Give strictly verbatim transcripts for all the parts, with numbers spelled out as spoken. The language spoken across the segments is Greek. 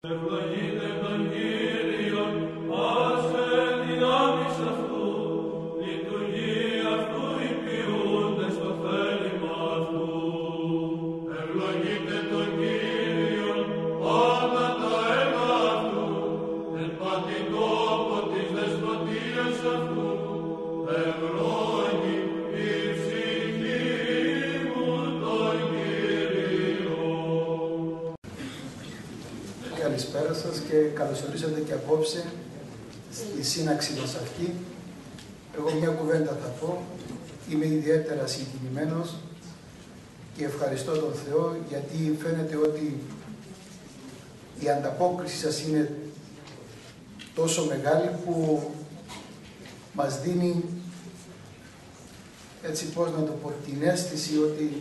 Ευλογείτε τον Κύριον, άσε δυνάμεις αυτού, λειτουργία αυτού υπηρούνται στο θέλημα αυτού. Ευλογείτε τον Κύριον, πάντα τα έργα αυτού, εν πάτην τόπο της δεσποτείας αυτού. Ευλόγη η ψυχή μου τον Κύριο. Καλησπέρα σας και καλωσορίσατε και απόψε στη σύναξη μας αυτή. Εγώ μια κουβέντα θα πω. Είμαι ιδιαίτερα συγκινημένος και ευχαριστώ τον Θεό γιατί φαίνεται ότι η ανταπόκριση σας είναι τόσο μεγάλη που μας δίνει, έτσι πώς να το πω, την αίσθηση ότι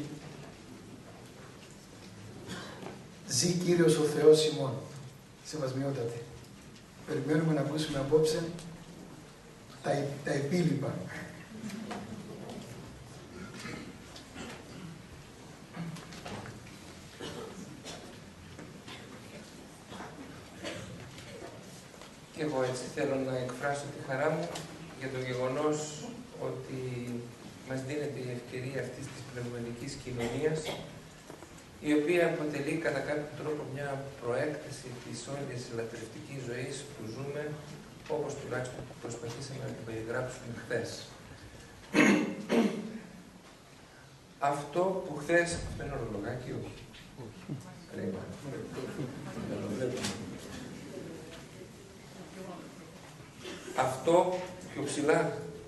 ζει Κύριος ο Θεός ημών. Σεβασμιότατε. Περιμένουμε να ακούσουμε απόψε τα, τα επίλοιπα. Και εγώ έτσι θέλω να εκφράσω τη χαρά μου για το γεγονός ότι μας δίνεται η ευκαιρία αυτής της πνευματικής κοινωνίας, η οποία αποτελεί κατά κάποιο τρόπο μια προέκταση της όλης λατρευτικής ζωής που ζούμε, όπως τουλάχιστον προσπαθήσαμε να την περιγράψουμε χθες. Αυτό που χθες... Αυτό είναι ορολογάκι, όχι. Κρίμα. Αυτό πιο ψηλά.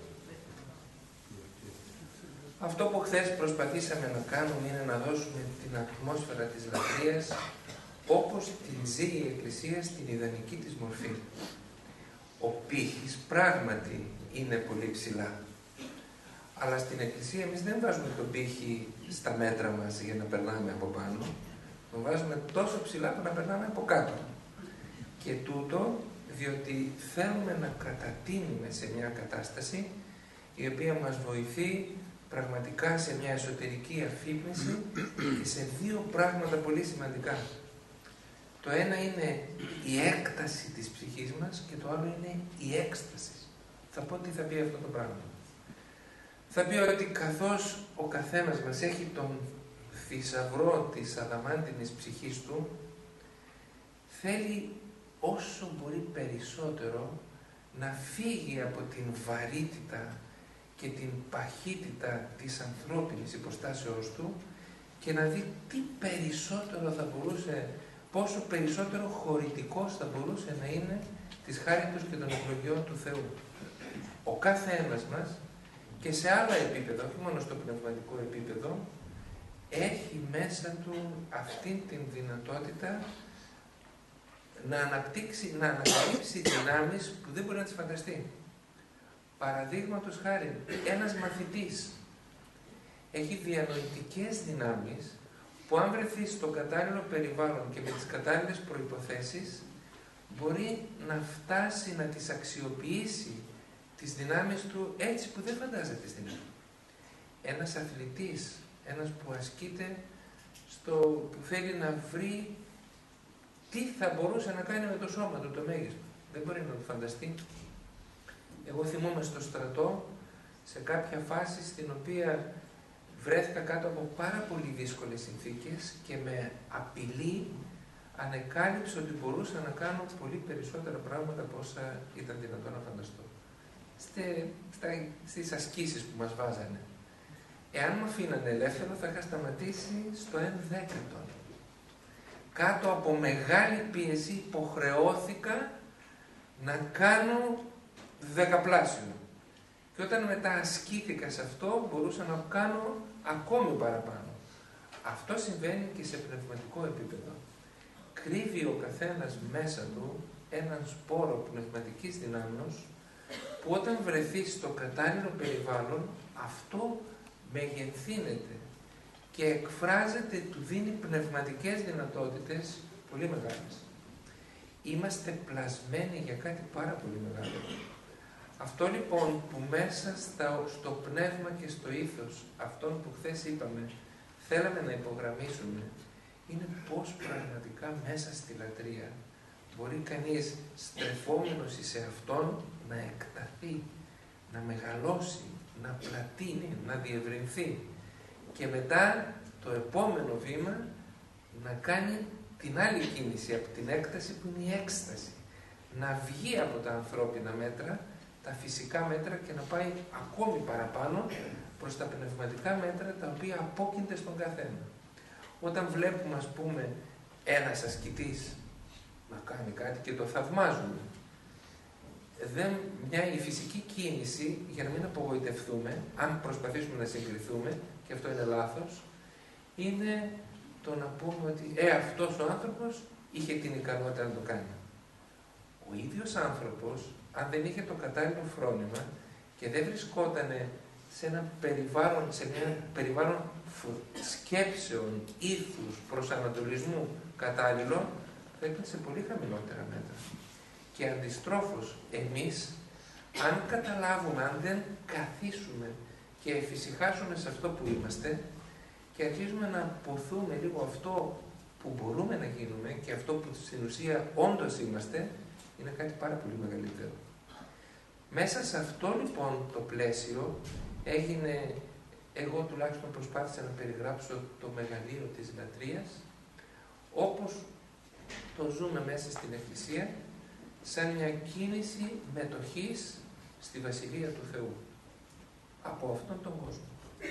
Αυτό που χθες προσπαθήσαμε να κάνουμε είναι να δώσουμε την ατμόσφαιρα της λατρείας όπως την ζει η Εκκλησία στην ιδανική της μορφή. Ο πύχης πράγματι είναι πολύ ψηλά. Αλλά στην Εκκλησία εμείς δεν βάζουμε τον πύχη στα μέτρα μας για να περνάμε από πάνω. Τον βάζουμε τόσο ψηλά που να περνάμε από κάτω. Και τούτο διότι θέλουμε να κατατείνουμε σε μια κατάσταση η οποία μας βοηθεί πραγματικά σε μια εσωτερική αφύπνιση και σε δύο πράγματα πολύ σημαντικά. Το ένα είναι η έκταση της ψυχής μας και το άλλο είναι η έκσταση. Θα πω τι θα πει αυτό το πράγμα. Θα πει ότι καθώς ο καθένας μας έχει τον θησαυρό της αδαμάντινης ψυχής του, θέλει όσο μπορεί περισσότερο να φύγει από την βαρύτητα και την παχύτητα της ανθρώπινης υποστάσεως του και να δει τι περισσότερο θα μπορούσε, πόσο περισσότερο χωρητικός θα μπορούσε να είναι της χάριτος και των ευλογιών του Θεού. Ο κάθε ένας μας και σε άλλα επίπεδα, όχι μόνο στο πνευματικό επίπεδο, έχει μέσα του αυτήν την δυνατότητα να αναπτύξει, να ανακαλύψει δυνάμεις που δεν μπορεί να τις φανταστεί. Παραδείγματος χάρη, ένας μαθητής έχει διανοητικές δυνάμεις που αν βρεθεί στο κατάλληλο περιβάλλον και με τις κατάλληλες προϋποθέσεις μπορεί να φτάσει να τις αξιοποιήσει τις δυνάμεις του έτσι που δεν φαντάζεται στην αρχή. Ένας αθλητής, ένας που ασκείται, στο, που θέλει να βρει τι θα μπορούσε να κάνει με το σώμα του, το μέγιστο. Δεν μπορεί να το φανταστεί. Εγώ θυμούμαι στο στρατό, σε κάποια φάση στην οποία βρέθηκα κάτω από πάρα πολύ δύσκολες συνθήκες και με απειλή ανεκάλυψε ότι μπορούσα να κάνω πολύ περισσότερα πράγματα από όσα ήταν δυνατόν να φανταστώ. Στε, στα, στις ασκήσεις που μας βάζανε. Εάν με αφήνανε ελεύθερο θα είχα σταματήσει στο ενδέκατο. Κάτω από μεγάλη πίεση υποχρεώθηκα να κάνω δεκαπλάσιο. Και όταν μετά ασκήθηκα σε αυτό, μπορούσα να κάνω ακόμη παραπάνω. Αυτό συμβαίνει και σε πνευματικό επίπεδο. Κρύβει ο καθένας μέσα του έναν σπόρο πνευματικής δυνάμεως, που όταν βρεθεί στο κατάλληλο περιβάλλον, αυτό μεγενθύνεται και εκφράζεται, του δίνει πνευματικές δυνατότητες πολύ μεγάλες. Είμαστε πλασμένοι για κάτι πάρα πολύ μεγάλο. Αυτό λοιπόν που μέσα στα, στο πνεύμα και στο ήθος αυτών που χθες είπαμε θέλαμε να υπογραμμίσουμε είναι πως πραγματικά μέσα στη λατρεία μπορεί κανείς στρεφόμενος σε αυτόν να εκταθεί, να μεγαλώσει, να πλατείνει, να διευρυνθεί και μετά το επόμενο βήμα να κάνει την άλλη κίνηση από την έκταση που είναι η έκσταση. Να βγει από τα ανθρώπινα μέτρα, τα φυσικά μέτρα και να πάει ακόμη παραπάνω προς τα πνευματικά μέτρα τα οποία απόκεινται στον καθένα. Όταν βλέπουμε, ας πούμε, ένας ασκητής να κάνει κάτι και το θαυμάζουμε, δεν, μια η φυσική κίνηση, για να μην απογοητευτούμε, αν προσπαθήσουμε να συγκριθούμε, και αυτό είναι λάθος, είναι το να πούμε ότι ε, αυτός ο άνθρωπος είχε την ικανότητα να το κάνει. Ο ίδιος άνθρωπος, αν δεν είχε το κατάλληλο φρόνημα και δεν βρισκόταν σε ένα περιβάλλον, σε ένα περιβάλλον σκέψεων, ήθους, προσανατολισμού κατάλληλο, θα ήταν σε πολύ χαμηλότερα μέτρα. Και αντιστρόφως, εμείς, αν καταλάβουμε, αν δεν καθίσουμε και εφησυχάσουμε σε αυτό που είμαστε και αρχίζουμε να ποθούμε λίγο αυτό που μπορούμε να γίνουμε και αυτό που στην ουσία όντως είμαστε, είναι κάτι πάρα πολύ μεγαλύτερο. Μέσα σε αυτό λοιπόν το πλαίσιο έγινε, εγώ τουλάχιστον προσπάθησα να περιγράψω το μεγαλείο της λατρείας, όπως το ζούμε μέσα στην Εκκλησία, σαν μια κίνηση μετοχής στη Βασιλεία του Θεού. Από αυτόν τον κόσμο.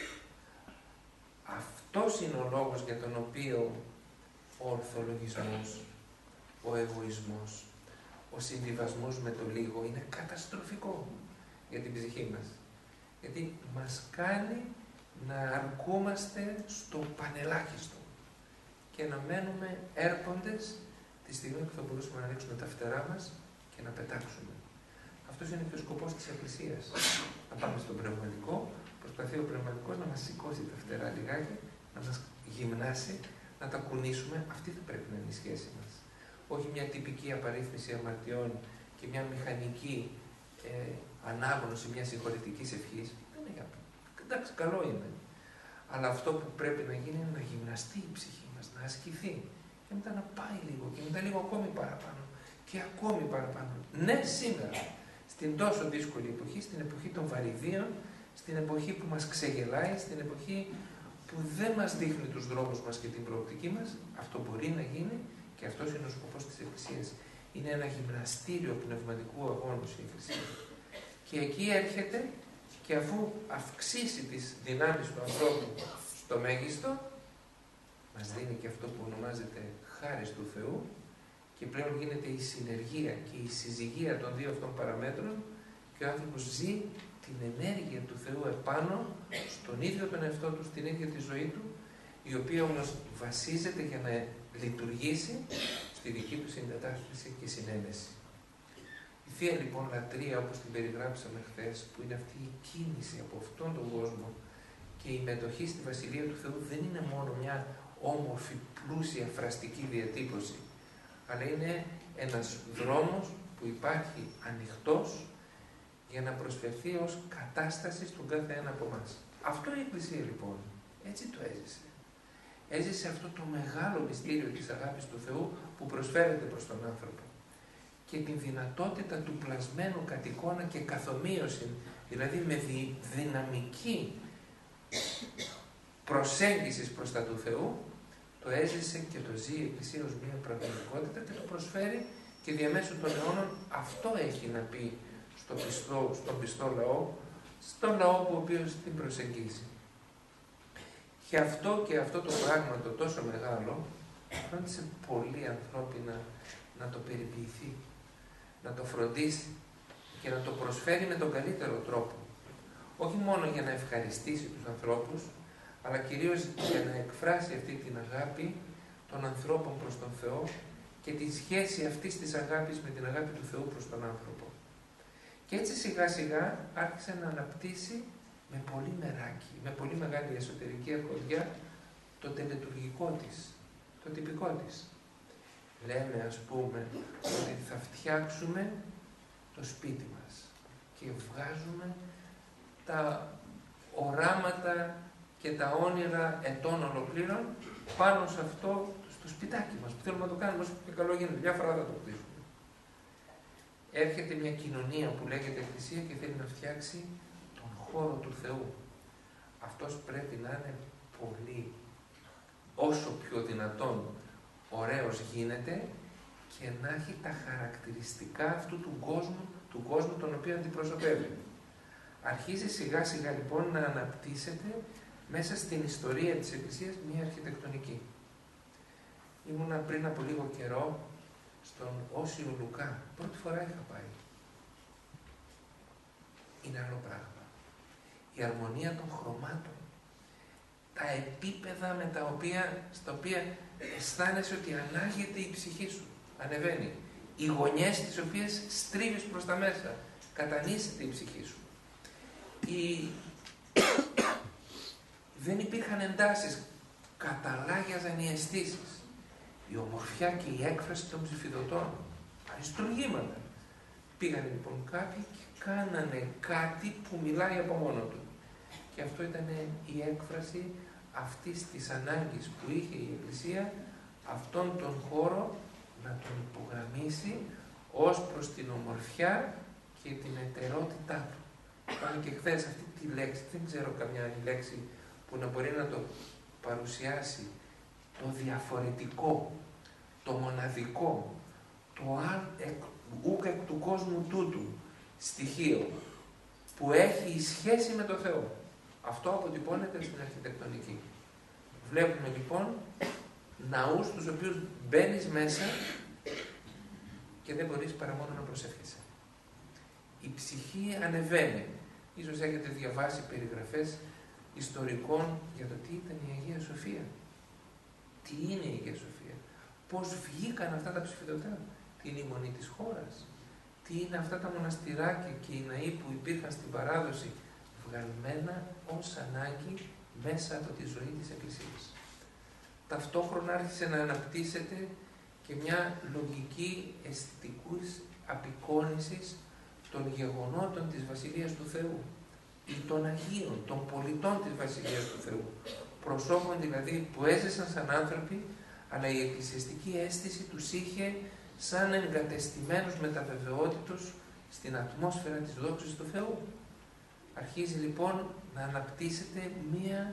Αυτός είναι ο λόγος για τον οποίο ο ορθολογισμός, ο εγωισμός, ο συμβιβασμός με το λίγο είναι καταστροφικό για την ψυχή μας. Γιατί μας κάνει να αρκούμαστε στο πανελάχιστο και να μένουμε έρποντες τη στιγμή που θα μπορούσαμε να ανοίξουμε τα φτερά μας και να πετάξουμε. Αυτός είναι και ο σκοπός της Εκκλησίας. Να πάμε στον πνευματικό, προσπαθεί ο πνευματικός να μας σηκώσει τα φτερά λιγάκι, να μας γυμνάσει, να τα κουνήσουμε. Αυτή θα πρέπει να είναι η σχέση μας. Όχι μια τυπική απαρίθμηση αμαρτιών και μια μηχανική ε, ανάγνωση μια συγχωρητικής ευχής. Δεν είναι για... Εντάξει, καλό είναι. Αλλά αυτό που πρέπει να γίνει είναι να γυμναστεί η ψυχή μας, να ασκηθεί. Και μετά να πάει λίγο και μετά λίγο ακόμη παραπάνω και ακόμη παραπάνω. Ναι, σήμερα, στην τόσο δύσκολη εποχή, στην εποχή των βαρυδίων, στην εποχή που μας ξεγελάει, στην εποχή που δεν μας δείχνει τους δρόμους μας και την προοπτική μας, αυτό μπορεί να γίνει και αυτός είναι ο σκοπός της Εκκλησίας. Είναι ένα γυμναστήριο πνευματικού αγώνου η Εκκλησία. Και εκεί έρχεται και αφού αυξήσει τις δυνάμεις του ανθρώπου στο μέγιστο, μας δίνει και αυτό που ονομάζεται χάρις του Θεού και πλέον γίνεται η συνεργία και η συζυγία των δύο αυτών παραμέτρων και ο άνθρωπος ζει την ενέργεια του Θεού επάνω στον ίδιο τον εαυτό του, στην ίδια τη ζωή του, η οποία όμως βασίζεται για να λειτουργήσει στη δική του συγκατάσταση και συνένεση. Η Θεία λοιπόν λατρεία, όπως την περιγράψαμε χθες, που είναι αυτή η κίνηση από αυτόν τον κόσμο και η μετοχή στη Βασιλεία του Θεού, δεν είναι μόνο μια όμορφη, πλούσια, φραστική διατύπωση, αλλά είναι ένας δρόμος που υπάρχει ανοιχτός για να προσφερθεί ως κατάσταση στον κάθε ένα από εμάς. Αυτό η Εκκλησία λοιπόν, έτσι το έζησε. Έζησε αυτό το μεγάλο μυστήριο της αγάπης του Θεού που προσφέρεται προς τον άνθρωπο και την δυνατότητα του πλασμένου κατ' εικόνα και καθομοίωση, δηλαδή με δι, δυναμική προσέγγισης προς τα του Θεού, το έζησε και το ζει η Εκκλησία ως μια πραγματικότητα και το προσφέρει και διαμέσου των αιώνων αυτό έχει να πει στο πιστό, στον πιστό λαό, στον λαό που ο οποίος την προσεγγίζει. Και αυτό και αυτό το πράγμα το τόσο μεγάλο φρόντισε πολύ ανθρώπινα να το περιποιηθεί, να το φροντίσει και να το προσφέρει με τον καλύτερο τρόπο. Όχι μόνο για να ευχαριστήσει τους ανθρώπους, αλλά κυρίως για να εκφράσει αυτή την αγάπη των ανθρώπων προς τον Θεό και τη σχέση αυτής της αγάπης με την αγάπη του Θεού προς τον άνθρωπο. Και έτσι σιγά σιγά άρχισε να αναπτύσσει με πολύ μεράκι, με πολύ μεγάλη εσωτερική αρχοντιά το τελετουργικό της, το τυπικό της. Λέμε ας πούμε ότι θα φτιάξουμε το σπίτι μας και βγάζουμε τα οράματα και τα όνειρα ετών ολοκλήρων πάνω σε αυτό, στο σπιτάκι μας που θέλουμε να το κάνουμε όσο πιο καλό γίνεται. Μια φορά θα το χτίσουμε. έρχεται μια κοινωνία που λέγεται Εκκλησία και θέλει να φτιάξει τον χώρο του Θεού. Αυτός πρέπει να είναι πολύ, όσο πιο δυνατόν ωραίος γίνεται και να έχει τα χαρακτηριστικά αυτού του κόσμου, του κόσμου τον οποίο αντιπροσωπεύει. Αρχίζει σιγά σιγά λοιπόν να αναπτύσσεται μέσα στην ιστορία της Εκκλησίας μια αρχιτεκτονική. Ήμουνα πριν από λίγο καιρό στον Όσιο Λουκά. Πρώτη φορά είχα πάει. Είναι άλλο πράγμα. Η αρμονία των χρωμάτων. Τα επίπεδα με τα οποία, στα οποία αισθάνεσαι ότι ανάγεται η ψυχή σου. Ανεβαίνει. Οι γωνιές τις οποίες στρίβεις προς τα μέσα. Κατανύσσεται η ψυχή σου. Η... Δεν υπήρχαν εντάσεις. Καταλάγιαζαν οι αισθήσεις. Η ομορφιά και η έκφραση των ψηφιδωτών. Αριστουργήματα. Πήγανε λοιπόν κάποιοι και κάνανε κάτι που μιλάει από μόνο του. Και αυτό ήταν η έκφραση αυτής της ανάγκης που είχε η Εκκλησία αυτόν τον χώρο να τον υπογραμμίσει ως προς την ομορφιά και την ετερότητά του. Πάμε και χθες αυτή τη λέξη, δεν ξέρω καμιά άλλη λέξη που να μπορεί να το παρουσιάσει, το διαφορετικό, το μοναδικό, το ούκ εκ του κόσμου τούτου στοιχείο που έχει σχέση με το Θεό. Αυτό αποτυπώνεται στην αρχιτεκτονική. Βλέπουμε λοιπόν ναούς τους οποίους μπαίνεις μέσα και δεν μπορείς παρά μόνο να προσεύχεσαι. Η ψυχή ανεβαίνει. Ίσως έχετε διαβάσει περιγραφές ιστορικών για το τι ήταν η Αγία Σοφία. Τι είναι η Αγία Σοφία. Πώς βγήκαν αυτά τα ψηφιδωτά. Τι είναι η μονή της χώρας. Τι είναι αυτά τα μοναστηράκια και οι ναοί που υπήρχαν στην παράδοση βγαλμένα ως ανάγκη μέσα από τη ζωή της Εκκλησίας. Ταυτόχρονα άρχισε να αναπτύσσεται και μια λογική αισθητικής απεικόνησης των γεγονότων της Βασιλείας του Θεού ή των Αγίων, των πολιτών της Βασιλείας του Θεού. Προσώπων δηλαδή που έζησαν σαν άνθρωποι, αλλά η εκκλησιαστική αίσθηση τους είχε σαν εγκατεστημένους μεταβεβαιότητους στην ατμόσφαιρα της δόξης του Θεού. Αρχίζει λοιπόν να αναπτύσσεται μία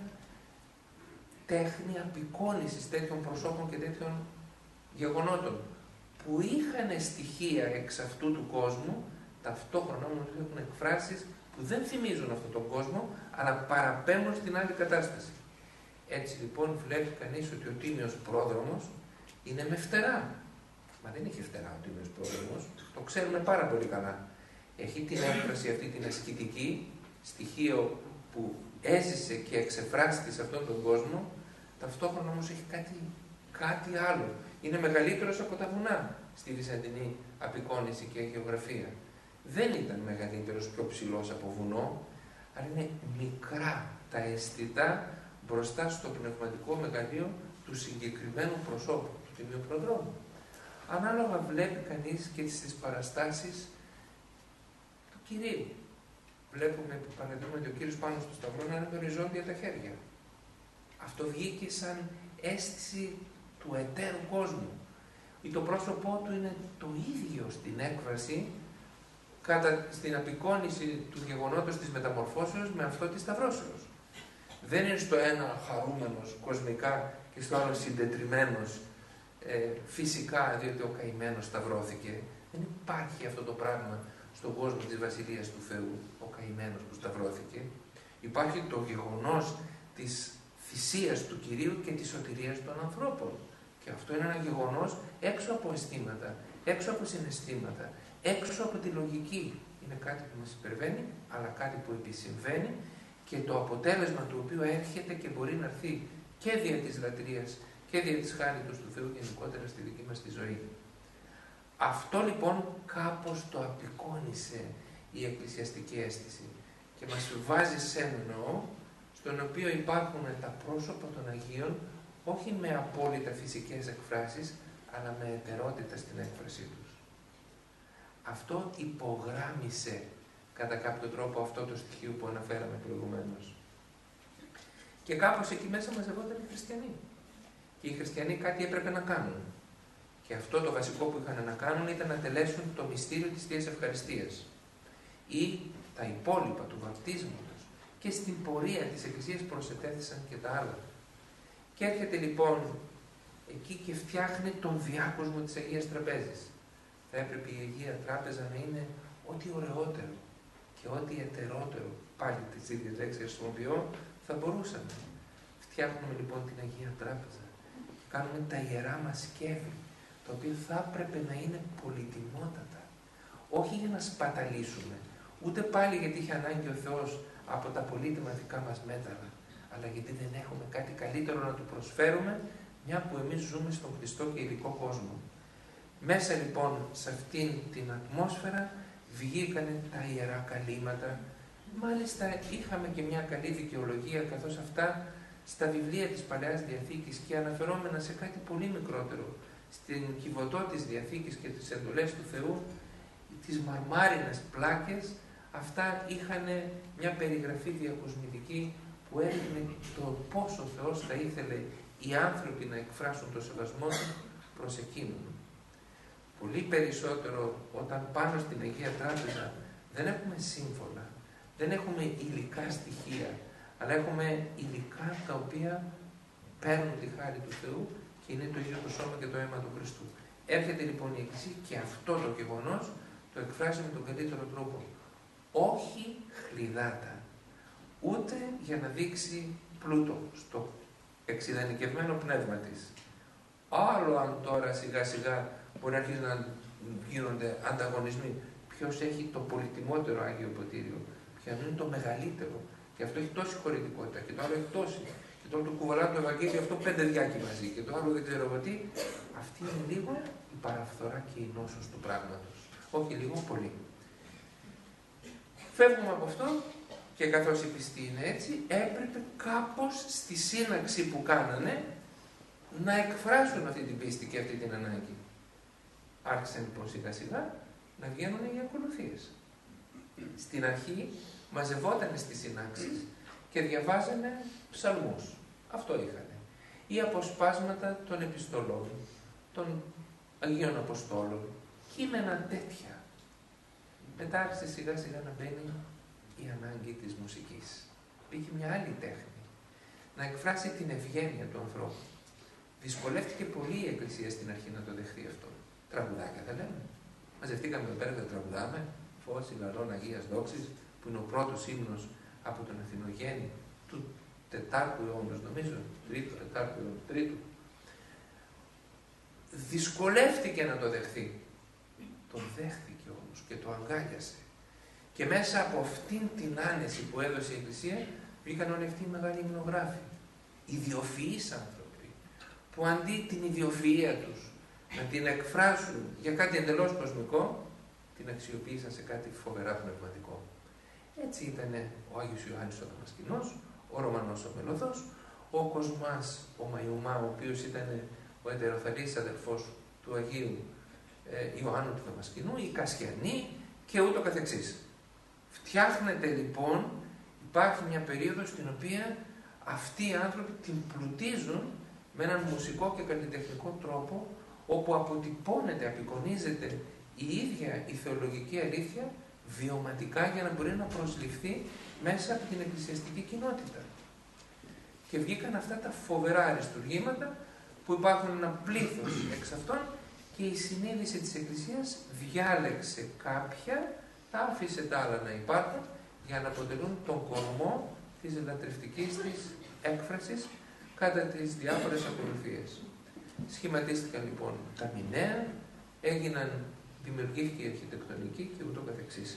τέχνη απεικόνησης τέτοιων προσώπων και τέτοιων γεγονότων που είχαν στοιχεία εξ αυτού του κόσμου, ταυτόχρονα όμως έχουν εκφράσεις που δεν θυμίζουν αυτόν τον κόσμο, αλλά παραπέμπουν στην άλλη κατάσταση. Έτσι λοιπόν βλέπει κανείς ότι ο Τίμιος Πρόδρομος είναι με φτερά. Μα δεν είχε φτερά ο Τίμιος Πρόδρομος, το ξέρουμε πάρα πολύ καλά. Έχει την έκφραση αυτή την ασκητική, στοιχείο που έζησε και εξεφράστηκε σε αυτόν τον κόσμο, ταυτόχρονα όμως έχει κάτι, κάτι άλλο. Είναι μεγαλύτερος από τα βουνά στη βυζαντινή απεικόνηση και γεωγραφία. Δεν ήταν μεγαλύτερος, πιο ψηλός από βουνό, αλλά είναι μικρά τα αισθητά μπροστά στο πνευματικό μεγαλείο του συγκεκριμένου προσώπου, του Τιμίου Προδρόμου. Ανάλογα βλέπει κανείς και στις παραστάσεις του Κυρίου. Βλέπουμε, παραδείγματι, ότι ο Κύριος πάνω στο Σταυρό να είναι με οριζόντια τα χέρια. Αυτό βγήκε σαν αίσθηση του εταίρου κόσμου. Ή το πρόσωπό του είναι το ίδιο στην έκφραση, κατά στην απεικόνηση του γεγονότος της μεταμορφώσεως με αυτό της Σταυρώσεως. Δεν είναι στο ένα χαρούμενος κοσμικά και στο άλλο συντετριμμένος ε, φυσικά, διότι ο καημένος σταυρώθηκε. Δεν υπάρχει αυτό το πράγμα στον κόσμο της Βασιλείας του Θεού, ο καημένος που σταυρώθηκε. Υπάρχει το γεγονός της θυσίας του Κυρίου και της σωτηρίας των ανθρώπων. Και αυτό είναι ένα γεγονός έξω από αισθήματα, έξω από συναισθήματα, έξω από τη λογική. Είναι κάτι που μας υπερβαίνει, αλλά κάτι που επισυμβαίνει και το αποτέλεσμα του οποίου έρχεται και μπορεί να έρθει και δια της λατρείας και δια της χάριτος του Θεού γενικότερα στη δική μας τη ζωή. Αυτό λοιπόν κάπως το απεικόνισε η εκκλησιαστική αίσθηση και μας βάζει σε ένα ναό στον οποίο υπάρχουν τα πρόσωπα των Αγίων όχι με απόλυτα φυσικές εκφράσεις, αλλά με ετερότητα στην έκφρασή τους. Αυτό υπογράμμισε κατά κάποιο τρόπο αυτό το στοιχείο που αναφέραμε προηγουμένως. Και κάπως εκεί μέσα μαζευόταν οι χριστιανοί. Και οι χριστιανοί κάτι έπρεπε να κάνουν. Και αυτό το βασικό που είχαν να κάνουν ήταν να τελέσουν το μυστήριο της Θείας Ευχαριστίας ή τα υπόλοιπα του βαπτίσματος, και στην πορεία της Εκκλησίας προσετέθησαν και τα άλλα. Και έρχεται λοιπόν εκεί και φτιάχνει τον διάκοσμο της Αγίας Τραπέζης. Θα έπρεπε η Αγία Τράπεζα να είναι ό,τι ωραιότερο και ό,τι ετερότερο, πάλι τις ίδιες λέξεις χρησιμοποιώ, θα μπορούσαμε. Φτιάχνουμε λοιπόν την Αγία Τράπεζα και κάνουμε τα ιερά μας σκεύη, τα οποία θα έπρεπε να είναι πολυτιμότατα. Όχι για να σπαταλήσουμε, ούτε πάλι γιατί είχε ανάγκη ο Θεός από τα πολύτιμα δικά μας μέταλλα, αλλά γιατί δεν έχουμε κάτι καλύτερο να του προσφέρουμε, μια που εμείς ζούμε στον κλειστό και ειδικό κόσμο. Μέσα λοιπόν σε αυτήν την ατμόσφαιρα βγήκανε τα ιερά καλήματα. Μάλιστα είχαμε και μια καλή δικαιολογία, καθώς αυτά στα βιβλία της Παλαιάς Διαθήκης και αναφερόμενα σε κάτι πολύ μικρότερο, στην κυβωτό της Διαθήκης και τις εντολές του Θεού, τις μαρμάρινες πλάκες, αυτά είχαν μια περιγραφή διακοσμητική που έδειχνε το πόσο ο Θεός θα ήθελε οι άνθρωποι να εκφράσουν το σεβασμό του προς εκείνον. Πολύ περισσότερο όταν πάνω στην Αγία Τράπεζα δεν έχουμε σύμβολα, δεν έχουμε υλικά στοιχεία, αλλά έχουμε υλικά τα οποία παίρνουν τη χάρη του Θεού και είναι το ίδιο το σώμα και το αίμα του Χριστού. Έρχεται λοιπόν η Εκκλησία και αυτό το γεγονός το εκφράζει με τον καλύτερο τρόπο. Όχι χλιδάτα, ούτε για να δείξει πλούτο στο εξειδανικευμένο πνεύμα της. Άλλο αν τώρα σιγά σιγά μπορεί να αρχίσουν να γίνονται ανταγωνισμοί. Ποιος έχει το πολυτιμότερο Άγιο Ποτήριο, ποιο είναι το μεγαλύτερο. Και αυτό έχει τόση χωρητικότητα και το άλλο έχει τόση. Και τώρα το κουβαλά το Ευαγγέλιο αυτό πέντε διάκι μαζί και το άλλο δεν ξέρω εγώ τι. Αυτή είναι λίγο η παραφθορά και η νόσος του πράγματος. Όχι λίγο, πολύ. Φεύγουμε από αυτό και καθώς η πιστή είναι έτσι, έπρεπε κάπως στη σύναξη που κάνανε να εκφράσουν αυτή την πίστη και αυτή την ανάγκη. Άρχισαν λοιπόν σιγά σιγά να βγαίνουν οι ακολουθίες. Στην αρχή μαζευόταν στις συνάξεις και διαβάζανε ψαλμούς. Αυτό είχανε. Ή αποσπάσματα των επιστολών, των Αγίων Αποστόλων, κείμενα τέτοια. Μετά άρχισε σιγά σιγά να μπαίνει η ανάγκη της μουσικής. Πήγε μια άλλη τέχνη. Να εκφράσει την ευγένεια του ανθρώπου. Δυσκολεύτηκε πολύ η Εκκλησία στην αρχή να το δεχθεί αυτό. Τραγουδάκια θα λέμε. Μαζευτήκαμε εδώ πέρα και τραγουδάμε. Φώση λαρών Αγίας Δόξης, που είναι ο πρώτος ύμνος από τον Αθηνογέννη του τετάρτου αιώνα, νομίζω, τρίτου, τετάρτου αιώνα, τρίτου. Δυσκολεύτηκε να το δεχθεί. Το δέχθηκε όμως και το αγκάλιασε. Και μέσα από αυτήν την άνεση που έδωσε η Εκκλησία βγήκαν όλοι αυτοί οι μεγάλοι υμνογράφοι. Ιδιοφυείς άνθρωποι, που αντί την ιδιοφυΐα τους να την εκφράσουν για κάτι εντελώς κοσμικό, την αξιοποίησαν σε κάτι φοβερά πνευματικό. Έτσι ήταν ο Άγιος Ιωάννης ο Δαμασκηνός, ο Ρωμανός ο Μελωδός, ο Κοσμάς ο Μαϊουμά, ο οποίος ήταν ο ετεροθαλής αδελφός του Αγίου ε, Ιωάννου του Δαμασκηνού, οι Κασιανοί και ούτω καθεξής. Φτιάχνεται λοιπόν, υπάρχει μια περίοδος στην οποία αυτοί οι άνθρωποι την πλουτίζουν με έναν μουσικό και καλλιτεχνικό τρόπο, όπου αποτυπώνεται, απεικονίζεται η ίδια η θεολογική αλήθεια βιωματικά για να μπορεί να προσληφθεί μέσα από την εκκλησιαστική κοινότητα. Και βγήκαν αυτά τα φοβερά αριστουργήματα που υπάρχουν ένα πλήθος εξ αυτών και η συνείδηση της Εκκλησίας διάλεξε κάποια, τα άφησε τα άλλα να υπάρχουν για να αποτελούν τον κορμό της λατρευτικής της έκφρασης κατά τις διάφορες ακολουθίες. Σχηματίστηκαν λοιπόν τα μηνέα, έγιναν, δημιουργήθηκε η αρχιτεκτονική και ούτω καθεξής.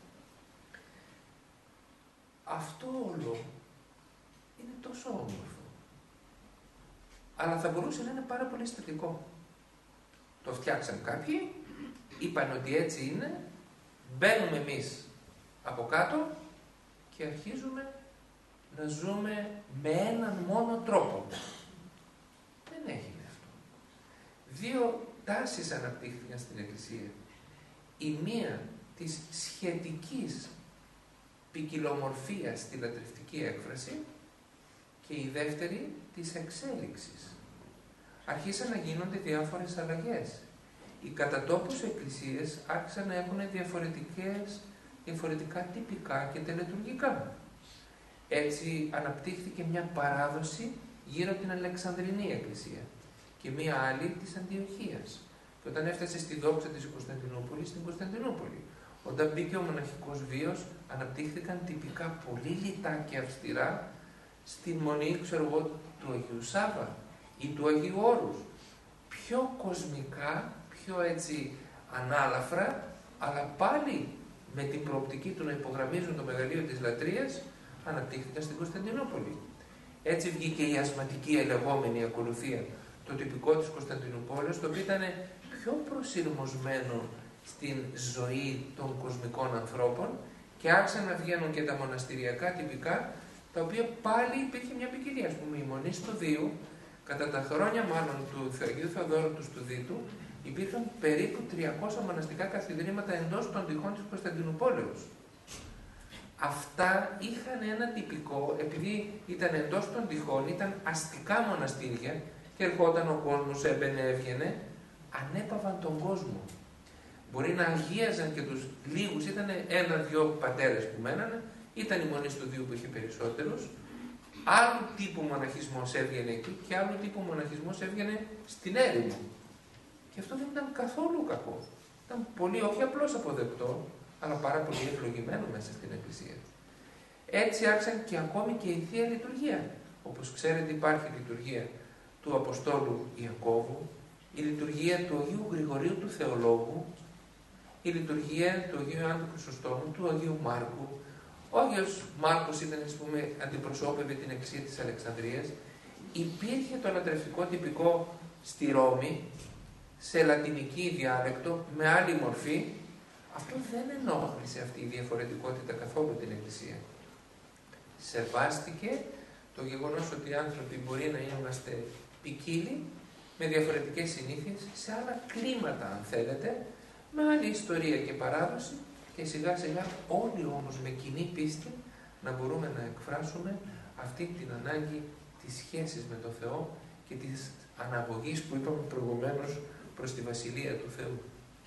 Αυτό όλο είναι τόσο όμορφο, αλλά θα μπορούσε να είναι πάρα πολύ στατικό. Το φτιάξαν κάποιοι, είπαν ότι έτσι είναι, μπαίνουμε εμείς από κάτω και αρχίζουμε να ζούμε με έναν μόνο τρόπο. Δεν έγινε αυτό. Δύο τάσεις αναπτύχθηκαν στην Εκκλησία. Η μία της σχετικής ποικιλομορφίας στη λατρευτική έκφραση και η δεύτερη της εξέλιξης. αρχίσαν να γίνονται διάφορες αλλαγές. Οι κατατόπους εκκλησίες άρχισαν να έχουν διαφορετικές, διαφορετικά τυπικά και τελετουργικά. Έτσι αναπτύχθηκε μια παράδοση γύρω από την Αλεξανδρινή Εκκλησία και μια άλλη της Αντιοχίας. Και όταν έφτασε στη δόξα της Κωνσταντινούπολης, στην Κωνσταντινούπολη. Όταν μπήκε ο μοναχικός βίος, αναπτύχθηκαν τυπικά πολύ λιτά και αυστηρά στη μονή, ξέρω εγώ, του Αγίου Σάββα ή του Αγίου Όρους. Πιο κοσμικά, πιο έτσι ανάλαφρα, αλλά πάλι με την προοπτική του να υπογραμμίζουν το μεγαλείο της λατρείας, αναπτύχθηκαν στην Κωνσταντινούπολη. Έτσι βγήκε η ασματική ελεγόμενη ακολουθία, το τυπικό της Κωνσταντινούπολης, το οποίο ήταν πιο προσυρμοσμένο στην ζωή των κοσμικών ανθρώπων και άρχισαν να βγαίνουν και τα μοναστηριακά τυπικά, τα οποία πάλι υπήρχε μια ποικιλία. Ας πούμε, η Μονή Στουδίου, κατά τα χρόνια μάλλον του Αγίου Θεοδόρου του Στουδίτου, υπήρχαν περίπου τριακόσια μοναστικά καθιδρύματα εντός των τυχών της Κωνσταντινουπόλεως. Αυτά είχαν ένα τυπικό, επειδή ήταν εντός των τυχών, ήταν αστικά μοναστήρια και ερχόταν ο κόσμος, έμπαινε, έβγαινε, ανέπαβαν τον κόσμο. Μπορεί να αγίαζαν και τους λίγους, ήταν ένα-δυο πατέρες που μένανε, ήταν η Μονή Στουδίου που είχε περισσότερους. Άλλου τύπου μοναχισμός έβγαινε εκεί και άλλου τύπου μοναχισμός έβγαινε στην έρημο. Και αυτό δεν ήταν καθόλου κακό. Ήταν πολύ, όχι απλώς αποδεκτό, αλλά πάρα πολύ ευλογημένο μέσα στην Εκκλησία. Έτσι άρχισαν και ακόμη και η Θεία Λειτουργία. Όπως ξέρετε, υπάρχει η λειτουργία του Αποστόλου Ιακώβου, η λειτουργία του Αγίου Γρηγορίου του Θεολόγου, η λειτουργία του Αγίου Ιωάννου Χρυσοστόμου, του Αγίου Μάρκου. Ο Άγιος Μάρκος ήταν, ας πούμε, αντιπροσώπευε την Εκκλησία της Αλεξανδρίας. Υπήρχε το λατρευτικό τυπικό στη Ρώμη, σε λατινική διάλεκτο, με άλλη μορφή. Αυτό δεν ενόχλησε αυτή η διαφορετικότητα καθόλου την Εκκλησία. Σεβάστηκε το γεγονός ότι οι άνθρωποι μπορεί να είμαστε ποικίλοι, με διαφορετικές συνήθειες, σε άλλα κλίματα αν θέλετε, με άλλη ιστορία και παράδοση και σιγά σιγά όλοι όμως με κοινή πίστη να μπορούμε να εκφράσουμε αυτή την ανάγκη της σχέσης με το Θεό και της αναγωγής που είπαμε προηγουμένως προς τη Βασιλεία του Θεού.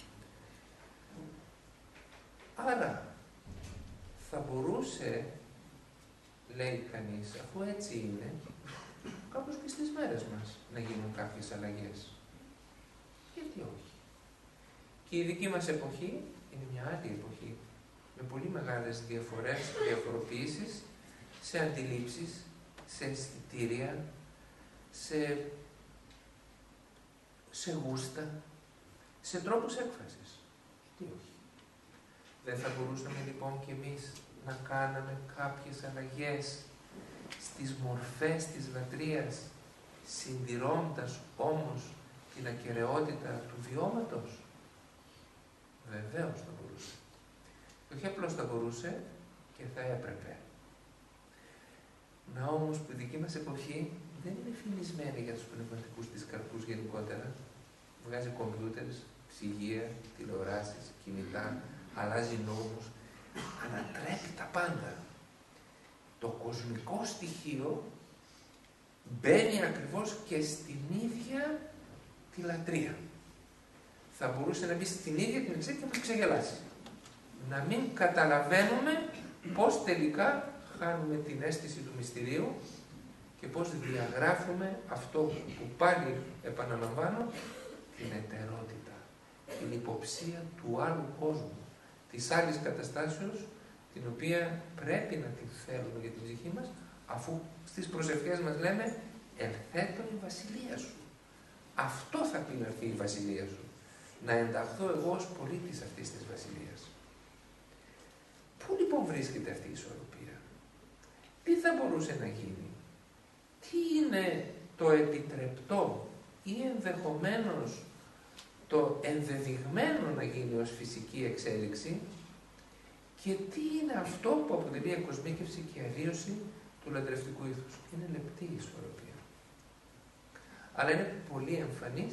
Άρα θα μπορούσε, λέει κανείς, αφού έτσι είναι, κάπως και στις μέρες μας να γίνουν κάποιες αλλαγές. Γιατί όχι. Και η δική μας εποχή είναι μια άλλη εποχή, με πολύ μεγάλες διαφορές, διαφοροποιήσεις σε αντιλήψεις, σε αισθητήρια, σε, σε γούστα, σε τρόπους έκφρασης. Γιατί όχι. Δεν θα μπορούσαμε λοιπόν κι εμείς να κάναμε κάποιες αλλαγές στις μορφές της λατρείας, συντηρώντας όμως την ακεραιότητα του βιώματος? Βεβαίως θα μπορούσε. Και όχι απλώς θα μπορούσε, και θα έπρεπε. Να όμως που η δική μας εποχή δεν είναι φημισμένη για τους πνευματικούς της καρπούς γενικότερα. Βγάζει κομπιούτερς, ψυγεία, τηλεοράσεις, κινητά, αλλάζει νόμους, ανατρέπει τα πάντα. Το κοσμικό στοιχείο μπαίνει ακριβώς και στην ίδια τη λατρεία. Θα μπορούσε να μπει στην ίδια την Εκκλησία και να μας ξεγελάσει. Να μην καταλαβαίνουμε πώς τελικά χάνουμε την αίσθηση του μυστηρίου και πώς διαγράφουμε αυτό που πάλι επαναλαμβάνω, την ετερότητα, την υποψία του άλλου κόσμου, της άλλης καταστάσεως, την οποία πρέπει να την θέλουμε για την ψυχή μας, αφού στις προσευχές μας λέμε «Ελθέτω η βασιλεία σου». Αυτό θα πει να έρθει η βασιλεία σου. Να ενταχθώ εγώ ως πολίτης αυτής της βασιλείας. Πού λοιπόν βρίσκεται αυτή η ισορροπία? Τι θα μπορούσε να γίνει? Τι είναι το επιτρεπτό ή ενδεχομένως το ενδεδειγμένο να γίνει ως φυσική εξέλιξη και τι είναι αυτό που αποτελεί εκοσμίκευση και αλλίωση του λατρευτικού ήθους? Είναι λεπτή η ισορροπία. Αλλά είναι πολύ εμφανής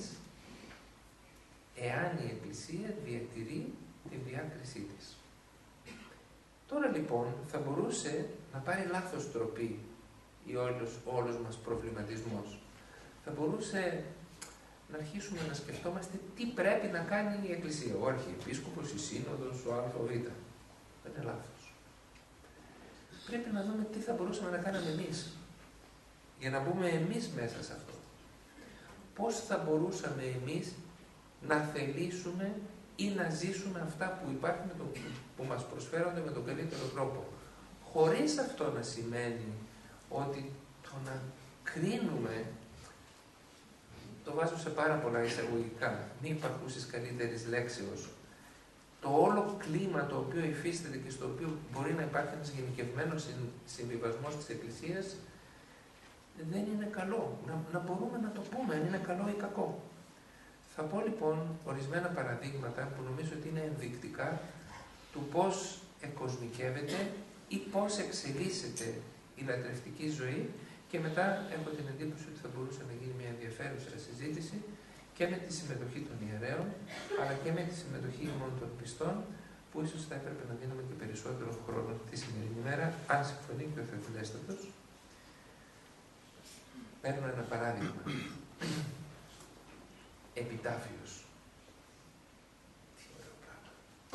εάν η Εκκλησία διατηρεί τη διάκρισή της. Τώρα λοιπόν θα μπορούσε να πάρει λάθος τροπή ή όλος, όλος μας προβληματισμός. Θα μπορούσε να αρχίσουμε να σκεφτόμαστε τι πρέπει να κάνει η Εκκλησία. Ο Αρχιεπίσκοπος, η Σύνοδος, ο Α, ο Β. Δεν είναι λάθος. Πρέπει να δούμε τι θα μπορούσαμε να κάνουμε εμείς, για να μπούμε εμείς μέσα σε αυτό. Πώς θα μπορούσαμε εμείς να θελήσουμε ή να ζήσουμε αυτά που υπάρχουν, που μας προσφέρονται με τον καλύτερο τρόπο. Χωρίς αυτό να σημαίνει ότι το να κρίνουμε, το βάζω σε πάρα πολλά εισαγωγικά, μη υπαρχούσης καλύτερης λέξεως, το όλο κλίμα το οποίο υφίσταται και στο οποίο μπορεί να υπάρχει ένας γενικευμένος συμβιβασμός της Εκκλησίας, δεν είναι καλό. Να, να μπορούμε να το πούμε αν είναι καλό ή κακό. Θα πω λοιπόν ορισμένα παραδείγματα που νομίζω ότι είναι ενδεικτικά του πώς εκοσμικεύεται ή πώς εξελίσσεται η λατρευτική ζωή, και μετά έχω την εντύπωση ότι θα μπορούσε να γίνει μια ενδιαφέρουσα συζήτηση και με τη συμμετοχή των ιερέων, αλλά και με τη συμμετοχή ημών των πιστών, που ίσως θα έπρεπε να δίνουμε και περισσότερο χρόνο τη σημερινή μέρα, αν συμφωνεί και ο Θεοφιλέστατος. Παίρνω ένα παράδειγμα. Επιτάφιος. Τι ωραίο πράγμα.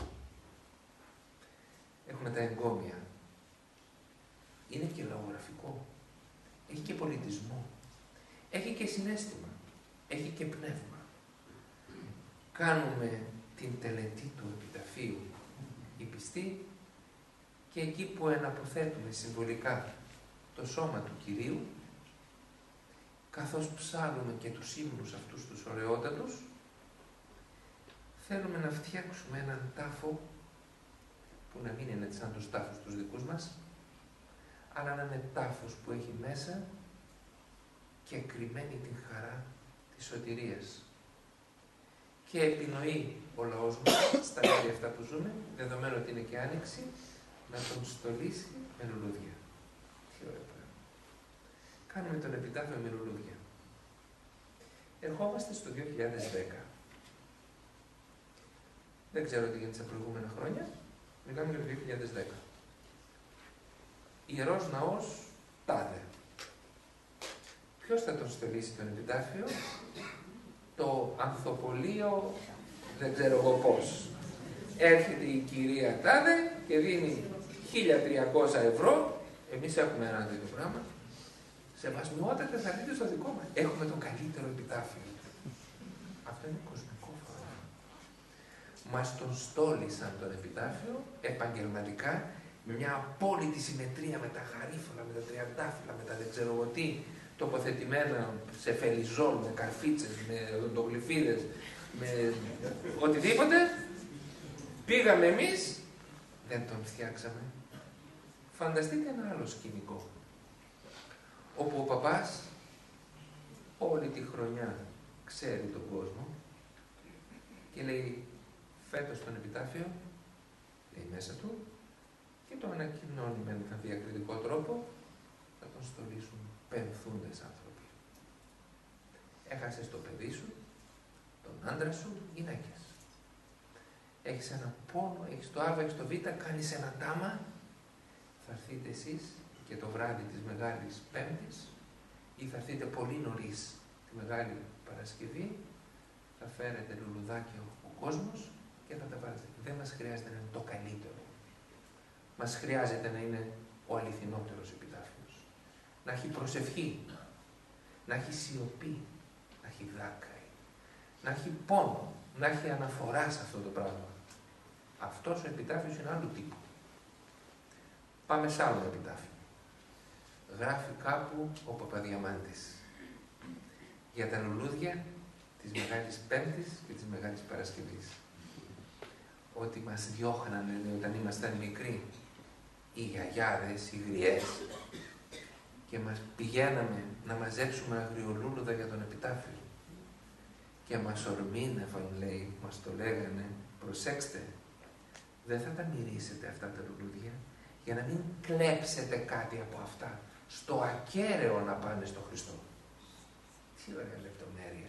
Έχουμε τα εγκόμια. Είναι και λαογραφικό. Έχει και πολιτισμό. Έχει και συναίσθημα. Έχει και πνεύμα. Κάνουμε την τελετή του επιταφείου οι πιστοί, και εκεί που εναποθέτουμε συμβολικά το σώμα του Κυρίου, καθώς ψάλουμε και τους ύμνους αυτούς τους ωραιότατους, θέλουμε να φτιάξουμε έναν τάφο που να μην είναι σαν τους τάφους τους δικούς μας, αλλά να είναι τάφος που έχει μέσα και κρυμμένη την χαρά της σωτηρίας. Και επινοεί ο λαός μας, στα μέρη αυτά που ζούμε, δεδομένου ότι είναι και άνοιξη, να τον στολίσει με λουλούδια. Τι ωραία πράγμα. Κάνουμε τον επιτάφιο με λουλούδια. Ερχόμαστε στο δύο χιλιάδες δέκα. Δεν ξέρω τι γίνεται στα προηγούμενα χρόνια. Μιλάμε για το δύο χιλιάδες δέκα. Ιερός ναός, τάδε. Ποιος θα τον στολίσει τον επιτάφιο? Το ανθοπολείο, δεν ξέρω εγώ πώς. Έρχεται η κυρία τάδε και δίνει χίλια τριακόσια ευρώ. Εμείς έχουμε ένα τέτοιο πράγμα. Σεβασμιότατα θα δείτε στο δικό μας. Έχουμε το καλύτερο επιτάφιο. Αυτό είναι κοσμικό φαγό. Μας τον στόλισαν τον επιτάφιο επαγγελματικά, με μια απόλυτη συμμετρία με τα γαρίφωνα, με τα τριαντάφυλλα, με τα δεν ξέρω εγώ τι, τοποθετημένα σε φελιζόλ, με καρφίτσες, με οδοντογλυφίδες, με οτιδήποτε. Πήγαμε εμείς, δεν τον φτιάξαμε. Φανταστείτε ένα άλλο σκηνικό, όπου ο παπάς όλη τη χρονιά ξέρει τον κόσμο και λέει φέτος τον επιτάφιο, λέει μέσα του, και το ανακοινώνει με έναν διακριτικό τρόπο, θα τον στολίσουν πενθούντες άνθρωποι. Έχασες το παιδί σου, τον άντρα σου, γυναίκες. Έχεις ένα πόνο, έχεις το Α, έχεις το Β, κάνεις ένα τάμα, θα έρθείτε εσείς και το βράδυ της Μεγάλης Πέμπτης, ή θα έρθετε πολύ νωρίς τη Μεγάλη Παρασκευή, θα φέρετε λουλουδάκια ο κόσμος και θα τα πάρετε. Δεν μας χρειάζεται να είναι το καλύτερο. Μας χρειάζεται να είναι ο αληθινότερος επιτάφιος. Να έχει προσευχή, να έχει σιωπή, να έχει δάκρυ, να έχει πόνο, να έχει αναφορά σε αυτό το πράγμα. Αυτός ο επιτάφιος είναι άλλου τύπου. Πάμε σε άλλο επιτάφιο. Γράφει κάπου ο Παπαδιαμάντης για τα λουλούδια της Μεγάλης Πέμπτης και της Μεγάλης Παρασκευής. Ότι μας διώχνανε όταν ήμασταν μικροί οι γιαγιάδες, οι γριές, και μας πηγαίναμε να μαζέψουμε αγριολούλουδα για τον επιτάφιο. Και μας ορμήνευαν, λέει, μας το λέγανε, προσέξτε, δεν θα τα μυρίσετε αυτά τα λουλούδια, για να μην κλέψετε κάτι από αυτά, στο ακέραιο να πάνε στο Χριστό. Τι ωραία λεπτομέρεια.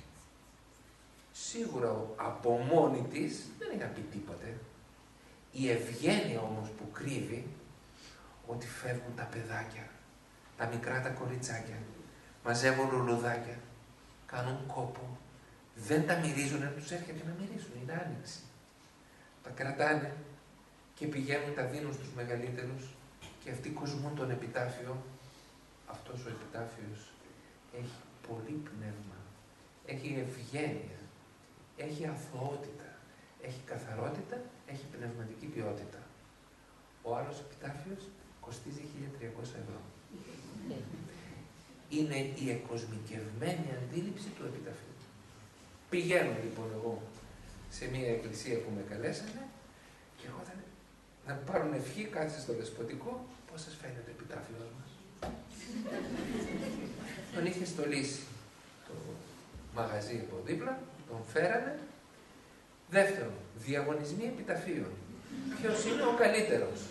Σίγουρα από μόνη της δεν έχει να πει τίποτε. Η ευγένεια όμως που κρύβει, ότι φεύγουν τα παιδάκια, τα μικρά τα κοριτσάκια, μαζεύουν λουλουδάκια, κάνουν κόπο, δεν τα μυρίζουν, αν τους έρχεται να μυρίσουν, είναι άνοιξη. Τα κρατάνε και πηγαίνουν, τα δίνουν στους μεγαλύτερους και αυτοί κοσμούν τον επιτάφιο. Αυτός ο επιτάφιος έχει πολύ πνεύμα, έχει ευγένεια, έχει αθωότητα, έχει καθαρότητα, έχει πνευματική ποιότητα. Ο άλλος επιτάφιος κοστίζει χίλια τριακόσια ευρώ. Είναι η εκοσμικευμένη αντίληψη του επιταφείου. Πηγαίνω λοιπόν εγώ σε μια εκκλησία που με καλέσανε και εγώ θα να πάρουν ευχή, κάτσε στο δεσποτικό, πώς σας φαίνεται ο επιτάφιος μας. Τον είχε στολίσει το μαγαζί από δίπλα, τον φέρανε. Δεύτερον, διαγωνισμοί επιταφείων. Ποιος είναι ο καλύτερος.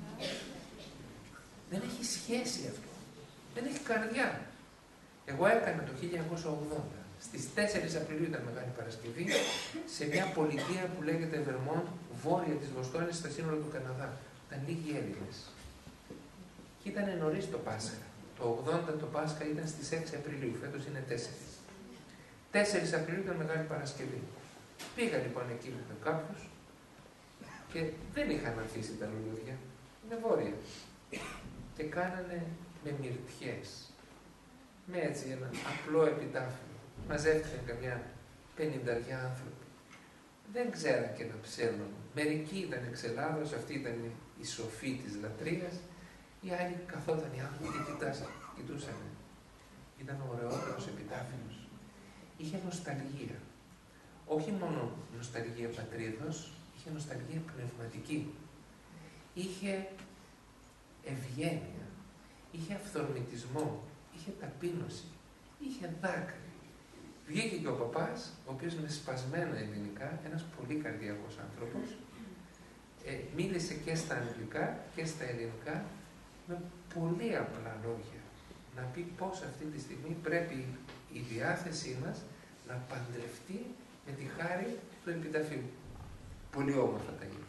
Δεν έχει σχέση αυτό. Δεν έχει καρδιά. Εγώ έκανα το χίλια εννιακόσια ογδόντα, στις τέσσερις Απριλίου ήταν Μεγάλη Παρασκευή, σε μια πολιτεία που λέγεται Βερμόντ, βόρεια της Βοστόνης, στα σύνορα του Καναδά. Ήταν λίγοι Έλληνες. Και ήταν νωρίς το Πάσχα. Το ογδόντα το Πάσχα ήταν στις έξι Απριλίου, φέτος είναι τέσσερις. τέσσερις Απριλίου ήταν Μεγάλη Παρασκευή. Πήγα λοιπόν εκεί με κάποιους και δεν είχαν αφήσει τα λουλούδια. Είναι βόρεια. Και κάνανε με μυρτιές. Με έτσι ένα απλό επιτάφιο. Μαζεύτηκαν καμιά πενηνταριά άνθρωποι. Δεν ξέραν και να ψέλνουν. Μερικοί ήταν εξ Ελλάδος, αυτοί ήταν οι σοφοί της λατρείας. Οι άλλοι καθόταν οι άνθρωποι και κοιτούσαν. Ήταν ο ωραιότερος επιτάφιος. Είχε νοσταλγία. Όχι μόνο νοσταλγία πατρίδος, είχε νοσταλγία πνευματική. Είχε ευγένεια, είχε αυθορμητισμό, είχε ταπείνωση, είχε δάκρυ. Βγήκε και ο παπάς, ο οποίος με σπασμένα ελληνικά, ένας πολύ καρδιακός άνθρωπος, ε, μίλησε και στα αγγλικά και στα ελληνικά με πολύ απλά λόγια. Να πει πώς αυτή τη στιγμή πρέπει η διάθεσή μας να παντρευτεί με τη χάρη του επιταφείου. Πολύ όμορφα τα είπε.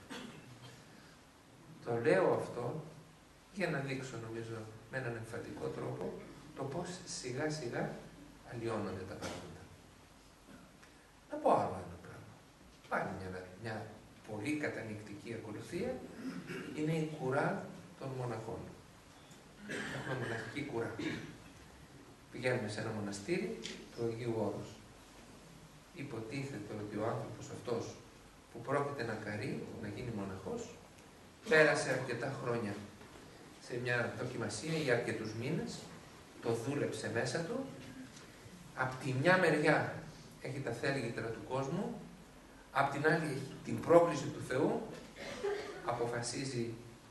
Το λέω αυτό για να δείξω, νομίζω, με έναν εμφατικό τρόπο το πώς σιγά σιγά αλλοιώνονται τα πράγματα. Να πω άλλο ένα πράγμα. Πάλι μια, μια πολύ κατανοητική ακολουθία είναι η κουρά των μοναχών. Έχουμε μοναχική κουρά. Πηγαίνουμε σε ένα μοναστήρι του Αγίου Όρους. Υποτίθεται ότι ο άνθρωπος αυτός που πρόκειται να καρεί, να γίνει μοναχός, πέρασε αρκετά χρόνια σε μια δοκιμασία για αρκετούς μήνες, το δούλεψε μέσα του, απ' τη μια μεριά έχει τα θέλγητρα του κόσμου, απ' την άλλη έχει την πρόκληση του Θεού, αποφασίζει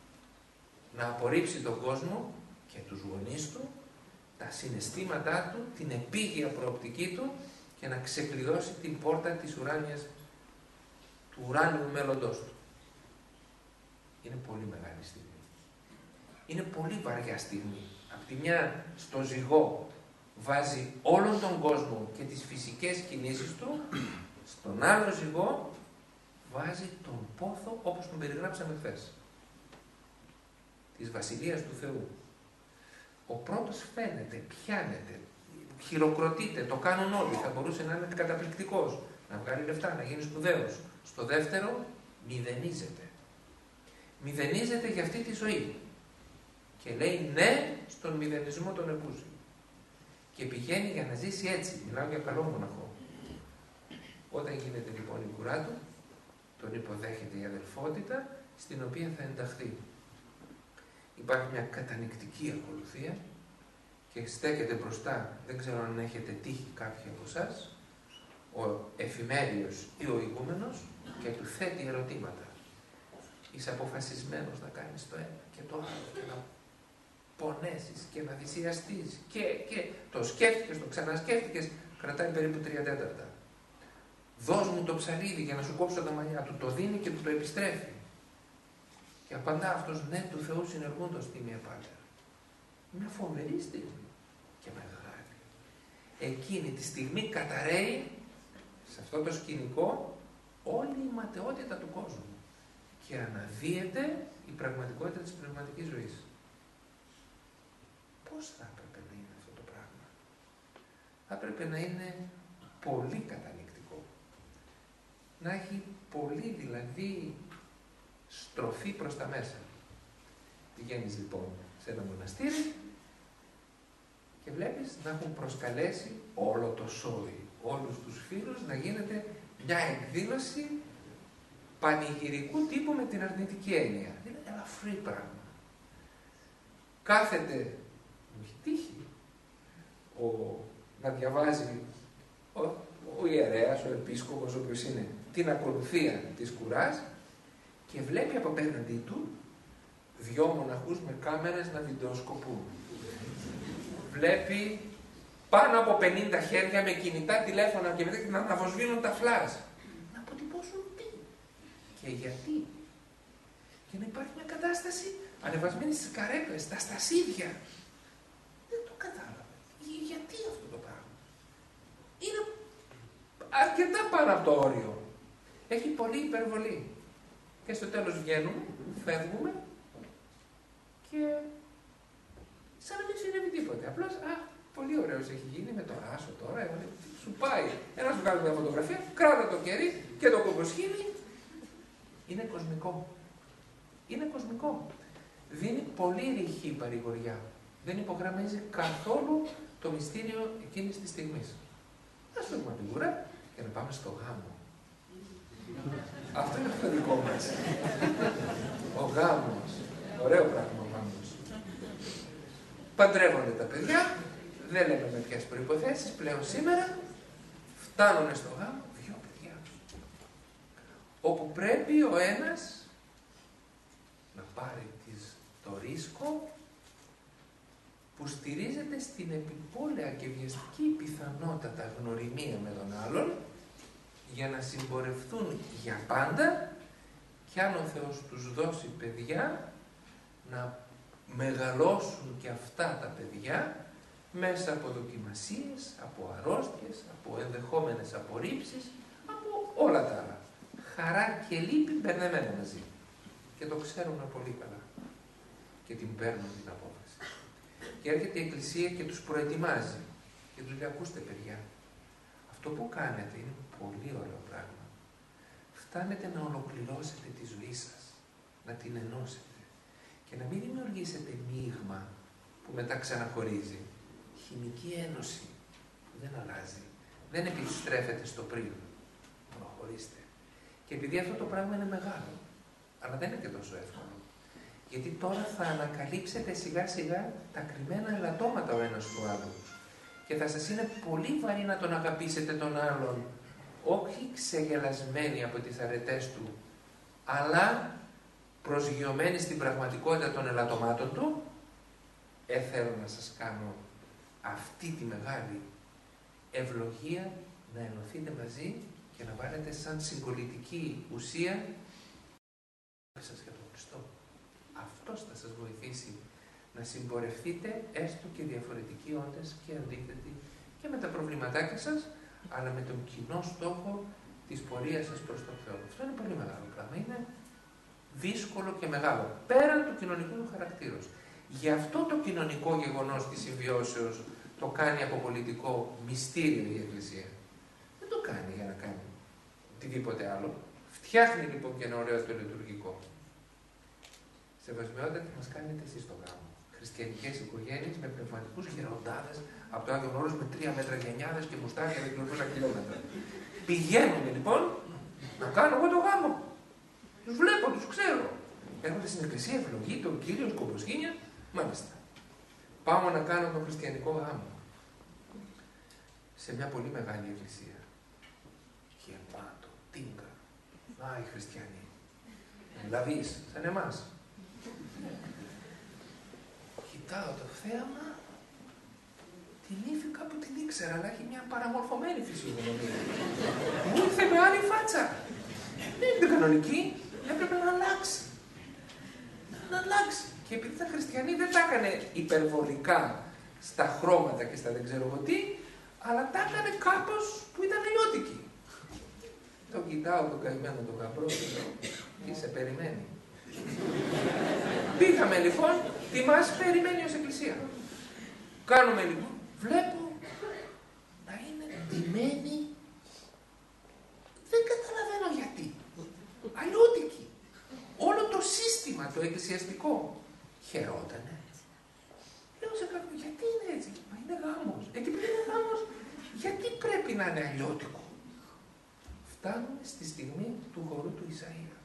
να απορρίψει τον κόσμο και τους γονείς του, τα συναισθήματά του, την επίγεια προοπτική του και να ξεκλειδώσει την πόρτα της ουράνιας, του ουράνιου μέλλοντός του. Είναι πολύ μεγάλη στιγμή. Είναι πολύ βαριά στιγμή. Απ' τη μια στο ζυγό βάζει όλον τον κόσμο και τις φυσικές κινήσεις του, στον άλλο ζυγό βάζει τον πόθο όπως τον περιγράψαμε χθες, της Βασιλείας του Θεού. Ο πρώτος φαίνεται, πιάνεται, χειροκροτείται, το κάνουν όλοι, θα μπορούσε να είναι καταπληκτικός, να βγάλει λεφτά, να γίνει σπουδαίος. Στο δεύτερο μηδενίζεται. Μηδενίζεται για αυτή τη ζωή. Και λέει ναι στον μηδενισμό των επούσιων. Και πηγαίνει για να ζήσει έτσι. Μιλάω για καλό μοναχό. Όταν γίνεται λοιπόν η κουρά του, τον υποδέχεται η αδελφότητα, στην οποία θα ενταχθεί. Υπάρχει μια κατανυκτική ακολουθία και στέκεται μπροστά, δεν ξέρω αν έχετε τύχει κάποιοι από εσάς, ο εφημέριος ή ο ηγούμενος και του θέτει ερωτήματα. Είσαι αποφασισμένος να κάνεις το ένα και το άλλο και να πονέσεις και να θυσιαστείς και, και το σκέφτηκες, το ξανασκέφτηκες, κρατάει περίπου τρία τέταρτα. Δώσ' μου το ψαρίδι για να σου κόψω τα μαλλιά του, το δίνει και του το επιστρέφει. Και απαντά αυτός, ναι, του Θεού συνεργούντος τίμια πάτερ. Μια φοβερή στιγμή και μεγάλη. Εκείνη τη στιγμή καταραίει σε αυτό το σκηνικό όλη η ματαιότητα του κόσμου και αναδύεται η πραγματικότητα της πνευματικής ζωής. Πώς θα έπρεπε να είναι αυτό το πράγμα? Θα έπρεπε να είναι πολύ κατανοητικό. να έχει πολύ δηλαδή στροφή προς τα μέσα. Πηγαίνεις λοιπόν σε ένα μοναστήρι και βλέπεις να έχουν προσκαλέσει όλο το σόι, όλους τους φίλους, να γίνεται μια εκδήλωση πανηγυρικού τύπου με την αρνητική έννοια. Είναι ελαφρύ πράγμα. Κάθεται, μου έχει τύχει, ο, να διαβάζει ο, ο ιερέας, ο επίσκοπος, ο οποίος είναι την ακολουθία της κουράς και βλέπει από απέναντί του δυο μοναχούς με κάμερες να βιντεοσκοπούν. Βλέπει πάνω από πενήντα χέρια με κινητά τηλέφωνα και μετά να αναβοσβήνουν τα φλάζ. Να αποτυπώσουν τι και γιατί. Και να υπάρχει μια κατάσταση ανεβασμένη στις καρέκλες, στα στασίδια. Δεν το κατάλαβα. Γιατί αυτό το πράγμα. Είναι αρκετά πάνω από το όριο. Έχει πολύ υπερβολή. Και στο τέλος βγαίνουμε, φεύγουμε και σαν να μην συνέβη τίποτε. Απλώς, α, πολύ ωραίος έχει γίνει με το ράσο τώρα, σου πάει. Ένα σου κάνει μια φωτογραφία, κράτα το κερί και το κοκοσχήνι. Είναι κοσμικό. Είναι κοσμικό. Δίνει πολύ ρηχή παρηγοριά. Δεν υπογραμμίζει καθόλου το μυστήριο εκείνης της στιγμής. Ας φύγουμε από την κουρά και να πάμε στο γάμο. Αυτό είναι το δικό μας. Ο γάμος. Ωραίο πράγμα ο γάμος. Παντρεύονται τα παιδιά, δεν λέμε με ποιες προϋποθέσεις, πλέον σήμερα φτάνουν στο γάμο δύο παιδιά. Όπου πρέπει ο ένας να πάρει τις, το ρίσκο που στηρίζεται στην επιπόλαια και βιαστική πιθανότατα γνωριμία με τον άλλον για να συμπορευτούν για πάντα και αν ο Θεός τους δώσει παιδιά να μεγαλώσουν και αυτά τα παιδιά μέσα από δοκιμασίες, από αρρώστιες, από ενδεχόμενες απορρίψεις, από όλα τα άλλα. Χαρά και λύπη μπερδεμένα μαζί. Και το ξέρουν πολύ καλά. Και την παίρνουν την απόφαση. Και έρχεται η Εκκλησία και τους προετοιμάζει. Και τους λέει, ακούστε παιδιά, αυτό που κάνετε είναι πολύ ωραίο πράγμα. Φτάνετε να ολοκληρώσετε τη ζωή σας, να την ενώσετε και να μην δημιουργήσετε μείγμα που μετά ξαναχωρίζει. Χημική ένωση που δεν αλλάζει, δεν επιστρέφεται στο πριν. Προχωρήστε. Και επειδή αυτό το πράγμα είναι μεγάλο, αλλά δεν είναι και τόσο εύκολο, γιατί τώρα θα ανακαλύψετε σιγά σιγά τα κρυμμένα ελαττώματα ο ένας του άλλου και θα σας είναι πολύ βαρύ να τον αγαπήσετε τον άλλον, όχι ξεγελασμένοι από τις αρετές του, αλλά προσγειωμένοι στην πραγματικότητα των ελαττωμάτων του. Ε, θέλω να σας κάνω αυτή τη μεγάλη ευλογία να ενωθείτε μαζί και να βάλετε σαν συγκολητική ουσία σας για τον Χριστό. Αυτός θα σας βοηθήσει να συμπορευτείτε έστω και διαφορετικοί όντες και αντίθετοι και με τα προβληματάκια σας, αλλά με τον κοινό στόχο της πορείας σας προς τον Θεό. Αυτό είναι πολύ μεγάλο πράγμα. Είναι δύσκολο και μεγάλο, πέραν του κοινωνικού του χαρακτήρος. Γι' αυτό το κοινωνικό γεγονός της συμβιώσεως το κάνει από πολιτικό μυστήριο η Εκκλησία. Δεν το κάνει για να κάνει οτιδήποτε άλλο. Φτιάχνει λοιπόν και ένα ωραίο το λειτουργικό. Σεβασμιότατη μας κάνετε εσείς το γάμο. Χριστιανικές οικογένειες με πνευματικούς γεροντάδες από το Άγιον Όρος με τρία μέτρα γενιάδες και μουστάκια με διακόσια χιλιόμετρα. Πηγαίνουν λοιπόν να κάνω εγώ το γάμο. Τους βλέπω, τους ξέρω. Έρχονται στην εκκλησία, ευλογείται ο Κύριος, κομποσχήνια. Μάλιστα. Πάμε να κάνω τον χριστιανικό γάμο. Σε μια πολύ μεγάλη εκκλησία. Γεμάτο, τίνκα. Α, οι χριστιανοί. Λαβείς, σαν εμάς. Κοιτάω το θέαμα, την ύφη κάπου την ήξερα, αλλά έχει μια παραμορφωμένη φυσιογνωμία. Μου ήρθε με άλλη φάτσα. Δεν είναι κανονική, έπρεπε να αλλάξει. Να αλλάξει. Και επειδή τα χριστιανοί δεν τα έκανε υπερβολικά στα χρώματα και στα δεν ξέρω εγώ τι, αλλά τα έκανε κάπως που ήταν λιώτικοι. Τον κοιτάω τον καημένο τον γαμπρό και σε περιμένει. Πήγαμε λοιπόν, τι μας περιμένει ως εκκλησία. Κάνουμε λοιπόν, βλέπω να είναι ντυμένοι, δεν καταλαβαίνω σύστημα, το εκκλησιαστικό. Χαιρότανε. Λέω σε κάποιον, γιατί είναι έτσι? Μα είναι γάμος. Ε, και επειδή είναι γάμος, γιατί πρέπει να είναι αλλιώτικο? Φτάνουμε στη στιγμή του χορού του Ισαΐα.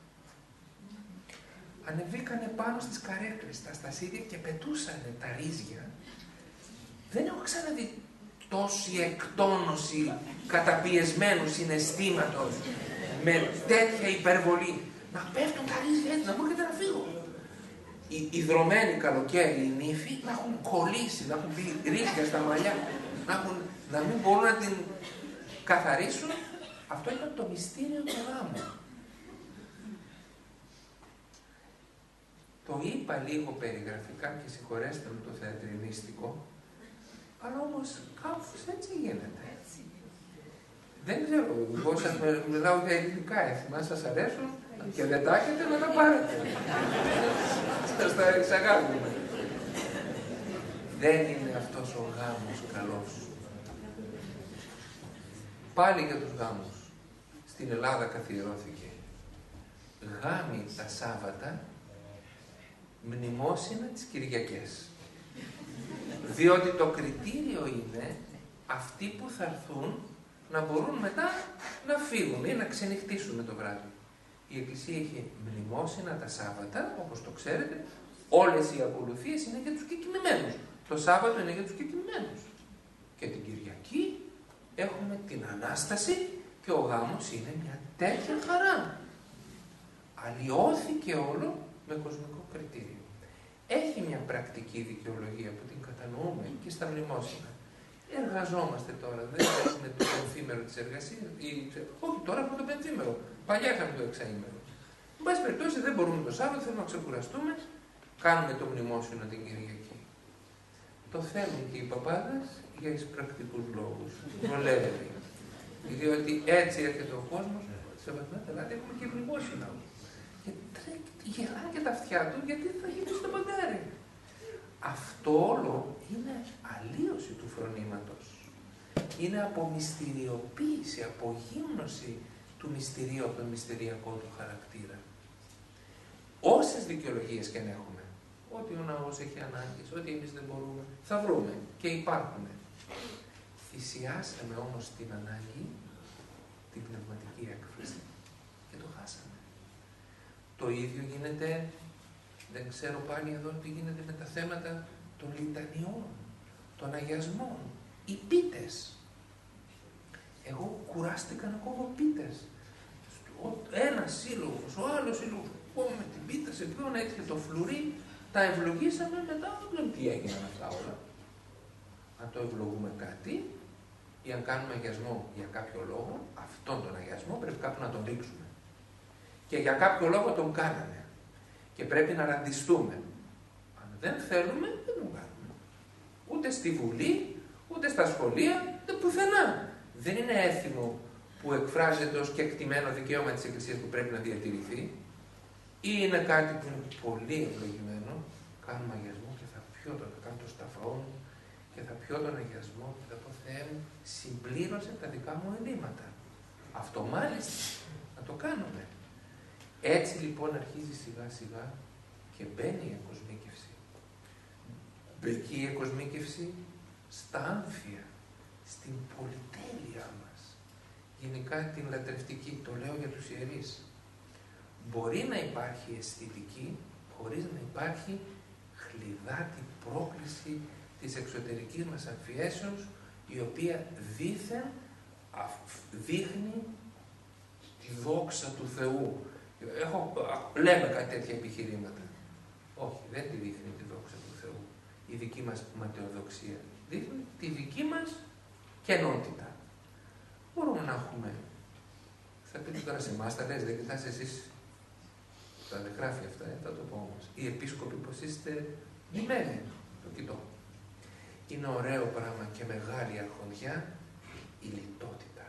Ανεβήκανε πάνω στις καρέκλες, στα στασίδια και πετούσανε τα ρύζια. Δεν έχω ξαναδεί τόση εκτόνωση καταπιεσμένου συναισθήματος με τέτοια υπερβολή. Να πέφτουν τα ρύζια έτσι, να μου έρχεται να φύγω. Οι, οι δρομένοι καλοκαίρι, οι νύφοι, να έχουν κολλήσει, να έχουν πει ρύζια στα μαλλιά, να, έχουν, να μην μπορούν να την καθαρίσουν. Αυτό ήταν το μυστήριο του γάμου. Το είπα λίγο περιγραφικά και συγχωρέστε με το θεατρινίστικο, αλλά όμως κάπως έτσι γίνεται. Δεν ξέρω, εγώ σας μιλάω για ελληνικά έθιμα, σας αρέσουν και δεν τα έχετε να τα πάρετε. Σας τα εξαγάγουμε. Δεν είναι αυτός ο γάμος καλός. Πάλι για τους γάμους. Στην Ελλάδα καθιερώθηκε γάμοι τα Σάββατα, μνημόσυνα τις Κυριακές. Διότι το κριτήριο είναι αυτοί που θα έρθουν να μπορούν μετά να φύγουν ή να ξενυχτήσουν το βράδυ. Η Εκκλησία είχε μνημόσυνα τα Σάββατα, όπως το ξέρετε, όλες οι ακολουθίες είναι για τους κεκοιμημένους. Το Σάββατο είναι για τους κεκοιμημένους. Και την Κυριακή έχουμε την Ανάσταση και ο γάμος είναι μια τέτοια χαρά. Αλλοιώθηκε όλο με κοσμικό κριτήριο. Έχει μια πρακτική δικαιολογία που την κατανοούμε και στα μνημόσυνα. Εργαζόμαστε τώρα, δεν έχουμε το πενθήμερο της εργασίας. Ή, όχι, τώρα έχουμε το πενθήμερο. Παλιά είχαμε το εξαήμερο. Εν πάση περιπτώσει, δεν μπορούμε το Σάββατο, θέλουμε να ξεκουραστούμε, κάνουμε το μνημόσυνο την Κυριακή. Το θέλουν και οι παπάδες για τις πρακτικούς λόγους. Βολεύει. Διότι έτσι έρχεται ο κόσμος, σε βαθμά Ελλάδα έχουμε και μνημόσυνα. Και γελάνε και τα αυτιά του γιατί θα γίνει στο παντάρι. Αυτό όλο είναι αλλίωση του φρονήματος. Είναι απομυστηριοποίηση, απογύμνωση του μυστηρίου από τον μυστηριακό του χαρακτήρα. Όσες δικαιολογίες και αν έχουμε, ότι ο ναός έχει ανάγκες, ότι εμείς δεν μπορούμε, θα βρούμε και υπάρχουν. Θυσιάσαμε όμως την ανάγκη, την πνευματική έκφραση και το χάσαμε. Το ίδιο γίνεται, δεν ξέρω πάλι εδώ τι γίνεται με τα θέματα των λιτανιών, των αγιασμών, οι πίτες. Εγώ κουράστηκα να κόβω πίτες. Ένας σύλλογος, ο άλλος σύλλογος, κόβουμε την πίτα, σε ποιον έτυχε το φλουρί, τα ευλογήσαμε, μετά δεν ξέρουμε τι έγιναν αυτά όλα. Αν το ευλογούμε κάτι, ή αν κάνουμε αγιασμό για κάποιο λόγο, αυτόν τον αγιασμό πρέπει κάπου να τον ρίξουμε. Και για κάποιο λόγο τον κάναμε. Και πρέπει να ραντιστούμε. Αν δεν θέλουμε, δεν τον κάνουμε. Ούτε στη Βουλή, ούτε στα σχολεία, ούτε πουθενά. Δεν είναι έθιμο που εκφράζεται ως κεκτημένο δικαίωμα της Εκκλησίας που πρέπει να διατηρηθεί, ή είναι κάτι που είναι πολύ ευλογημένο, κάνουμε αγιασμό και θα πιω τον, θα κάνω το σταφαό μου και θα πιω τον αγιασμό και θα πω Θεέ μου, συμπλήρωσε τα δικά μου ελλείμματα. Αυτό μάλιστα να το κάνουμε. Έτσι λοιπόν αρχίζει σιγά σιγά και μπαίνει η εκοσμίκευση. Μπήκε η εκοσμίκευση στα άμφια, στην πολυτέλειά μας. Γενικά την λατρευτική, το λέω για τους ιερείς. Μπορεί να υπάρχει αισθητική χωρίς να υπάρχει χλιδάτη πρόκληση της εξωτερικής μας αμφιέσεως, η οποία δήθεν δείχνει τη δόξα του Θεού. Έχω, λέμε κάτι τέτοια επιχειρήματα. Όχι, δεν τη δείχνει τη δόξα του Θεού. Η δική μας ματαιοδοξία. Δείχνει τη δική μας κενότητα. Μπορούμε να έχουμε. Θα πείτε τώρα σε εμάς, τα λες, δεν κοιτάς εσείς. Τα δεν γράφει αυτά, ε, θα το πω όμως. Οι επίσκοποι πως είστε ντυμένοι. Το κοιτώ. Είναι ωραίο πράγμα και μεγάλη αρχοντιά η λιτότητα.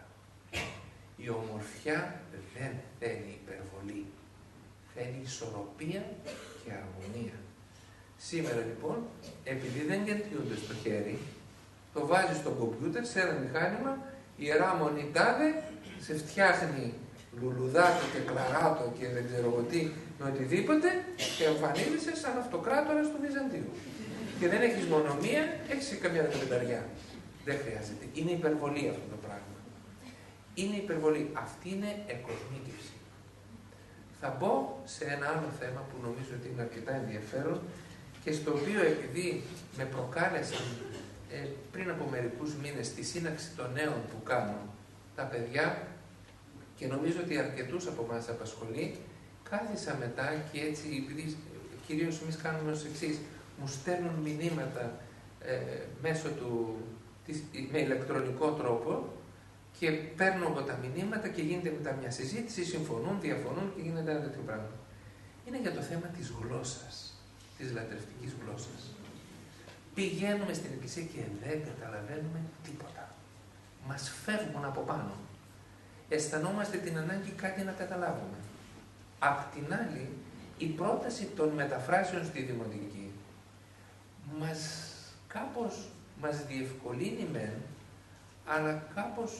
Η ομορφιά δεν θέλει υπερβολή. Θέλει ισορροπία και αρμονία. Σήμερα λοιπόν, επειδή δεν κεντριούνται στο χέρι, το βάζεις στο κομπιούτερ σε ένα μηχάνημα, η ιερά μονή τάδε σε φτιάχνει Λουλουδάτο και Κλαράτο και δεν ξέρω εγώ τι, με οτιδήποτε, και εμφανίζεσαι σαν αυτοκράτορας του Βυζαντίου. Και δεν έχεις μόνο μία, έχεις και καμιά δεκαπενταριά. Δεν χρειάζεται. Είναι υπερβολή αυτό το πράγμα. Είναι υπερβολή. Αυτή είναι εκοσμίκευση. Θα μπω σε ένα άλλο θέμα που νομίζω ότι είναι αρκετά ενδιαφέρον και στο οποίο, επειδή με προκάλεσαν ε, πριν από μερικούς μήνες τη σύναξη των νέων που κάνω τα παιδιά, και νομίζω ότι αρκετούς από εμάς απασχολεί, κάθισα μετά και έτσι, επειδή κυρίως εμείς κάνουμε ως εξής, μου στέλνουν μηνύματα ε, μέσω του, της, με ηλεκτρονικό τρόπο και παίρνω από τα μηνύματα και γίνεται μετά μια συζήτηση, συμφωνούν, διαφωνούν και γίνεται ένα τέτοιο πράγμα. Είναι για το θέμα της γλώσσας, της λατρευτικής γλώσσας. Πηγαίνουμε στην εκκλησία και δεν καταλαβαίνουμε τίποτα. Μας φεύγουν από πάνω. Αισθανόμαστε την ανάγκη κάτι να καταλάβουμε. Απ' την άλλη, η πρόταση των μεταφράσεων στη Δημοτική μας κάπως μας διευκολύνει μεν, αλλά κάπως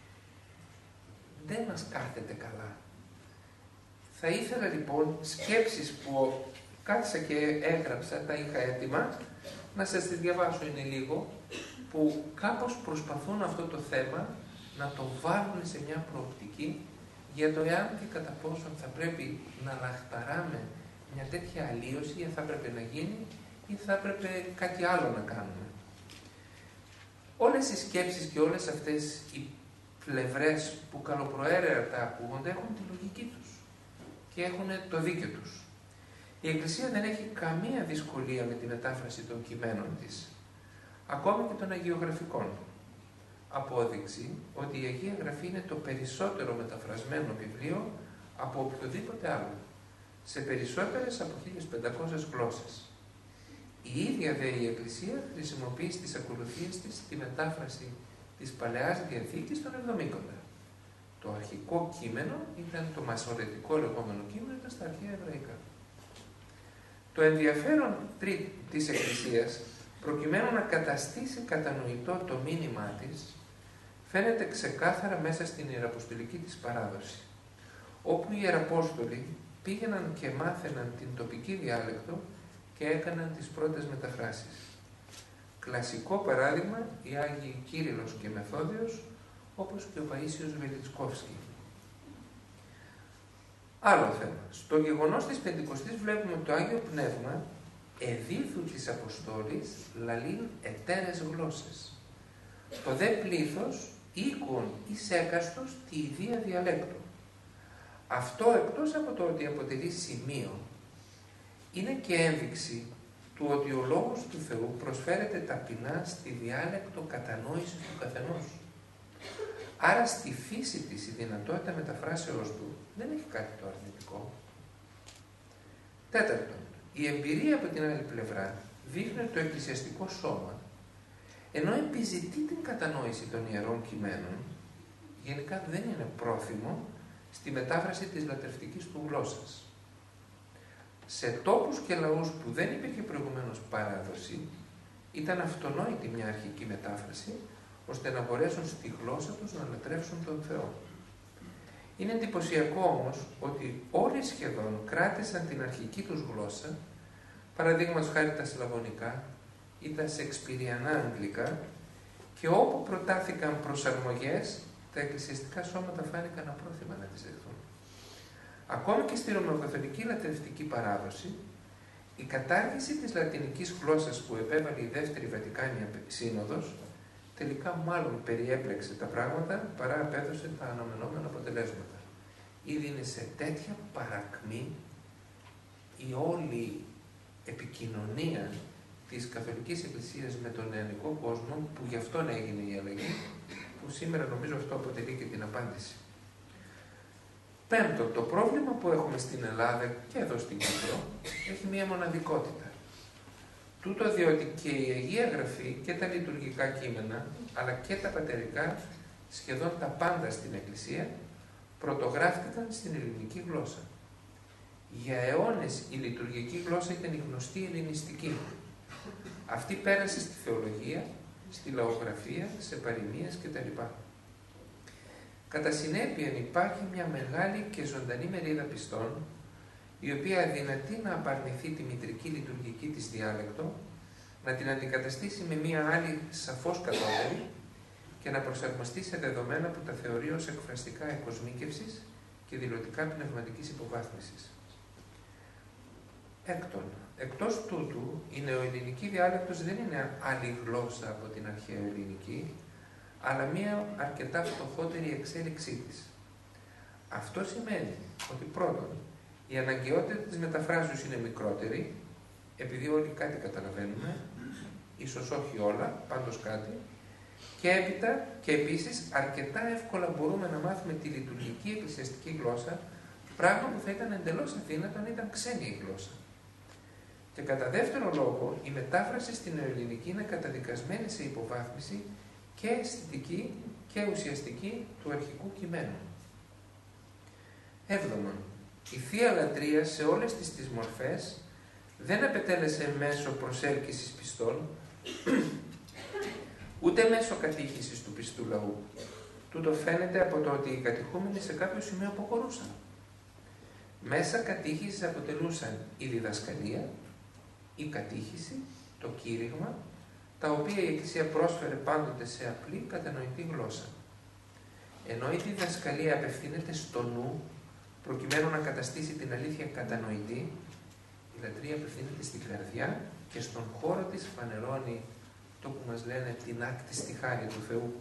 δεν μας κάθεται καλά. Θα ήθελα λοιπόν σκέψεις που κάθισα και έγραψα, τα είχα έτοιμα, να σας τις διαβάσω, είναι λίγο, που κάπως προσπαθούν αυτό το θέμα να το βάλουν σε μια προοπτική για το εάν και κατά πόσον θα πρέπει να λαχταράμε μια τέτοια αλλίωση, ή θα πρέπει να γίνει ή θα πρέπει κάτι άλλο να κάνουμε. Όλες οι σκέψεις και όλες αυτές οι πλευρές που καλοπροαίρετα ακούγονται έχουν τη λογική τους και έχουν το δίκαιο τους. Η Εκκλησία δεν έχει καμία δυσκολία με τη μετάφραση των κειμένων της, ακόμη και των αγιογραφικών. Απόδειξη ότι η Αγία Γραφή είναι το περισσότερο μεταφρασμένο βιβλίο από οποιοδήποτε άλλο, σε περισσότερες από χίλιες πεντακόσιες γλώσσες. Η ίδια δε η Εκκλησία χρησιμοποιεί στις ακολουθίες της τη μετάφραση της Παλαιάς Διαθήκης των εβδομήντα. Το αρχικό κείμενο ήταν το μασορετικό λεγόμενο κείμενο, ήταν στα αρχαία εβραϊκά. Το ενδιαφέρον της Εκκλησίας, προκειμένου να καταστήσει κατανοητό το μήνυμά της, φαίνεται ξεκάθαρα μέσα στην ιεραποστολική της παράδοση, όπου οι ιεραπόστολοι πήγαιναν και μάθαιναν την τοπική διάλεκτο και έκαναν τις πρώτες μεταφράσεις. Κλασικό παράδειγμα οι Άγιοι Κύριλλος και Μεθόδιος, όπως και ο Παΐσιος Βελιτσκόφσκι. Άλλο θέμα. Στο γεγονός της Πεντηκοστής βλέπουμε το Άγιο Πνεύμα εδίδου της Αποστόλης λαλήν εταίρες γλώσσες. Το δε πλήθος οίκων εις έκαστος τη ιδία διαλέκτου. Αυτό, εκτός από το ότι αποτελεί σημείο, είναι και ένδειξη του ότι ο Λόγος του Θεού προσφέρεται ταπεινά στη διάλεκτο κατανόηση του καθενός. Άρα στη φύση της η δυνατότητα μεταφράσεως του δεν έχει κάτι το αρνητικό. Τέταρτον, η εμπειρία από την άλλη πλευρά δείχνει το εκκλησιαστικό σώμα, ενώ επιζητεί την κατανόηση των ιερών κειμένων, γενικά δεν είναι πρόθυμο στη μετάφραση της λατρευτικής του γλώσσας. Σε τόπους και λαούς που δεν υπήρχε προηγουμένως παράδοση, ήταν αυτονόητη μια αρχική μετάφραση, ώστε να μπορέσουν στη γλώσσα τους να λατρεύσουν τον Θεό. Είναι εντυπωσιακό όμως ότι όλοι σχεδόν κράτησαν την αρχική τους γλώσσα, παραδείγματος χάρη τα σλαβωνικά ή τα σεξπιριανά αγγλικά, και όπου προτάθηκαν προσαρμογές, τα εκκλησιαστικά σώματα φάνηκαν απρόθυμα να τις δεχθούν. Ακόμη και στη ρωμαιοκαθολική λατρευτική παράδοση, η κατάργηση της λατινικής γλώσσας που επέβαλε η Δεύτερη Βατικάνια Σύνοδος, τελικά μάλλον περιέπλεξε τα πράγματα παρά απέδωσε τα αναμενόμενα αποτελέσματα. Ήδη είναι σε τέτοια παρακμή η όλη επικοινωνία της Καθολικής Εκκλησίας με τον νεανικό κόσμο, που γι' αυτόν έγινε η αλλαγή, που σήμερα νομίζω αυτό αποτελεί και την απάντηση. Πέμπτο, το πρόβλημα που έχουμε στην Ελλάδα και εδώ στην Κύπρο έχει μία μοναδικότητα. Τούτο διότι και η Αγία Γραφή και τα λειτουργικά κείμενα, αλλά και τα πατερικά, σχεδόν τα πάντα στην Εκκλησία, πρωτογράφηκαν στην ελληνική γλώσσα. Για αιώνες η λειτουργική γλώσσα ήταν η γνωστή ελληνιστική. Αυτή πέρασε στη θεολογία, στη λαογραφία, σε παροιμίες κτλ. Κατά συνέπεια υπάρχει μια μεγάλη και ζωντανή μερίδα πιστών, η οποία αδυνατεί να απαρνηθεί τη μητρική λειτουργική της διάλεκτο, να την αντικαταστήσει με μια άλλη σαφώς κατώτερη και να προσαρμοστεί σε δεδομένα που τα θεωρεί ως εκφραστικά εκοσμίκευσης και δηλωτικά πνευματικής υποβάθμισης. Έκτον, εκτός τούτου, η νεοελληνική διάλεκτος δεν είναι άλλη γλώσσα από την αρχαία ελληνική, αλλά μία αρκετά φτωχότερη εξέλιξή της. Αυτό σημαίνει ότι πρώτον, η αναγκαιότητα της μεταφράσεως είναι μικρότερη, επειδή όλοι κάτι καταλαβαίνουμε, ίσως όχι όλα, πάντως κάτι, και έπειτα και επίσης αρκετά εύκολα μπορούμε να μάθουμε τη λειτουργική εκκλησιαστική γλώσσα, πράγμα που θα ήταν εντελώς αδύνατο αν ήταν ξένη η γλώσσα. Και κατά δεύτερο λόγο, η μετάφραση στην νεοελληνική είναι καταδικασμένη σε υποβάθμιση και αισθητική και ουσιαστική του αρχικού κειμένου. Έβδομον, η Θεία Λατρεία σε όλες τις, τις μορφές δεν απετέλεσε μέσω προσέλκυσης πιστών, ούτε μέσω κατήχησης του πιστού λαού. Τούτο φαίνεται από το ότι οι κατηχούμενοι σε κάποιο σημείο αποχωρούσαν. Μέσα κατήχησης αποτελούσαν η διδασκαλία, η κατήχηση, το κήρυγμα, τα οποία η Εκκλησία πρόσφερε πάντοτε σε απλή κατανοητή γλώσσα. Ενώ η διδασκαλία απευθύνεται στο νου, προκειμένου να καταστήσει την αλήθεια κατανοητή, η λατρεία απευθύνεται στην καρδιά και στον χώρο της φανερώνει το που μας λένε την άκτιστη χάρη του Θεού.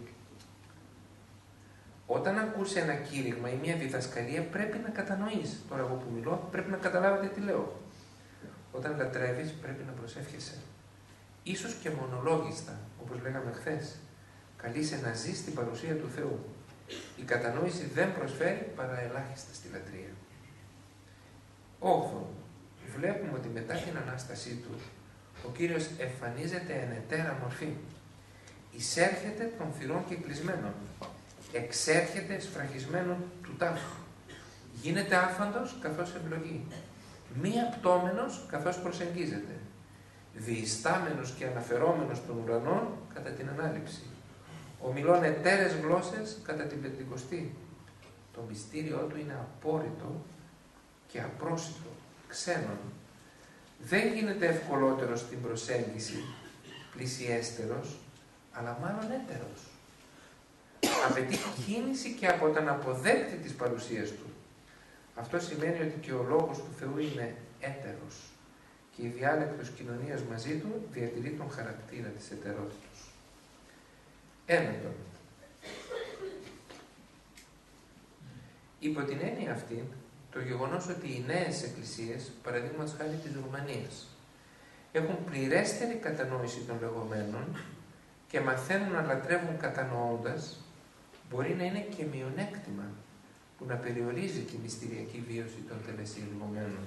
Όταν ακούς ένα κήρυγμα ή μια διδασκαλία πρέπει να κατανοείς. Τώρα εγώ που μιλώ πρέπει να καταλάβετε τι λέω. Όταν λατρεύεις πρέπει να προσεύχεσαι. Ίσως και μονολόγιστα, όπως λέγαμε χθες. Καλείσαι να ζεις στην παρουσία του Θεού. Η κατανόηση δεν προσφέρει παρά ελάχιστα στη λατρεία. Όγδοον, βλέπουμε ότι μετά την Ανάστασή Του, ο Κύριος εμφανίζεται εν ετέρα μορφή. Εισέρχεται των θυρών και κλεισμένων. Εξέρχεται σφραγισμένων του τάφου. Γίνεται άφαντος καθώς ευλογεί. Μη απτώμενος καθώς προσεγγίζεται. Διιστάμενος και αναφερόμενος των ουρανών κατά την ανάληψη. Ομιλών εταίρες γλώσσες κατά την Πεντηκοστή. Το μυστήριό του είναι απόρριτο και απρόσιτο, ξένον. Δεν γίνεται ευκολότερος στην προσέγγιση, πλησιέστερος, αλλά μάλλον έτερος. Απαιτεί κίνηση και από τον αποδέκτη της παρουσίας του. Αυτό σημαίνει ότι και ο Λόγος του Θεού είναι έτερος και η διάλεκτος κοινωνίας μαζί του διατηρεί τον χαρακτήρα της ετερότητος. Ένατον. Υπό την έννοια αυτή, το γεγονός ότι οι νέες εκκλησίες, παραδείγματος χάρη της Ρουμανίας, έχουν πληρέστερη κατανόηση των λεγόμενων και μαθαίνουν να λατρεύουν κατανοώντας, μπορεί να είναι και μειονέκτημα που να περιορίζει τη μυστηριακή βίωση των τελεσιεργομένων.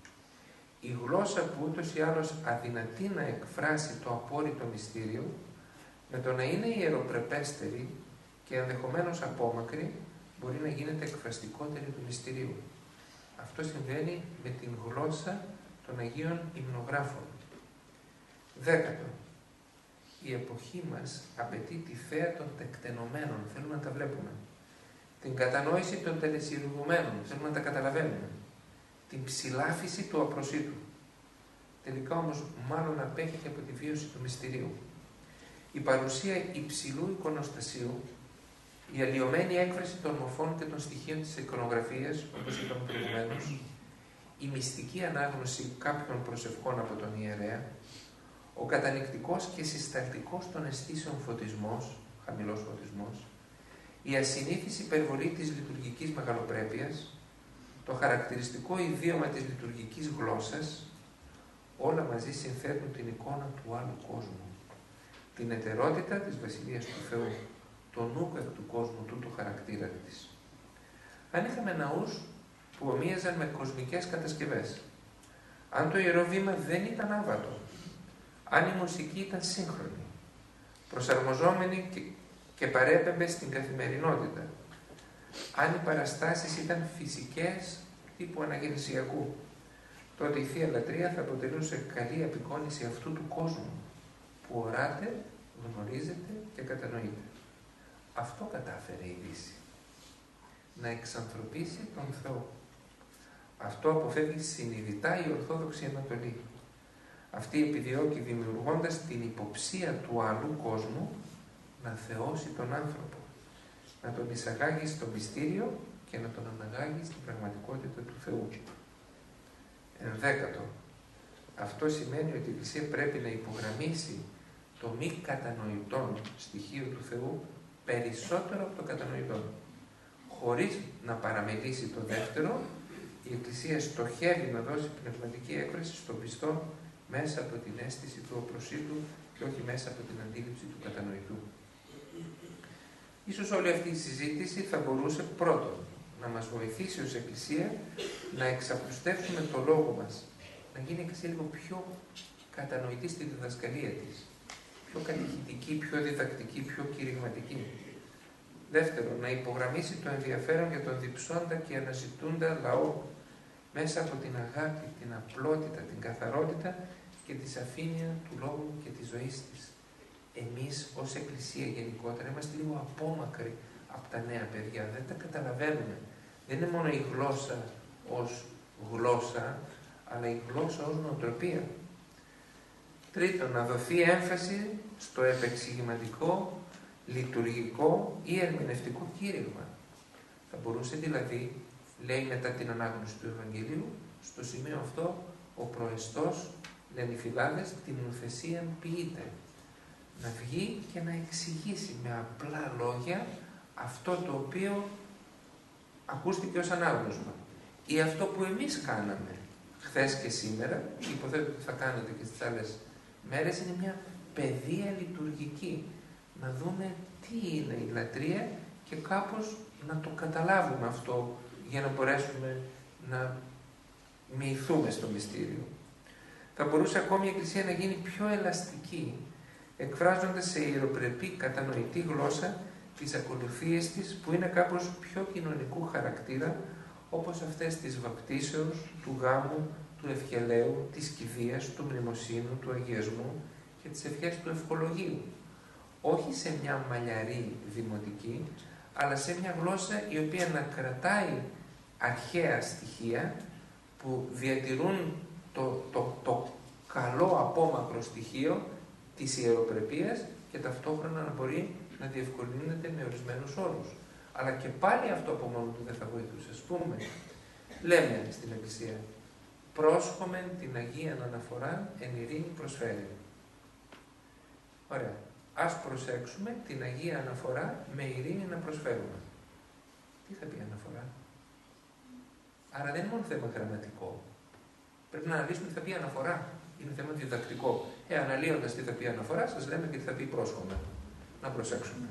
Η γλώσσα που ούτως ή άλλως αδυνατεί να εκφράσει το απόρριτο μυστήριο, με το να είναι ιεροπρεπέστερη και ενδεχομένως απόμακρη, μπορεί να γίνεται εκφραστικότερη του μυστηρίου. Αυτό συμβαίνει με την γλώσσα των Αγίων Υμνογράφων. Δέκατο. Η εποχή μας απαιτεί τη θέα των τεκτενωμένων, θέλουμε να τα βλέπουμε. Την κατανόηση των τελεσιεργουμένων, θέλουμε να τα καταλαβαίνουμε. Την ψηλάφιση του απροσίτου. Τελικά όμως μάλλον απέχει και από τη βίωση του μυστηρίου. Η παρουσία υψηλού εικονοστασίου, η αλλοιωμένη έκφραση των μορφών και των στοιχείων της εικονογραφίας, όπως είπαμε προηγουμένως, η μυστική ανάγνωση κάποιων προσευχών από τον ιερέα, ο κατανυκτικός και συσταλτικός των αισθήσεων φωτισμός, χαμηλός φωτισμός, η ασυνήθιση υπερβολή της λειτουργικής μεγαλοπρέπειας, το χαρακτηριστικό ιδίωμα της λειτουργικής γλώσσας, όλα μαζί συνθέτουν την εικόνα του άλλου κόσμου, την ετερότητα της Βασιλείας του Θεού, τον νουκ εκ του κόσμου του, το χαρακτήρα της. Αν είχαμε ναούς που ομοίαζαν με κοσμικές κατασκευές, αν το Ιερό Βήμα δεν ήταν άβατο, αν η μουσική ήταν σύγχρονη, προσαρμοζόμενη και, και παρέπεμπε στην καθημερινότητα, αν οι παραστάσεις ήταν φυσικές τύπου αναγεννησιακού, τότε η Θεία Λατρεία θα αποτελούσε καλή απεικόνηση αυτού του κόσμου που οράται, γνωρίζεται και κατανοείται. Αυτό κατάφερε η Δύση. να εξανθρωπίσει τον Θεό. Αυτό αποφεύγει συνειδητά η Ορθόδοξη Ανατολή. Αυτή επιδιώκει δημιουργώντας την υποψία του άλλου κόσμου να θεώσει τον άνθρωπο, να τον εισαγάγει στο μυστήριο και να τον αναγάγει στην πραγματικότητα του Θεού. Ενδέκατο. Αυτό σημαίνει ότι η Εκκλησία πρέπει να υπογραμμίσει το μη κατανοητό στοιχείο του Θεού περισσότερο από το κατανοητό. Χωρίς να παραμελήσει το δεύτερο, η Εκκλησία στοχεύει να δώσει πνευματική έκφραση στον πιστό μέσα από την αίσθηση του οπροσύτου και όχι μέσα από την αντίληψη του κατανοητού. Ίσως όλη αυτή η συζήτηση θα μπορούσε πρώτον να μας βοηθήσει ως Εκκλησία να εξαπλουστεύσουμε το λόγο μας, να γίνει η Εκκλησία λίγο πιο κατανοητή στη διδασκαλία της, πιο κατηχητική, πιο διδακτική, πιο κηρυγματική. Δεύτερον, να υπογραμμίσει το ενδιαφέρον για τον διψώντα και αναζητούντα λαό μέσα από την αγάπη, την απλότητα, την καθαρότητα και τη σαφήνεια του λόγου και της ζωής της. Εμείς ως Εκκλησία γενικότερα είμαστε λίγο απόμακροι από τα νέα παιδιά, δεν τα καταλαβαίνουμε. Δεν είναι μόνο η γλώσσα ως γλώσσα, αλλά η γλώσσα ως νοοτροπία. Τρίτον, να δοθεί έμφαση στο επεξηγηματικό, λειτουργικό ή ερμηνευτικό κήρυγμα. Θα μπορούσε δηλαδή, λέει μετά την ανάγνωση του Ευαγγελίου, στο σημείο αυτό ο προεστός, λένε οι φυλάδες, την νουθεσίαν ποιείται. Να βγει και να εξηγήσει με απλά λόγια αυτό το οποίο ακούστηκε ως ανάγνωσμα. Ή αυτό που εμείς κάναμε χθες και σήμερα, και υποθέτω ότι θα κάνετε και στις άλλες μέρες, είναι μια παιδεία λειτουργική. Να δούμε τι είναι η λατρεία και κάπως να το καταλάβουμε αυτό για να μπορέσουμε να μοιηθούμε στο μυστήριο. Θα μπορούσε ακόμη η Εκκλησία να γίνει πιο ελαστική, εκφράζοντας σε ιεροπρεπή κατανοητή γλώσσα τις ακολουθίες της που είναι κάπως πιο κοινωνικού χαρακτήρα, όπως αυτές της βαπτίσεως, του γάμου, του ευχελαίου, της κηδείας, του μνημοσύνου, του αγιασμού και τις ευχές του ευχολογίου. Όχι σε μια μαλλιαρή δημοτική, αλλά σε μια γλώσσα η οποία να κρατάει αρχαία στοιχεία που διατηρούν το, το, το καλό απόμακρο στοιχείο της ιεροπρεπίας και ταυτόχρονα να μπορεί να διευκολύνεται με ορισμένους όρους. Αλλά και πάλι αυτό από μόνο του δεν θα βοηθούσε. Ας πούμε, λέμε στην Εκκλησία, πρόσχομεν την Αγία Αναφορά εν ειρήνη προσφέρει. Ωραία. Ας προσέξουμε την Αγία Αναφορά με ειρήνη να προσφέρουμε. Τι θα πει αναφορά? Άρα δεν είναι μόνο θέμα γραμματικό. Πρέπει να αναλύσουμε τι θα πει αναφορά. Είναι θέμα διδακτικό. Ε, αναλύοντας τι θα πει αναφορά, σας λέμε και τι θα πει πρόσχομαι. Να προσέξουμε.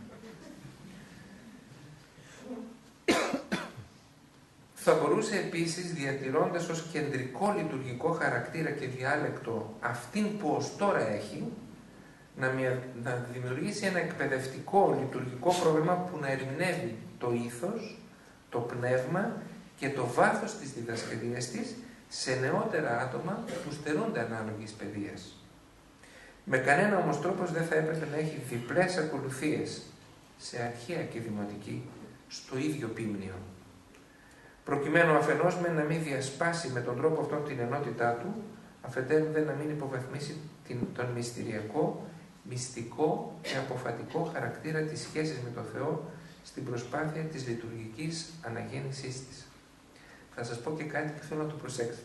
Θα μπορούσε επίσης, διατηρώντας ως κεντρικό λειτουργικό χαρακτήρα και διάλεκτο αυτήν που ως τώρα έχει, να, μια, να δημιουργήσει ένα εκπαιδευτικό λειτουργικό πρόγραμμα που να ερμηνεύει το ήθος, το πνεύμα και το βάθος της διδασκαλίας της σε νεότερα άτομα που στερούνται ανάλογης παιδείας. Με κανένα όμως τρόπος δεν θα έπρεπε να έχει διπλές ακολουθίες σε αρχαία και δημοτική στο ίδιο πίμνιο. Προκειμένου αφενός με να μην διασπάσει με τον τρόπο αυτόν την ενότητά του, αφετέρου δε να μην υποβαθμίσει την, τον μυστηριακό, μυστικό και αποφατικό χαρακτήρα της σχέσης με τον Θεό στην προσπάθεια της λειτουργικής αναγέννησής της. Θα σας πω και κάτι που θέλω να το προσέξετε.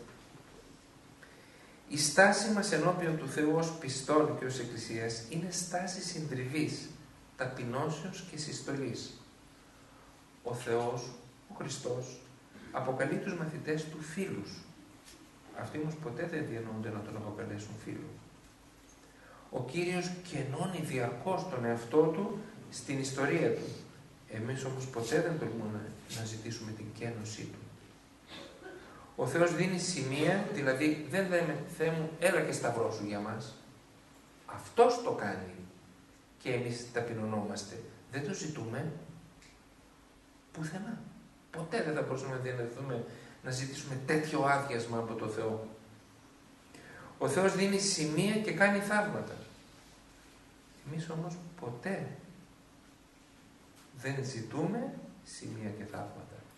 Η στάση μας ενώπιον του Θεού ως πιστών και ως Εκκλησίας είναι στάση συντριβής, ταπεινώσεως και συστολής. Ο Θεός, ο Χριστός, αποκαλεί τους μαθητές του φίλους. Αυτοί όμως ποτέ δεν διανοούνται να τον αποκαλέσουν φίλο. Ο Κύριος κενώνει διαρκώς τον εαυτό του στην ιστορία του. Εμείς όμως ποτέ δεν τολμούμε να ζητήσουμε την κένωσή του. Ο Θεός δίνει σημεία, δηλαδή δεν λέμε Θεέ μου έλα και σταυρώσου για μας. Αυτός το κάνει και εμείς ταπεινωνόμαστε. Δεν το ζητούμε πουθενά. Ποτέ δεν θα μπορούσαμε να διανεθούμε να ζητήσουμε τέτοιο άδειασμα από το Θεό. Ο Θεός δίνει σημεία και κάνει θαύματα. Εμείς όμως ποτέ δεν ζητούμε σημεία και θαύματα.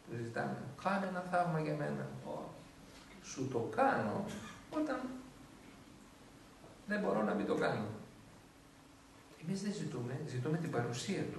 Του ζητάμε, κάνε ένα θαύμα για μένα. Ω, σου το κάνω όταν δεν μπορώ να μην το κάνω. Εμείς δεν ζητούμε, ζητούμε την παρουσία Του.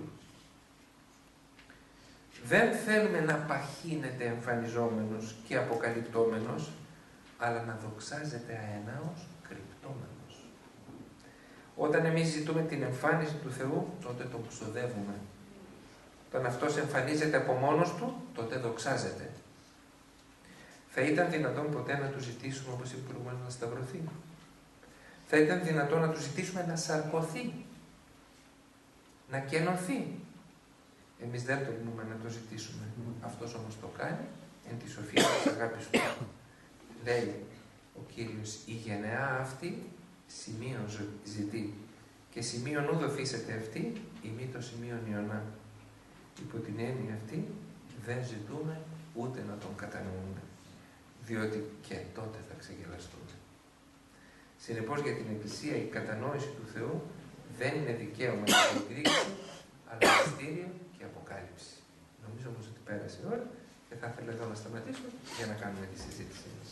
Δεν θέλουμε να παχύνεται εμφανιζόμενος και αποκαλυπτόμενος, αλλά να δοξάζεται αενάως κρυπτόμενος. Όταν εμείς ζητούμε την εμφάνιση του Θεού, τότε τον ξοδεύουμε. Όταν Αυτός εμφανίζεται από μόνος Του, τότε δοξάζεται. Θα ήταν δυνατόν ποτέ να Του ζητήσουμε, όπως είπε προηγουμένως, να σταυρωθεί? Θα ήταν δυνατόν να Του ζητήσουμε να σαρκωθεί, να κενωθεί? Εμείς δεν τολμούμε να το ζητήσουμε. Αυτός όμως το κάνει, εν τη σοφία της αγάπης Του. Λέει ο Κύριος, η γενεά αυτή σημείων ζητεί και σημείων ου δοθήσετε αυτή, η μη το σημείων ιονά. Υπό την έννοια αυτή δεν ζητούμε ούτε να Τον κατανοούμε, διότι και τότε θα ξεγελαστούμε. Συνεπώς για την Εκκλησία η κατανόηση του Θεού δεν είναι δικαίωμα και εκδίκηση, αλλά μυστήριο και αποκάλυψη. Νομίζω όμως ότι πέρασε η ώρα και θα ήθελα εδώ να σταματήσω για να κάνουμε τη συζήτησή μας.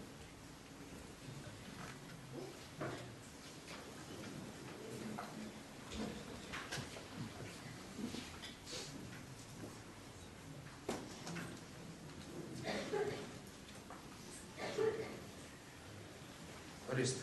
Ορίστε.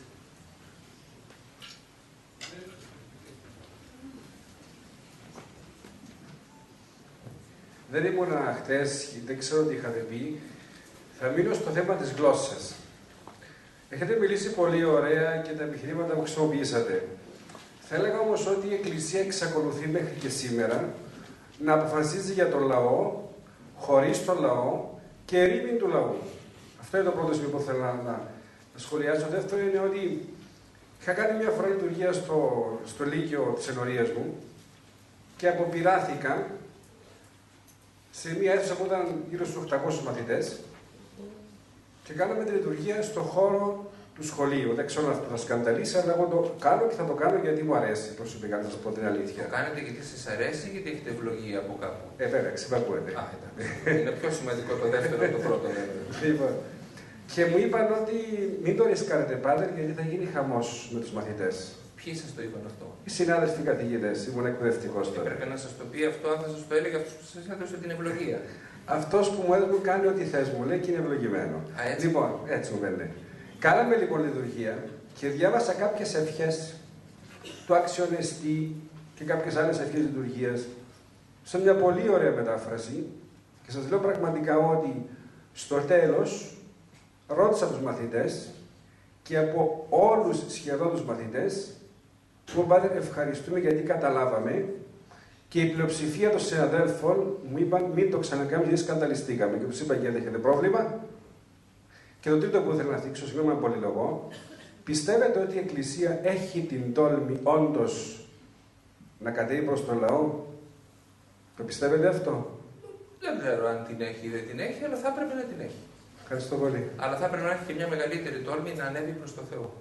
Δεν ήμουν χτες, δεν ξέρω τι είχατε πει. Θα μείνω στο θέμα της γλώσσας. Έχετε μιλήσει πολύ ωραία και τα επιχειρήματα που χρησιμοποιήσατε. Θα έλεγα όμως ότι η Εκκλησία εξακολουθεί μέχρι και σήμερα να αποφασίζει για τον λαό, χωρίς τον λαό και ερήμην του λαού. Αυτό είναι το πρώτο σημείο που θέλω να, να σχολιάσω. Το δεύτερο είναι ότι είχα κάνει μια φορά λειτουργία στο, στο Λύκειο της ενορίας μου και αποπειράθηκα σε μια αίθουσα που ήταν γύρω στους οκτακόσιους μαθητές και κάναμε τη λειτουργία στο χώρο του σχολείου. Δεν ξέρω αν αυτό θα σκανδαλίσει, αλλά εγώ το κάνω και θα το κάνω γιατί μου αρέσει προσωπικά, να σας πω την αλήθεια. Το κάνετε γιατί σας αρέσει ή γιατί έχετε ευλογία από κάπου? Ε, βέβαια, ξεπακούεται. Α, εντάξει. Είναι πιο σημαντικό το δεύτερο από το πρώτο, βέβαια. Λοιπόν, και μου είπαν ότι μην το ρισκάρετε, πάτερ, γιατί θα γίνει χαμός με τους μαθητές. Ποιοι σας το είπαν αυτό? Οι συνάδελφοι καθηγητές, ήμουν εκπαιδευτικός τώρα. Έπρεπε να σας το πει αυτό, αν θα σας το έλεγε αυτός που σας έδωσε την ευλογία. Αυτός που μου έδωσε κάνει ό,τι θες μου λέει και είναι ευλογημένο. Α, έτσι. Λοιπόν, έτσι μου λένε. Κάναμε λοιπόν λειτουργία και διάβασα κάποιες ευχές του αξιονεστή και κάποιες άλλες ευχές λειτουργίας σε μια πολύ ωραία μετάφραση και σας λέω πραγματικά ότι στο τέλος ρώτησα τους μαθητές και από όλους σχεδόν τους μαθητές μου είπαν ευχαριστούμε γιατί καταλάβαμε και η πλειοψηφία των συναδέλφων μου είπαν μην το ξανακάνουμε γιατί σκανδαλιστήκαμε και τους είπα γιατί έχετε πρόβλημα. Και το τρίτο που ήθελα να θίξω, συγγνώμη με πολυλογώ, πιστεύετε ότι η Εκκλησία έχει την τόλμη όντως να κατέβει προς τον λαό? Το πιστεύετε αυτό? Δεν ξέρω αν την έχει ή δεν την έχει, αλλά θα έπρεπε να την έχει. Ευχαριστώ πολύ. Αλλά θα έπρεπε να έχει και μια μεγαλύτερη τόλμη να ανέβει προς το Θεό.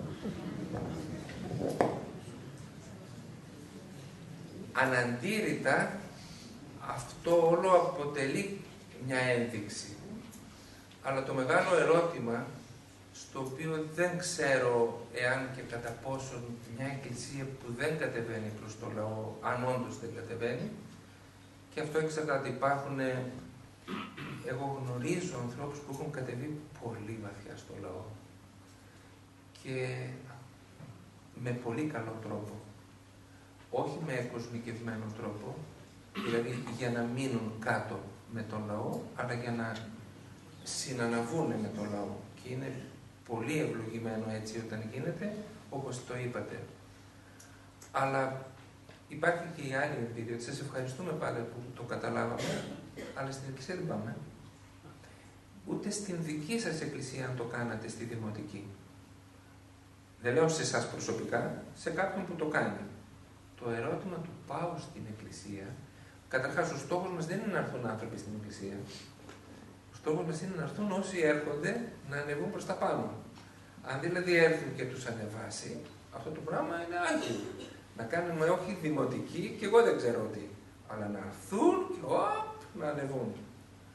Αναντήρητα, αυτό όλο αποτελεί μια ένδειξη. Αλλά το μεγάλο ερώτημα, στο οποίο δεν ξέρω εάν και κατά πόσον μια εκκλησία που δεν κατεβαίνει προς το λαό, αν όντως δεν κατεβαίνει, και αυτό εξαρτάται, υπάρχουν, εγώ γνωρίζω ανθρώπους που έχουν κατεβεί πολύ βαθιά στο λαό και με πολύ καλό τρόπο, όχι με εκοσμικευμένο τρόπο, δηλαδή για να μείνουν κάτω με τον λαό, αλλά για να συναναβούνε με τον λαό. Και είναι πολύ ευλογημένο έτσι όταν γίνεται, όπως το είπατε. Αλλά υπάρχει και η άλλη εμπειρία, ότι σας ευχαριστούμε πάλι που το καταλάβαμε, αλλά στην εκκλησία δεν πάμε. Ούτε στην δική σας εκκλησία αν το κάνατε στη δημοτική. Δεν λέω σε εσάς προσωπικά, σε κάποιον που το κάνει. Το ερώτημα του πάω στην εκκλησία, καταρχάς ο στόχος μας δεν είναι να έρθουν άνθρωποι στην εκκλησία. Ο στόχος μας είναι να έρθουν όσοι έρχονται να ανεβούν προς τα πάνω. Αν δηλαδή έρθουν και τους ανεβάσει, αυτό το πράγμα είναι άγιο. Να κάνουμε όχι δημοτική και εγώ δεν ξέρω τι, αλλά να έρθουν και οπ, να ανεβούν.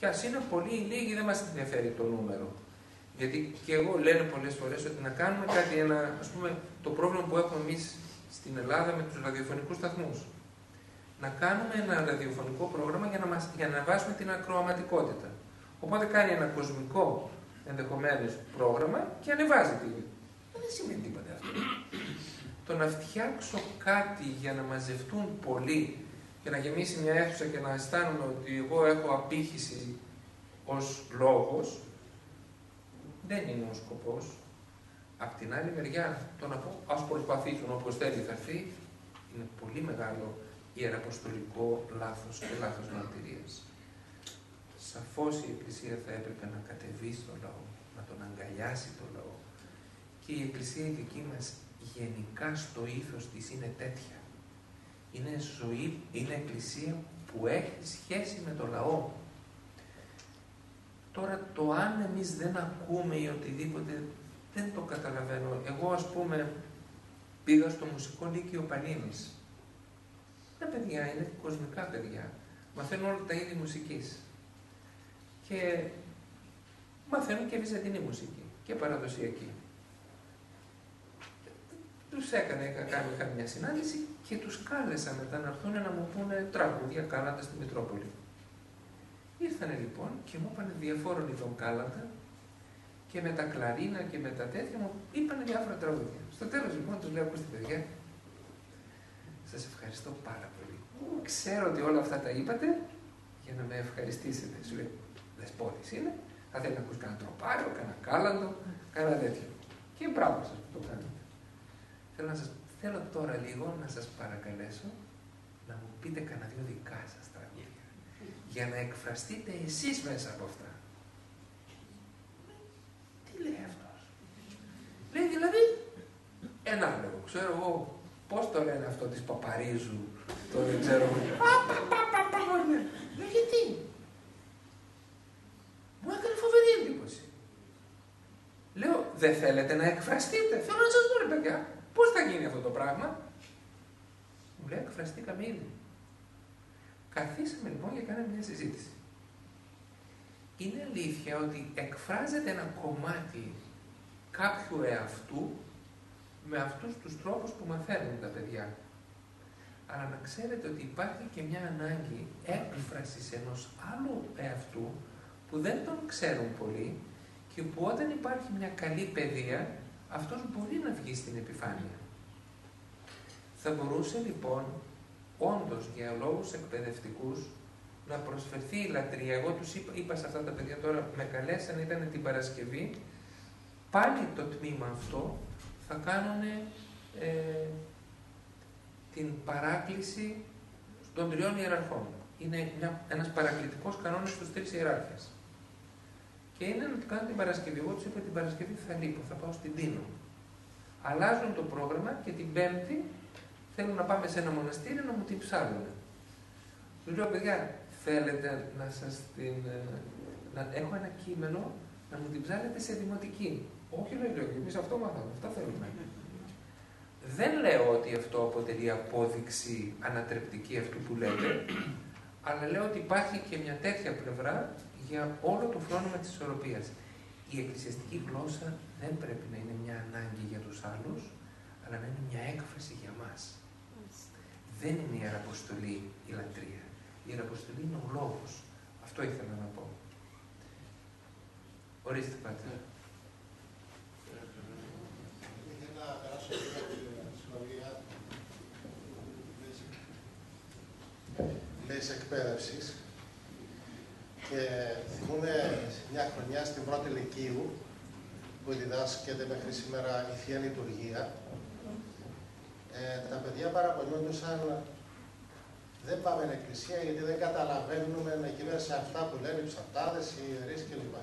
Και ας είναι πολλοί ή λίγοι, δεν μας ενδιαφέρει το νούμερο. Γιατί και εγώ λένε πολλές φορές ότι να κάνουμε κάτι, ένα, ας πούμε, το πρόβλημα που έχουμε εμείς στην Ελλάδα με τους ραδιοφωνικούς σταθμούς. Να κάνουμε ένα ραδιοφωνικό πρόγραμμα για να, μας, για να βάσουμε την ακροαματικότητα. Οπότε κάνει ένα κοσμικό ενδεχομένως πρόγραμμα και ανεβάζει τη. Δεν σημαίνει τίποτα αυτό. Το να φτιάξω κάτι για να μαζευτούν πολλοί και να γεμίσει μια αίθουσα και να αισθάνομαι ότι εγώ έχω απήχηση ως λόγος, δεν είναι ο σκοπός. Απ' την άλλη μεριά, το να πω ας προσπαθήσουν όπως θέλει θα έρθει, είναι πολύ μεγάλο ιεραποστολικό λάθος και λάθος μαρτυρίας. Σαφώς η Εκκλησία θα έπρεπε να κατεβεί στο λαό, να τον αγκαλιάσει το λαό. Και η Εκκλησία η δική μας γενικά στο ήθος της είναι τέτοια. Είναι ζωή, είναι Εκκλησία που έχει σχέση με το λαό. Τώρα το αν εμείς δεν ακούμε ή οτιδήποτε δεν το καταλαβαίνω. Εγώ ας πούμε πήγα στο Μουσικό Λύκειο Πανίνης. Τα παιδιά είναι κοσμικά παιδιά. Μαθαίνουν όλα τα είδη μουσικής. Και μαθαίνουν και βυζαντινή μουσική και παραδοσιακή. Τους έκανε, είχα κάνει είχα μια συνάντηση και τους κάλεσα μετά να έρθουν να μου πούνε τραγούδια κάλαντα στη Μητρόπολη. Ήρθανε λοιπόν και μου είπανε διαφόρων ειδών κάλαντα και με τα κλαρίνα και με τα τέτοια μου είπανε διάφορα τραγούδια. Στο τέλος λοιπόν τους λέω, ακούστε παιδιά, σας ευχαριστώ πάρα πολύ. Ξέρω ότι όλα αυτά τα είπατε για να με ευχαριστήσετε. Σου λέει, δεσπότης είναι, θα θέλει να ακούσει κανένα τροπάριο, κανένα κάλαντο, κανένα τέτοιο. Και μπράβο σας που το κάνετε. Θέλω, να σας, θέλω τώρα λίγο να σας παρακαλέσω να μου πείτε κανένα δύο δικά σας τραγούδια για να εκφραστείτε εσείς μέσα από αυτά. Τι λέει αυτός? Λέει δηλαδή, ένα λόγο, ξέρω εγώ, πώς το λένε αυτό της Παπαρίζου, το δεν ξέρω εγώ. Λέει γιατί? Μου έκανε φοβερή εντύπωση. Λέω, δεν θέλετε να εκφραστείτε? Θέλω να σας πω ρε παιδιά, πώς θα γίνει αυτό το πράγμα? Μου λέει, εκφραστήκαμε ήδη. Καθίσαμε λοιπόν και κάναμε μια συζήτηση. Είναι αλήθεια ότι εκφράζεται ένα κομμάτι κάποιου εαυτού με αυτούς τους τρόπους που μαθαίνουν τα παιδιά. Αλλά να ξέρετε ότι υπάρχει και μια ανάγκη έκφρασης ενός άλλου εαυτού που δεν τον ξέρουν πολύ και που όταν υπάρχει μια καλή παιδεία, αυτός μπορεί να βγει στην επιφάνεια. Θα μπορούσε λοιπόν, όντως για λόγους εκπαιδευτικούς, να προσφερθεί η λατρεία. Εγώ τους είπα, είπα σε αυτά τα παιδιά τώρα, με καλέσαν, ήταν την Παρασκευή, πάλι το τμήμα αυτό θα κάνουν ε, την παράκληση των τριών ιεραρχών. Είναι μια, ένας παρακλητικός κανόνας στους τρεις ιεράρχες. Και είναι να το κάνουν την Παρασκευή. Εγώ τους είπα την Παρασκευή θα λείπω, θα πάω στην Τίνο. Αλλάζουν το πρόγραμμα και την Πέμπτη θέλουν να πάμε σε ένα μοναστήρι να μου την ψάλουν. Τους λέω, παιδιά, θέλετε να σας την... να έχω ένα κείμενο να μου την ψάλετε σε δημοτική. Όχι, λέω, λέω, εμείς αυτό μάθαμε, αυτά θέλουμε. Δεν λέω ότι αυτό αποτελεί απόδειξη ανατρεπτική αυτού που λέτε, αλλά λέω ότι υπάρχει και μια τέτοια πλευρά για όλο το φρόνημα της ισορροπίας. Η εκκλησιαστική γλώσσα δεν πρέπει να είναι μια ανάγκη για τους άλλους, αλλά να είναι μια έκφραση για μας. Δεν είναι η ιεραποστολή η λατρεία. Η ιεραποστολή είναι ο λόγος. Αυτό ήθελα να πω. Ορίστε, Πάτερ. Ήθελα να περάσω μια σχολεία της εκπαίδευσης και θυμούμαι μια χρονιά στην πρώτη Λυκείου που διδάσκεται μέχρι σήμερα η Θεία Λειτουργία. Ε, τα παιδιά παραπονιόντουσαν, δεν πάμε στην εκκλησία γιατί δεν καταλαβαίνουμε εκεί μέσα σε αυτά που λένε οι ψαρτάδες, οι ιερείς κλπ.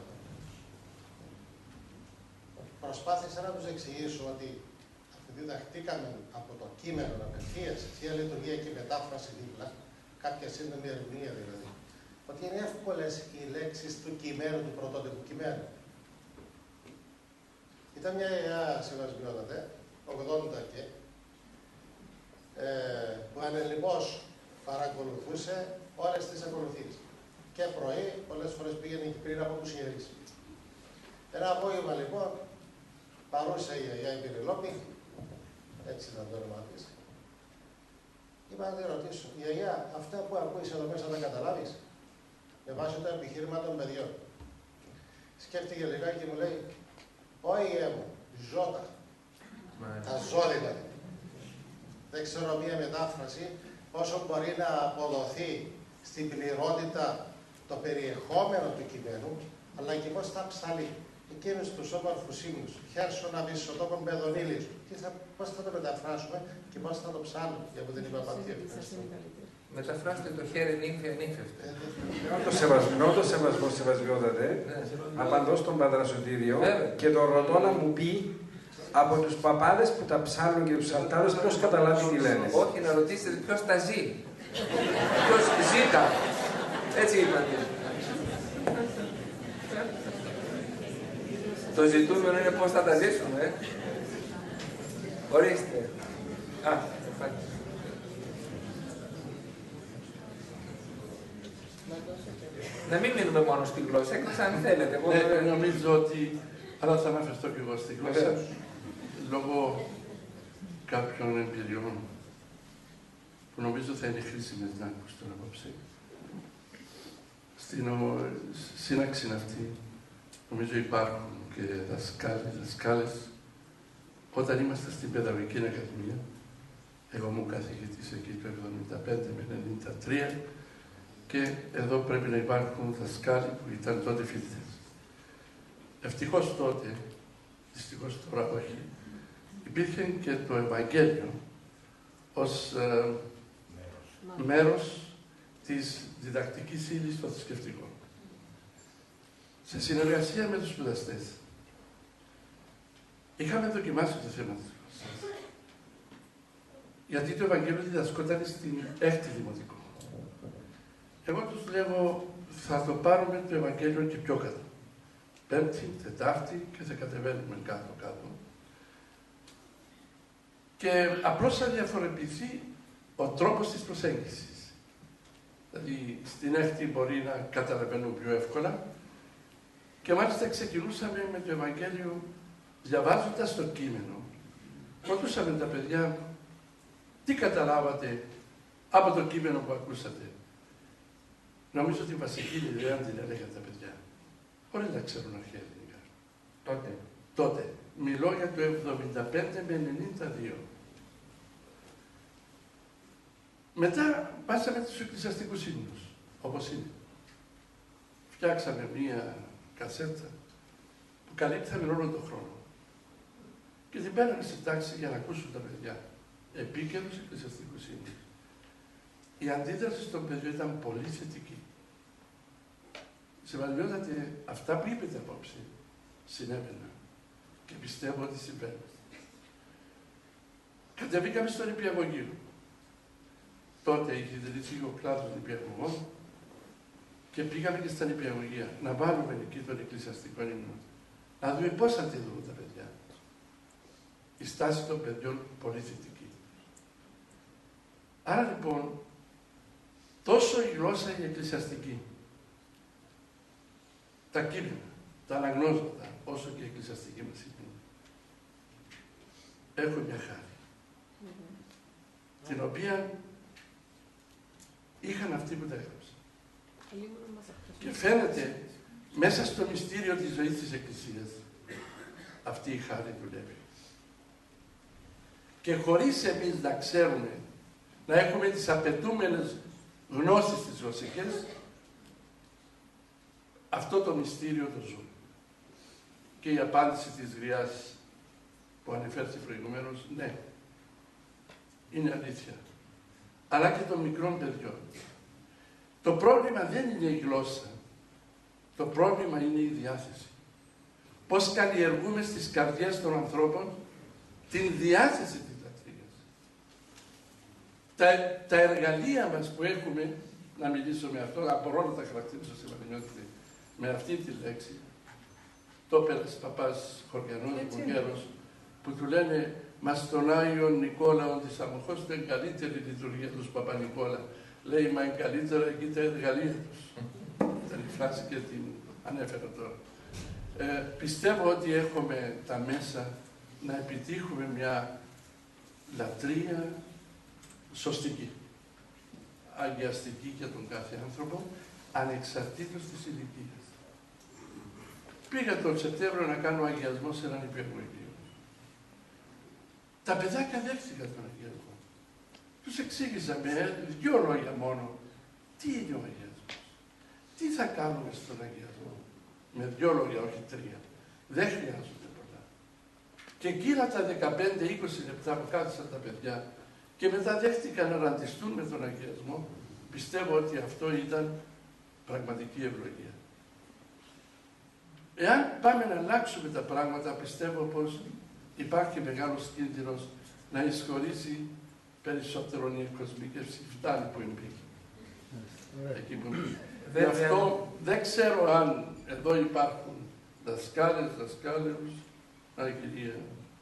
Προσπάθησα να τους εξηγήσω ότι διδαχτήκαμε από το κείμενο απευθείας, Θεία Λειτουργία και μετάφραση δίπλα, κάποια σύντομη ερμηνεία δηλαδή, ότι είναι εύκολες οι λέξεις του κειμένου, του πρωτότυπου κειμένου. Ήταν μια ιερά συμβασμιότατε, ογδόντα και, ε, που ανελειμώς παρακολουθούσε όλες τις ακολουθίες. και πρωί, πολλές φορές πήγαινε και πριν από τους ιερείς. Ένα απόγευμα λοιπόν, παρούσα η γιαγιά η Πυριλόπη, έτσι ήταν το όνομα της. Είπα να τη ρωτήσω, γιαγιά, αυτά που ακούεις εδώ μέσα τα καταλάβεις? Με βάση το επιχείρημα των παιδιών. Σκέφτηκε λιγάκι και μου λέει, όχι μου, ζώτα. Τα ζώα δηλαδή. Δεν ξέρω μία μετάφραση πόσο μπορεί να αποδοθεί στην πληρότητα το περιεχόμενο του κειμένου, αλλά και πώς θα ψαλεί. Εκείνους τους όμορφους ύμνους, χέρσον αβυσσοτόπων παιδονίλης. Πώς θα το μεταφράσουμε και πώς θα το ψάλουμε, για που δεν είπα πατήρ. Μεταφράστε το χέρι νύμφη ανύφευτε. Το σεβασμό, το σεβασμό, σεβασμιότατε. Απαντώ στον Πατρασωτήριο και το ρωτώ να μου πει από τους παπάδες που τα ψάλουν και τους ψαλτάδες ποιος καταλάβει τι λένε. Όχι, να ρωτήσετε ποιος τα ζει. Ποιος ζήτα. Έτσι είπατε. Το ζητούμενο είναι πώς θα τα ζήσουμε. Ε. Ορίστε. Α, ευχαριστώ. Να μην μείνουμε μόνο στη γλώσσα, εκτός αν θέλετε. Ναι, νομίζω ότι, αλλά θα αναφερθώ και εγώ στη γλώσσα, λόγω κάποιων εμπειριών που νομίζω θα είναι χρήσιμες να ακούσω τώρα απόψε. Στην σύναξη αυτή, νομίζω υπάρχουν και δασκάλοι, δασκάλες. Όταν ήμασταν στην Παιδαγωγική Ακαδημία, εγώ μου καθηγητής εκεί το εβδομήντα πέντε με ενενήντα τρία, και εδώ πρέπει να υπάρχουν δασκάλοι που ήταν τότε φοιτητές. Ευτυχώς τότε, δυστυχώς τώρα όχι, υπήρχε και το Ευαγγέλιο ως ε, μέρος της διδακτικής ύλης των θρησκευτικών. Σε συνεργασία με τους σπουδαστές, είχαμε δοκιμάσει το θέμα της γλώσσας. Γιατί το Ευαγγέλιο διδασκόταν στην έκτη δημοτικό. Εγώ τους λέγω, θα το πάρουμε το Ευαγγέλιο και πιο κάτω. Πέμπτη, Τετάρτη και θα κατεβαίνουμε κάτω-κάτω. Και απλώς θα διαφοροποιηθεί ο τρόπος της προσέγγισης. Δηλαδή, στην έκτη μπορεί να καταλαβαίνουν πιο εύκολα και μάλιστα ξεκινούσαμε με το Ευαγγέλιο διαβάζοντας το κείμενο. Ρωτούσαμε τα παιδιά, τι καταλάβατε από το κείμενο που ακούσατε. Νομίζω ότι η βασική ιδέα την έλεγαν τα παιδιά, χωρίς να ξέρουν αρχαία ελληνικά. Τότε. Τότε. Μιλώ για το εβδομήντα πέντε με ενενήντα δύο. Μετά πάσαμε τους εκκλησιαστικούς ύμνους, όπως είναι. Φτιάξαμε μία κασέτα που καλύπταμε όλο τον χρόνο. Και την πέραμε στην τάξη για να ακούσουν τα παιδιά. Επίκαιρους εκκλησιαστικούς ύμνους. Η αντίδραση των παιδιών ήταν πολύ θετική. Σεβασμιότατε, αυτά που είπετε απόψε συνέβαιναν και πιστεύω ότι συμβαίνουν. Κατεβήκαμε στο νηπιαγωγείο. Τότε είχε ιδρυθεί ο κλάδος νηπιαγωγών και πήγαμε και στα νηπιαγωγεία να βάλουμε εκεί τον εκκλησιαστικό ύμνο. Να δούμε πώς αντιδρούν τα παιδιά. Η στάση των παιδιών πολύ θετική. Άρα λοιπόν, τόσο η γλώσσα η εκκλησιαστική, τα κείμενα, τα αναγνώσματα, όσο και η εκκλησιαστική μας είναι, έχουν μια χάρη, mm-hmm. την οποία είχαν αυτοί που τα έγραψαν. Και φαίνεται, μέσα στο μυστήριο της ζωής της Εκκλησίας, αυτή η χάρη δουλεύει. Και χωρίς εμείς να ξέρουμε, να έχουμε τις απαιτούμενες γνώσεις τις γλωσσικές, αυτό το μυστήριο το ζούμε. Και η απάντηση της Γριάς που ανεφέρθη προηγουμένως, ναι, είναι αλήθεια. Αλλά και των μικρών παιδιών. Το πρόβλημα δεν είναι η γλώσσα. Το πρόβλημα είναι η διάθεση. Πώς καλλιεργούμε στις καρδιές των ανθρώπων την διάθεση της λατρείας. Τα, τα εργαλεία μας που έχουμε, να μιλήσω με αυτό, απορώ να τα χαρακτηρίσω σε Βαρινιώτη με αυτή τη λέξη, το πέρασε παπάς Χωριανός, Βογγέρος, που του λένε «Μα στον Άγιον Νικόλαο της Αμοχώς δεν καλύτερη λειτουργία τους Παπα-Νικόλα». Λέει «Μα είναι καλύτερα εκεί τα εργαλεία τους». φράση και την ανέφερα τώρα. Ε, πιστεύω ότι έχουμε τα μέσα να επιτύχουμε μια λατρεία σωστική, αγιαστική για τον κάθε άνθρωπο, ανεξαρτήτως της ηλικίας. Πήγα τον Σεπτέμβριο να κάνω αγιασμό σε έναν υπηαγωγείο. Τα παιδάκια δέχτηκαν τον αγιασμό. Τους εξήγησα με δυο λόγια μόνο τι είναι ο αγιασμός. Τι θα κάνουμε στον αγιασμό. Με δυο λόγια, όχι τρία. Δεν χρειάζονται πολλά. Και εκείνα τα δεκαπέντε με είκοσι λεπτά που κάθισαν τα παιδιά και μετά δέχτηκαν να ραντιστούν με τον αγιασμό, πιστεύω ότι αυτό ήταν πραγματική ευλογία. Εάν πάμε να αλλάξουμε τα πράγματα, πιστεύω πως υπάρχει μεγάλος κίνδυνος να εισχωρήσει περισσότερο η εκκοσμίκευση. Φτάνει που εμπήκε. Εκεί που εμπήκε. Γι' αυτό δεν ξέρω αν εδώ υπάρχουν δασκάλες, δασκάλους. Α, κυρία.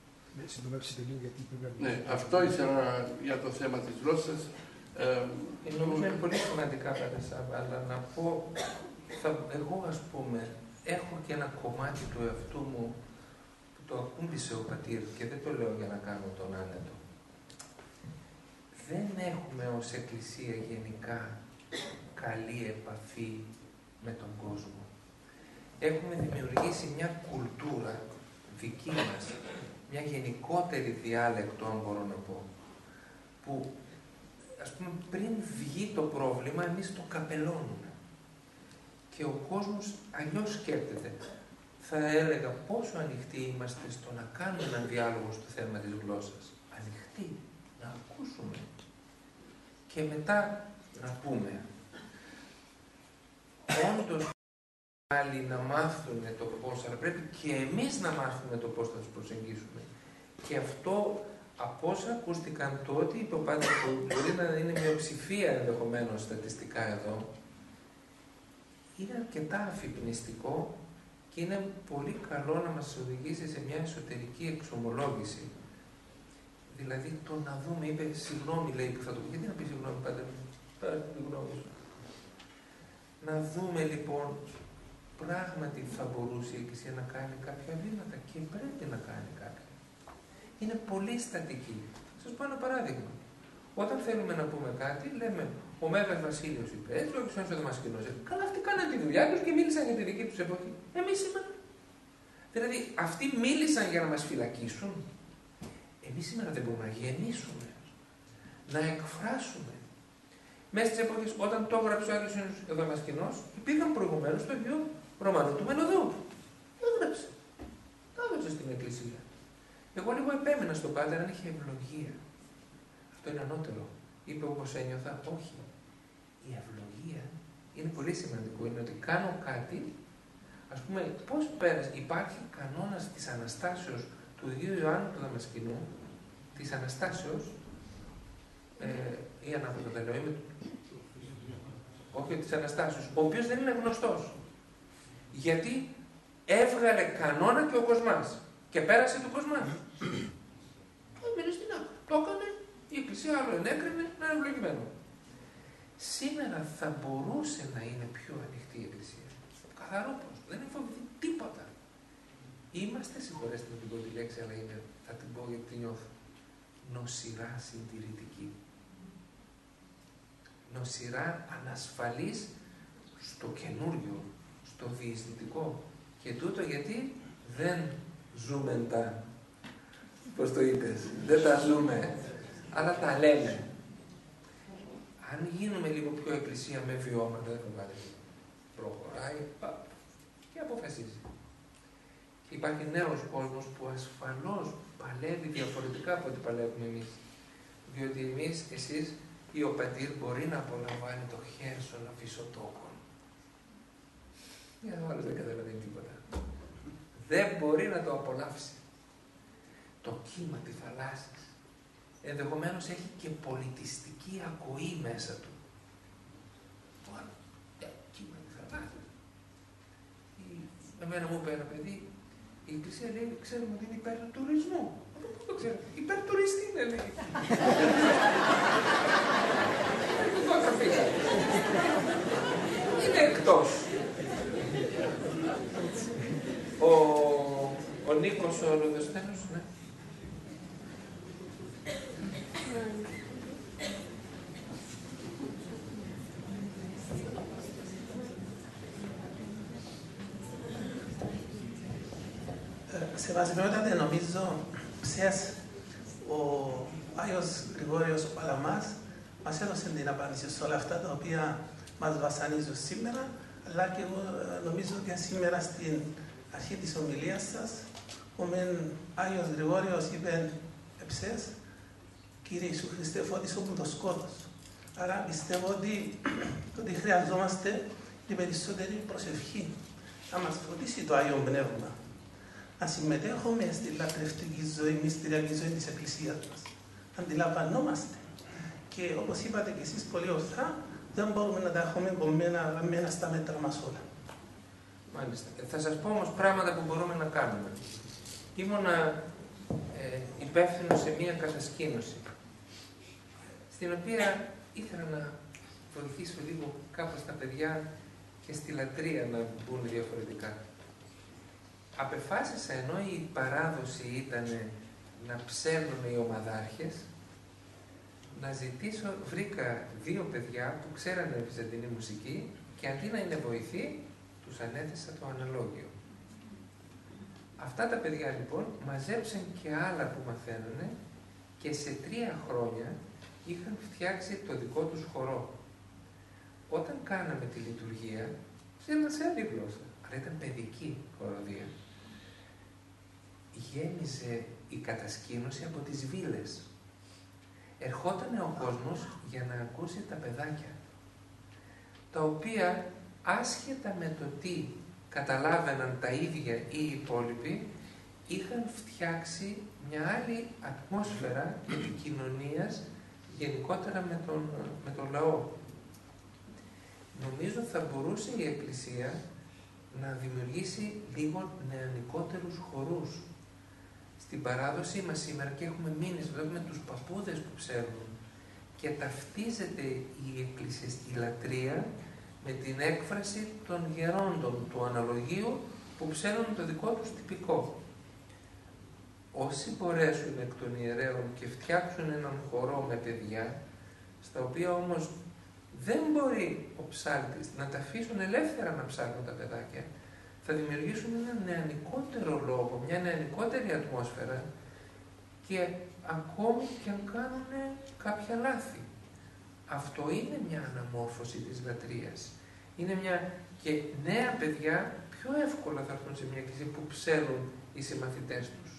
Ναι, αυτό ήθελα για το θέμα της γλώσσας. Ε, νομίζω είναι πολύ σημαντικά πράγματα, αλλά να πω, θα, εγώ ας πούμε, έχω και ένα κομμάτι του εαυτού μου που το ακούμπησε ο πατήρ και δεν το λέω για να κάνω τον άνετο. Δεν έχουμε ως Εκκλησία γενικά καλή επαφή με τον κόσμο. Έχουμε δημιουργήσει μια κουλτούρα δική μας, μια γενικότερη διάλεκτο, αν μπορώ να πω, που ας πούμε πριν βγει το πρόβλημα εμείς το καπελώνουμε. Και ο κόσμος αλλιώς σκέπτεται. Θα έλεγα πόσο ανοιχτοί είμαστε στο να κάνουμε έναν διάλογο στο θέμα της γλώσσας. Ανοιχτοί, να ακούσουμε. Και μετά να πούμε. Όντως άλλοι να μάθουν το πώς, αλλά πρέπει και εμείς να μάθουμε το πώς θα τους προσεγγίσουμε. Και αυτό, από όσα ακούστηκαν τότε, είπε ο Πάτερ που μπορεί να είναι μειοψηφία ενδεχομένως στατιστικά εδώ, είναι αρκετά αφυπνιστικό και είναι πολύ καλό να μας οδηγήσει σε μια εσωτερική εξομολόγηση. Δηλαδή το να δούμε, είπε, συγγνώμη λέει που θα το πει, γιατί να πει συγγνώμη Πάτερ, πάρε τη γνώμη σου. Να δούμε λοιπόν, πράγματι θα μπορούσε η Εκκλησία να κάνει κάποια βήματα και πρέπει να κάνει κάποια. Είναι πολύ στατική. Θα σας πω ένα παράδειγμα. Όταν θέλουμε να πούμε κάτι, λέμε ο Μέγας Βασίλειος είπε έτσι, ο Χριστός ο Δαμασκηνός έτσι. Καλά, αυτοί κάναν τη δουλειά τους και μίλησαν για τη δική τους εποχή. Εμείς σήμερα. Δηλαδή, αυτοί μίλησαν για να μας φυλακίσουν. Εμείς σήμερα δεν μπορούμε να γεννήσουμε, να εκφράσουμε. Μέσα στις εποχές, όταν το έγραψε ο Άγιος ο Δαμασκηνός, υπήρχαν προηγουμένως το ίδιο Ρωμανού του Μενοδού. Το έγραψε. Το έγραψε στην Εκκλησία. Εγώ λίγο επέμενα στον Πάτερ αν είχε ευλογία. Αυτό είναι ανώτερο. Είπε όπως ένιωθα, όχι. Η ευλογία είναι πολύ σημαντικό. Είναι ότι κάνω κάτι, ας πούμε, πώς πέρασε. Υπάρχει κανόνας της Αναστάσεως του Αγίου Ιωάννου του Δαμασκηνού, της Αναστάσεως, ε, ή ανάποδα δεν λέω, είμαι, όχι της Αναστάσεως, ο οποίος δεν είναι γνωστός. Γιατί έβγαλε κανόνα και ο Κοσμάς και πέρασε του Κοσμά. Έμεινε στην άκρη. Το έκανε, η Εκκλησία άλλο ενέκρινε, να είναι ευλογημένο. Σήμερα θα μπορούσε να είναι πιο ανοιχτή η Εκκλησία. Καθαρό πώς. Δεν έχει φοβηθεί τίποτα. Είμαστε, συγχωρέστε με την πρώτη λέξη, αλλά είναι, θα την πω γιατί την νιώθω. Νοσηρά συντηρητική. Νοσηρά ανασφαλής στο καινούριο, στο διαισθητικό. Και τούτο γιατί δεν ζούμε τα, πώς το είπες, δεν τα ζούμε, αλλά τα λέμε. Αν γίνουμε λίγο πιο εκκλησία με βιώματα, δεν θα προχωράει και αποφασίζει. Και υπάρχει νέος κόσμος που ασφαλώς παλεύει διαφορετικά από ό,τι παλεύουμε εμείς. Διότι εμείς, εσείς ή ο πατήρ μπορεί να απολαμβάνει το χέρσον αφισοτόκον. Για άλλος δεν καταλαβαίνει τίποτα. Δεν μπορεί να το απολαύσει. Το κύμα της θαλάσσης ενδεχομένως έχει και πολιτιστική ακοή μέσα του. Μόνο, ε, κύμα της θαλάσσης. Εμένα μου είπε ένα παιδί, η Εκκλησία λέει, ξέρουμε ότι είναι υπέρ του τουρισμού. Πού το ξέρω, υπέρ τουριστή είναι, λέει. Είναι εκτός. ο Νίκος ο Ροδοσθένος, ναι. Σεβασμιότατε, νομίζω, ξέρεις, ο Άγιος Γρηγόριος ο Παλαμάς μας έδωσε την απάντηση σε όλα αυτά τα οποία μας βασανίζουν σήμερα, αλλά και εγώ νομίζω ότι σήμερα στην αρχή της ομιλίας σας, ο μεν Άγιος Γρηγόριος είπε εψές, Κύριε Ιησού Χριστέ, φώτισο μου το σκότος. Άρα πιστεύω ότι, ότι χρειαζόμαστε και περισσότερη προσευχή να μας φωτίσει το Άγιο Πνεύμα. Να συμμετέχουμε στη λατρευτική ζωή, μυστηριακή ζωή της Εκκλησίας μας. Αντιλαμβανόμαστε. Και όπως είπατε και εσείς πολύ ορθά, δεν μπορούμε να τα έχουμε εμπομμένα στα μέτρα μας όλα. Μάλιστα. Θα σας πω όμως πράγματα που μπορούμε να κάνουμε. Ήμουνα ε, υπεύθυνο σε μία κατασκήνωση, στην οποία ήθελα να βοηθήσω λίγο κάπως τα παιδιά και στη λατρεία να μπουν διαφορετικά. Απεφάσισα, ενώ η παράδοση ήταν να ψέλνουν οι ομαδάρχες, να ζητήσω, βρήκα δύο παιδιά που ξέρανε βυζαντινή μουσική και αντί να είναι βοηθοί, τους ανέθεσα το αναλόγιο. Αυτά τα παιδιά λοιπόν μαζέψαν και άλλα που μαθαίνανε και σε τρία χρόνια είχαν φτιάξει το δικό τους χορό. Όταν κάναμε τη λειτουργία, ξέραμε σε άλλη γλώσσα, αλλά ήταν παιδική χοροδία. Γέμιζε η κατασκήνωση από τις βίλες. Ερχότανε ο κόσμος για να ακούσει τα παιδάκια, τα οποία άσχετα με το τι καταλάβαιναν τα ίδια ή οι υπόλοιποι, είχαν φτιάξει μια άλλη ατμόσφαιρα επικοινωνίας γενικότερα με τον, με τον λαό. Νομίζω θα μπορούσε η Εκκλησία να δημιουργήσει λίγο νεανικότερους χορούς. Στην παράδοσή μας σήμερα, και έχουμε μείνει, βλέπουμε τους παππούδες που ψέρνουν, και ταυτίζεται η εκκλησιαστική λατρεία με την έκφραση των γερόντων του αναλογίου που ψέρνουν το δικό τους τυπικό. Όσοι μπορέσουν εκ των ιερέων και φτιάξουν έναν χορό με παιδιά, στα οποία όμως δεν μπορεί ο ψάλτης να τα αφήσουν ελεύθερα να ψάλουν τα παιδάκια, θα δημιουργήσουν έναν νεανικότερο λόγο, μια νεανικότερη ατμόσφαιρα, και ακόμη και αν κάνουν κάποια λάθη. Αυτό είναι μια αναμόρφωση της λατρείας. Είναι μια και νέα παιδιά πιο εύκολα θα έρθουν σε μια εκκλησία που ψέλνουν οι συμμαθητές τους.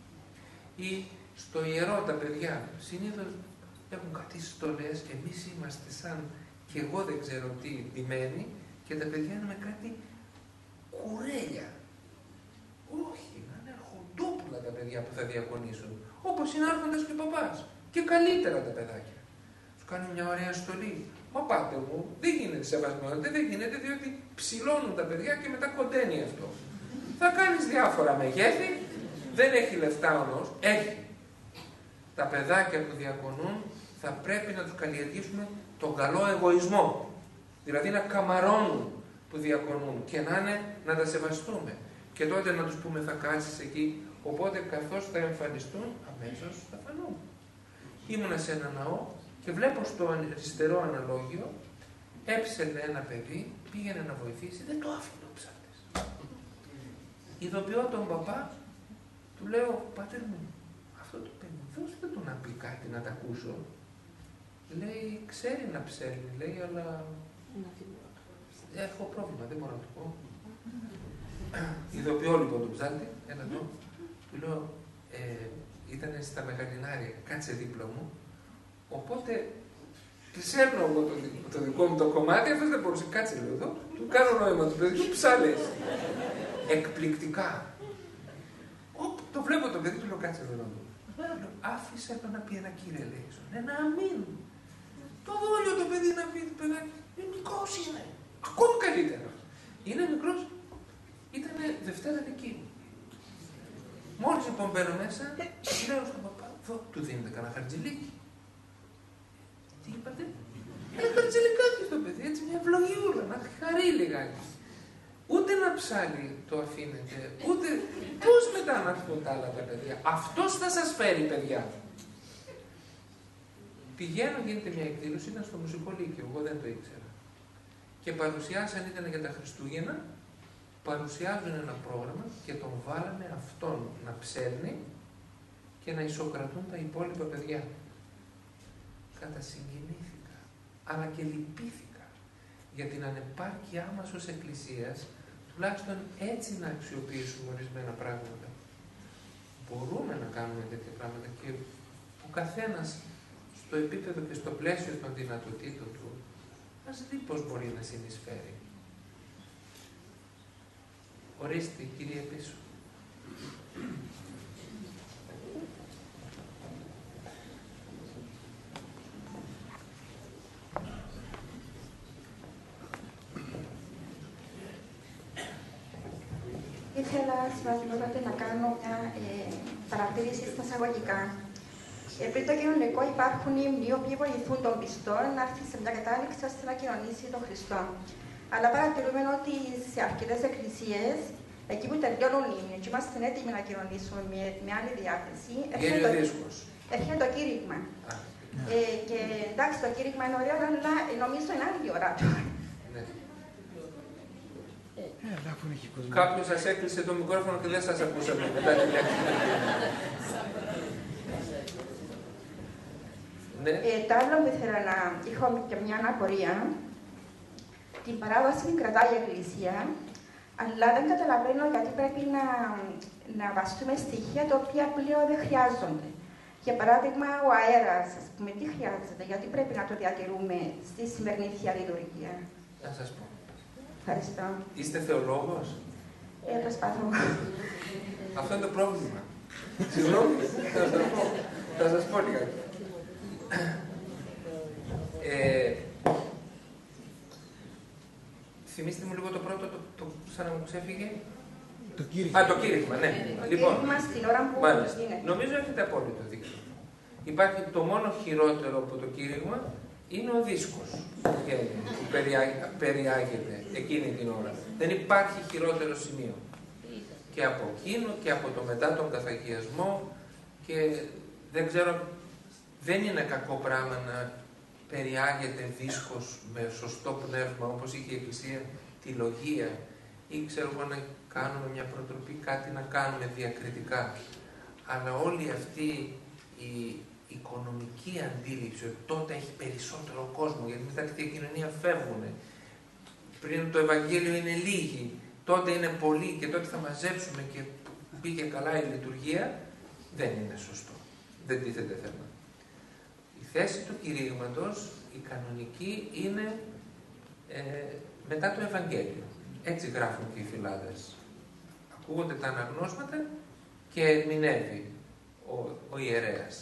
Ή στο ιερό τα παιδιά συνήθως έχουν κάτι στολές, εμείς είμαστε σαν και εγώ δεν ξέρω τι ντυμένοι, και τα παιδιά είναι με κάτι κουρέλια. Όχι, να είναι αρχοντόπουλα τα παιδιά που θα διακονήσουν, όπως είναι άρχοντας και παπάς. Και καλύτερα τα παιδάκια. Σου κάνουν μια ωραία στολή. Μα πάτε μου, δεν γίνεται σεβασμιότητα, δεν γίνεται, διότι ψηλώνουν τα παιδιά και μετά κοντένει αυτό. Θα κάνεις διάφορα μεγέθη, δεν έχει λεφτά ο ναός, έχει. Τα παιδάκια που διακονούν θα πρέπει να τους καλλιεργήσουμε τον καλό εγωισμό. Δηλαδή να καμαρώνουν που διακονούν και να είναι να τα σεβαστούμε. Και τότε να τους πούμε θα κάτσεις εκεί, οπότε καθώς θα εμφανιστούν αμέσως θα φανούν. Ήμουνα σε ένα ναό και βλέπω στο αριστερό αναλόγιο έψελε ένα παιδί, πήγαινε να βοηθήσει, δεν το άφηνε ο ψάλτης. Ειδοποιώ τον παπά, του λέω, πάτερ μου, αυτό το παιδί, δώστε του να πει κάτι να τα ακούσω. Λέει, ξέρει να ψέλνει, λέει, αλλά έχω πρόβλημα, δεν μπορώ να του πω. Ειδοποιώ λοιπόν τον ψάλτη, ένα εδώ, του λέω, ε, ήταν στα Μεγαλινάρια, κάτσε δίπλα μου, οπότε ψέρνω εγώ το, το δικό μου το κομμάτι, αυτός δεν μπορούσε, κάτσε λέω εδώ, του κάνω νόημα του παιδιού, ψάλες. Εκπληκτικά. Οπ, το βλέπω το παιδί, του λέω, κάτσε εδώ να δω. Λέω, άφησε το να πει ένα κύριε Λέησον, ένα αμήν. Το δόλιο το παιδί να πει, το παιδάκι, είναι μικρός είναι, ακόμη καλύτερα. Είναι μικρός, ήταν Δευτέρα Λυκείου. Μόλις λοιπόν μπαίνω μέσα, λέω στον παπά, εδώ του δίνετε κανένα χαρτζηλίκι. Τι είπατε? Ένα χαρτζηλικάκι στο παιδί, έτσι μια ευλογιούλα, να χαρεί λιγάκι. Ούτε να ψάλει το αφήνετε, ούτε πώς μετά να έρθουν τα άλλα τα παιδιά. Αυτός θα σας φέρει παιδιά. Πηγαίνω, γίνεται μια εκδήλωση, ήταν στο Μουσικό Λύκειο, εγώ δεν το ήξερα. Και παρουσιάσαν, ήταν για τα Χριστούγεννα, παρουσιάζουν ένα πρόγραμμα και τον βάλανε αυτόν να ψέρνει και να ισοκρατούν τα υπόλοιπα παιδιά. Κατασυγκινήθηκα, αλλά και λυπήθηκα για την ανεπάρκειά μας ως Εκκλησίας, τουλάχιστον έτσι να αξιοποιήσουμε ορισμένα πράγματα. Μπορούμε να κάνουμε τέτοια πράγματα και ο καθένας στο επίπεδο και στο πλαίσιο των δυνατοτήτων του, ας δει πώς μπορεί να συνεισφέρει. Ορίστε, κύριε πίσω. Ήθελα, συμβασμιότατε, να κάνω μια ε, παρατήρηση στα εισαγωγικά. Ε, πριν το κοινωνικό υπάρχουν οι οποίοι βοηθούν τον πιστό να έρθει σε μια κατάληξη ώστε να κοινωνήσει τον Χριστό. Αλλά παρατηρούμε ότι σε αρκετές εκκλησίες, εκεί που τελειώνουν οι ύμνοι και είμαστε έτοιμοι να κοινωνήσουμε με, με άλλη διάθεση, έρχεται το κήρυγμα. Ε, και εντάξει, το κήρυγμα είναι ωραίο, αλλά νομίζω είναι άλλη ώρα. Κάποιος σας έκλεισε το μικρόφωνο και δεν σας ακούσαμε μετά τη λέξη. Ναι. Ε, το άλλο που ήθελα να έχω και μια αναπορία, την παράδοση την κρατάει η Εκκλησία, αλλά δεν καταλαβαίνω γιατί πρέπει να, να βαστούμε στοιχεία τα οποία πλέον δεν χρειάζονται. Για παράδειγμα, ο αέρας, ας πούμε, τι χρειάζεται, γιατί πρέπει να το διατηρούμε στη σημερινή Θεία Λειτουργία. Να σας πω. Ευχαριστώ. Είστε θεολόγος? Ε, προσπαθώ. Αυτό είναι το πρόβλημα. Συγγνώμη, θα σας πω. Θα σας πω λιγάκι. Ε, θυμίστε μου λίγο το πρώτο, το, το, σαν να μου ξέφυγε. Το κήρυγμα. Α, το κήρυγμα, ναι. Το Λοιπόν, κήρυγμα στην ώρα που μάλιστα. γίνεται. Νομίζω έχετε απόλυτο δίκιο. Υπάρχει το μόνο χειρότερο από το κήρυγμα είναι ο δίσκος που περιάγεται εκείνη την ώρα. Δεν υπάρχει χειρότερο σημείο. Και από εκείνο και από το μετά τον καθαγιασμό και δεν ξέρω, δεν είναι κακό πράγμα να περιάγεται δίσκος με σωστό πνεύμα όπως είχε η Εκκλησία τη λογία ή ξέρω εγώ να κάνουμε μια προτροπή, κάτι να κάνουμε διακριτικά. Αλλά όλη αυτή η οικονομική αντίληψη ότι τότε έχει περισσότερο κόσμο, γιατί μετά τη Θεία Κοινωνία φεύγουν. Πριν το Ευαγγέλιο είναι λίγοι, τότε είναι πολλοί και τότε θα μαζέψουμε και πήγε καλά η λειτουργία, δεν είναι σωστό. Δεν τίθεται θέμα. Η θέση του κηρύγματος, η κανονική, είναι ε, μετά το Ευαγγέλιο. Έτσι γράφουν και οι φυλάδες. Ακούγονται τα αναγνώσματα και ερμηνεύει ο, ο ιερέας.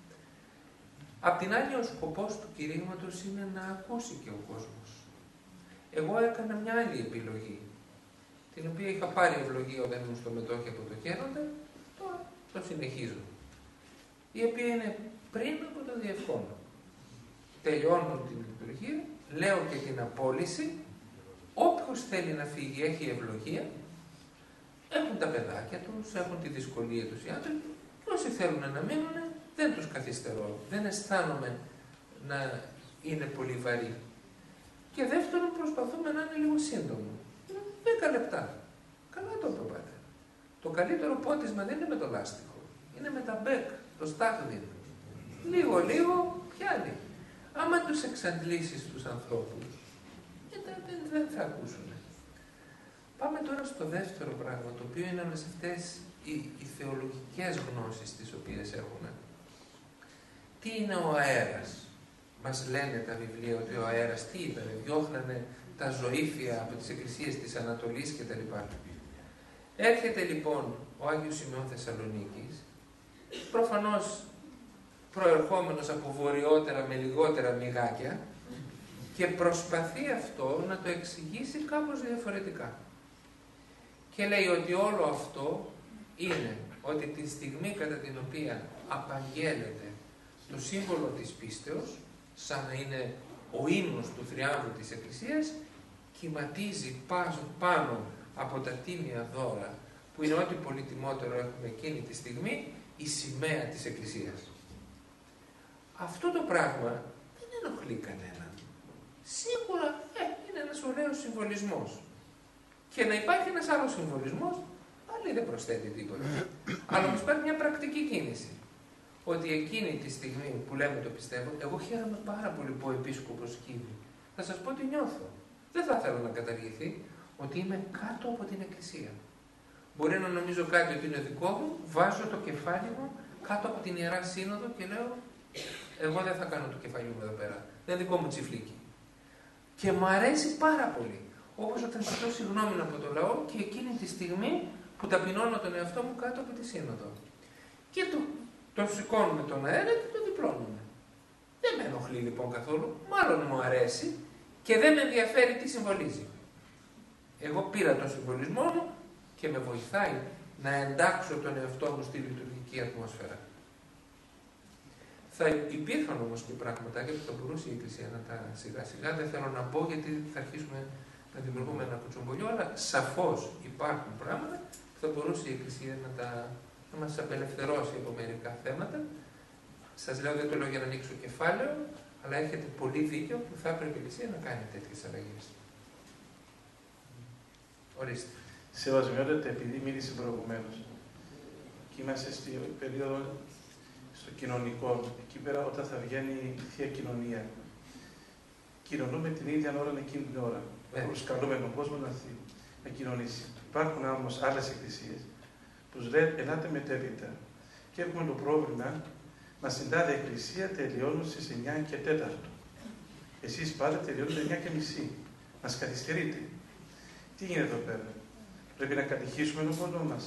Απ' την άλλη, ο σκοπός του κηρύγματος είναι να ακούσει και ο κόσμος. Εγώ έκανα μια άλλη επιλογή, την οποία είχα πάρει ευλογία όταν ήμουν στο μετόχι από το Γέροντα, τώρα το συνεχίζω. Η οποία είναι πριν από το διευκόνο. Τελειώνω την λειτουργία, λέω και την απόλυση, όποιος θέλει να φύγει έχει ευλογία, έχουν τα παιδάκια τους, έχουν τη δυσκολία τους οι άνθρωποι, και όσοι θέλουν να μείνουν, δεν τους καθυστερώ, δεν αισθάνομαι να είναι πολύ βαρύ. Και δεύτερον, προσπαθούμε να είναι λίγο σύντομο. Δέκα λεπτά. Καλά το είπατε. Το καλύτερο πότισμα δεν είναι με το λάστιχο. Είναι με τα μπέκ, το στάγδιν. Λίγο-λίγο πιάνει. Άμα τους εξαντλήσεις τους ανθρώπους, δεν, δεν θα ακούσουν. Πάμε τώρα στο δεύτερο πράγμα, το οποίο είναι όλες αυτές οι, οι θεολογικές γνώσεις τις οποίες έχουμε. Τι είναι ο αέρας? Μας λένε τα βιβλία ότι ο αέρας τι ήταν, διώχνανε τα ζωήφια από τις εκκλησίες της Ανατολής κτλ. Έρχεται λοιπόν ο Άγιος Σημεών Θεσσαλονίκης, προφανώς προερχόμενος από βορειότερα με λιγότερα μυγάκια, και προσπαθεί αυτό να το εξηγήσει κάπως διαφορετικά. Και λέει ότι όλο αυτό είναι ότι τη στιγμή κατά την οποία απαγγέλλεται το σύμβολο της πίστεως, σαν να είναι ο ύμνος του θριάμβου της Εκκλησίας, κυματίζει πάνω από τα τίμια δώρα που είναι ό,τι πολύτιμότερο έχουμε εκείνη τη στιγμή, η σημαία της Εκκλησίας. Αυτό το πράγμα δεν ενοχλεί κανέναν. Σίγουρα ε, είναι ένας ωραίος συμβολισμός. Και να υπάρχει ένας άλλος συμβολισμός, πάλι δεν προσθέτει τίποτα. Αλλά όμως υπάρχει μια πρακτική κίνηση. Ότι εκείνη τη στιγμή που λέμε το πιστεύω, εγώ χαίρομαι πάρα πολύ που ο Επίσκοπος Κίβη. Θα σας πω τι νιώθω. Δεν θα ήθελα να καταργηθεί ότι είμαι κάτω από την Εκκλησία. Μπορεί να νομίζω κάτι ότι είναι δικό μου, βάζω το κεφάλι μου κάτω από την Ιερά Σύνοδο και λέω εγώ δεν θα κάνω το κεφάλι μου εδώ πέρα. Δεν είναι δικό μου τσιφλίκι. Και μου αρέσει πάρα πολύ. Όπως όταν ζητώ συγγνώμη από το λαό και εκείνη τη στιγμή που ταπεινώνω τον εαυτό μου κάτω από τη Σύνοδο. Και το, το σηκώνουμε τον αέρα και το διπλώνουμε. Δεν με ενοχλεί λοιπόν καθόλου, μάλλον μου αρέσει και δεν με ενδιαφέρει τι συμβολίζει. Εγώ πήρα τον συμβολισμό μου και με βοηθάει να εντάξω τον εαυτό μου στη λειτουργική ατμόσφαιρα. Θα υπήρχαν όμως και πραγματάκια που θα μπορούσε η Εκκλησία να τα σιγά σιγά, δεν θέλω να πω γιατί θα αρχίσουμε να δημιουργούμε ένα κουτσομπολιό, αλλά σαφώς υπάρχουν πράγματα που θα μπορούσε η Εκκλησία να, τα, να μας απελευθερώσει από μερικά θέματα. Σας λέω, δεν το λέω για να ανοίξω κεφάλαιο, αλλά έχετε πολύ δίκιο που θα έπρεπε η Εκκλησία να κάνει τέτοιες αλλαγές. Ορίστε. Σεβασμιότατα, επειδή μίλησε προηγουμένως, και είμαστε στην περίοδο στο κοινωνικό, εκεί πέρα όταν θα βγαίνει η Θεία Κοινωνία, κοινωνούμε την ίδια ώρα εκείνη την ώρα. Yeah. Προσκαλούμε τον κόσμο να, να κοινωνήσει. Υπάρχουν όμως άλλες εκκλησίες που λένε ελάτε μετέπειτα. Και έχουμε το πρόβλημα, μας στην τάδε εκκλησία τελειώνουν στις εννιά και τέσσερα. Εσείς πάτε τελειώνετε εννιά και μισή. Μας καθυστερείτε. Τι γίνεται εδώ πέρα? Πρέπει να κατηχήσουμε τον κόσμο μας.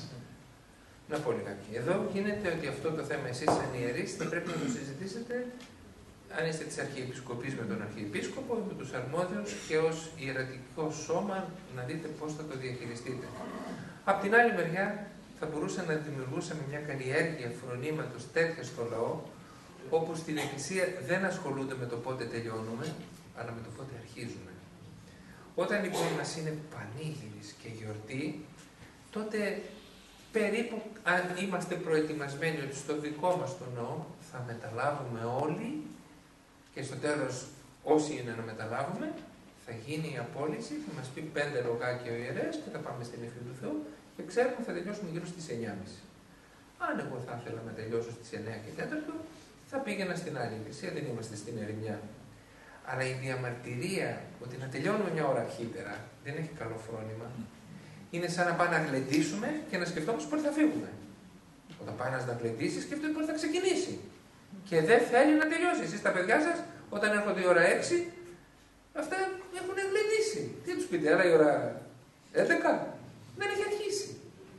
Να πω λιγάκι. Εδώ γίνεται ότι αυτό το θέμα εσείς σαν ιερείς θα πρέπει να το συζητήσετε αν είστε της Αρχιεπισκοπής με τον Αρχιεπίσκοπο, με τους αρμόδιους και ως ιερατικό σώμα να δείτε πώς θα το διαχειριστείτε. Απ' την άλλη μεριά θα μπορούσε να δημιουργούσαμε μια καλλιέργεια φρονήματος τέτοια στο λαό, όπου στην Εκκλησία δεν ασχολούνται με το πότε τελειώνουμε, αλλά με το πότε αρχίζουμε. Όταν λοιπόν μας είναι πανήγυρης και γιορτή, τότε περίπου αν είμαστε προετοιμασμένοι ότι στο δικό μας το ναό θα μεταλάβουμε όλοι και στο τέλος όσοι είναι να μεταλάβουμε θα γίνει η απόλυση, θα μας πει πέντε λογάκια ο ιερέας και θα πάμε στην ευχή του Θεού και ξέρουμε ότι θα τελειώσουμε γύρω στις εννιά και μισή. Αν εγώ θα ήθελα να τελειώσω στις εννιά και τέσσερα, θα πήγαινα στην άλλη εκκλησία, δεν είμαστε στην ερημιά. Αλλά η διαμαρτυρία ότι να τελειώνουμε μια ώρα αρχίτερα δεν έχει καλό φρόνημα. Είναι σαν να πάμε να γλεντήσουμε και να σκεφτόμαστε πότε θα φύγουμε. Όταν πάει να γλεντήσει, σκέφτεται πότε θα ξεκινήσει. Και δεν θέλει να τελειώσει. Εσείς τα παιδιά σας, όταν έρχονται η ώρα έξι, αυτά έχουν γλεντήσει. Τι τους πείτε, άρα η ώρα έντεκα, δεν έχει αρχίσει.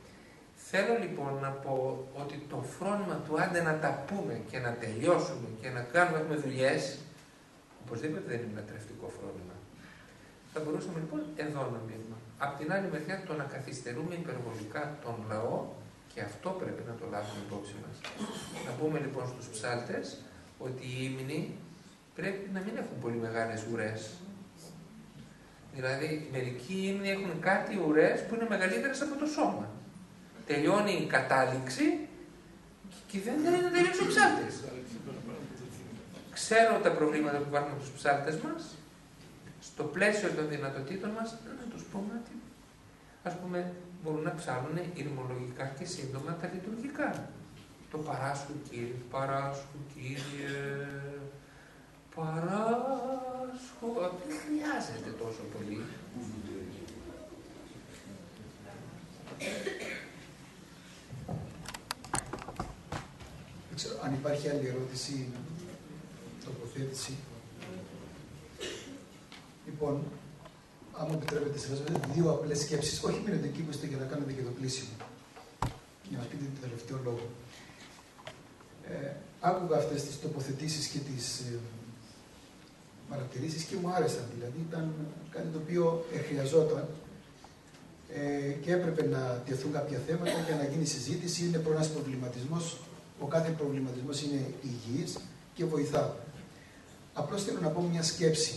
Θέλω λοιπόν να πω ότι το φρόνημα του άντε να τα πούμε και να τελειώσουμε και να κάνουμε, έχουμε δουλειές, οπωσδήποτε δεν είναι ένα τρεφτικό φρόνημα. Θα μπορούσαμε λοιπόν εδώ να μείνουμε. Απ' την άλλη μεριά το να καθυστερούμε υπερβολικά τον λαό, και αυτό πρέπει να το λάβουμε υπόψη μας. Να πούμε λοιπόν στους ψάλτες ότι οι ύμνοι πρέπει να μην έχουν πολύ μεγάλες ουρές. Δηλαδή μερικοί ύμνοι έχουν κάτι ουρές που είναι μεγαλύτερες από το σώμα. Τελειώνει η κατάληξη και δεν είναι να τελειώσει ο ψάλτης. Ξέρω τα προβλήματα που υπάρχουν με τους ψάλτες μας. Στο πλαίσιο των δυνατοτήτων μας, να τους πούμε ότι ας πούμε μπορούν να ψάλουν ηρμολογικά και σύντομα τα λειτουργικά. Το παράσχου Κύριε, παράσχου Κύριε, παράσχου, δεν χρειάζεται τόσο πολύ. Δεν ξέρω αν υπάρχει άλλη ερώτηση, τοποθέτηση. Λοιπόν, άμα επιτρέπετε σε σας δύο απλές σκέψεις, όχι μείνετε εκεί που είστε για να κάνετε και το κλείσιμο, για να πείτε το τελευταίο λόγο. Ε, άκουγα αυτές τις τοποθετήσεις και τις ε, παρατηρήσεις και μου άρεσαν, δηλαδή ήταν κάτι το οποίο χρειαζόταν ε, και έπρεπε να τεθούν κάποια θέματα και να γίνει συζήτηση. Είναι ένας προβληματισμός, ο κάθε προβληματισμός είναι υγιής και βοηθά. Απλώς θέλω να πω μια σκέψη.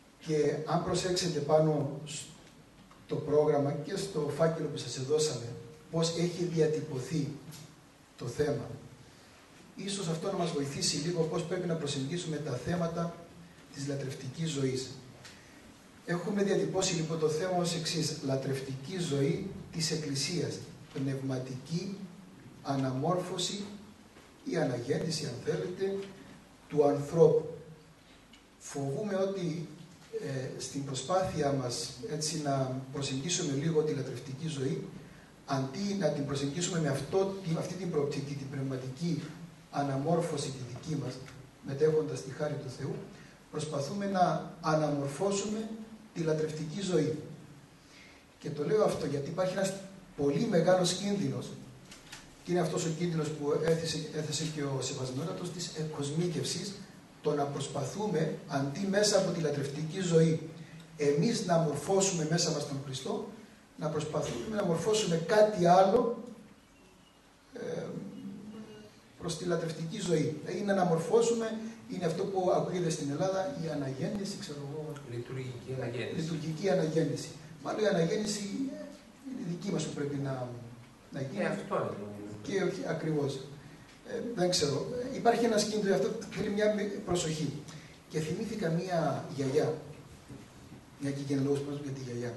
Και αν προσέξετε πάνω στο πρόγραμμα και στο φάκελο που σας δώσαμε, πώς έχει διατυπωθεί το θέμα. Ίσως αυτό να μας βοηθήσει λίγο πώς πρέπει να προσεγγίσουμε τα θέματα της λατρευτικής ζωής. Έχουμε διατυπώσει λοιπόν το θέμα ως εξής: λατρευτική ζωή της Εκκλησίας, πνευματική αναμόρφωση ή αναγέννηση, αν θέλετε, του ανθρώπου. Φοβούμαι ότι ε, στην προσπάθειά μας έτσι να προσεγγίσουμε λίγο τη λατρευτική ζωή, αντί να την προσεγγίσουμε με αυτό, αυτή την προοπτική, την πνευματική αναμόρφωση τη δική μας, μετέχοντας τη χάρη του Θεού, προσπαθούμε να αναμορφώσουμε τη λατρευτική ζωή. Και το λέω αυτό γιατί υπάρχει ένας πολύ μεγάλος κίνδυνος, και είναι αυτός ο κίνδυνος που έθεσε, έθεσε και ο Σεβασμιότατος, της εκκοσμίκευσης, το να προσπαθούμε αντί μέσα από τη λατρευτική ζωή εμείς να μορφώσουμε μέσα μας τον Χριστό, να προσπαθούμε να μορφώσουμε κάτι άλλο ε, προς τη λατρευτική ζωή. Είναι να μορφώσουμε, είναι αυτό που ακούγεται στην Ελλάδα, η αναγέννηση, ξέρω εγώ. Λειτουργική αναγέννηση. Λειτουργική αναγέννηση. Μάλλον η αναγέννηση είναι δική μας που πρέπει να, να γίνει. Και αυτό είναι. Και όχι ακριβώς. Ε, δεν ξέρω. Υπάρχει ένας κίνδυνος, αυτό θέλει μια προσοχή. Και θυμήθηκα μια γιαγιά, μια και γίνει λόγος για τη γιαγιά,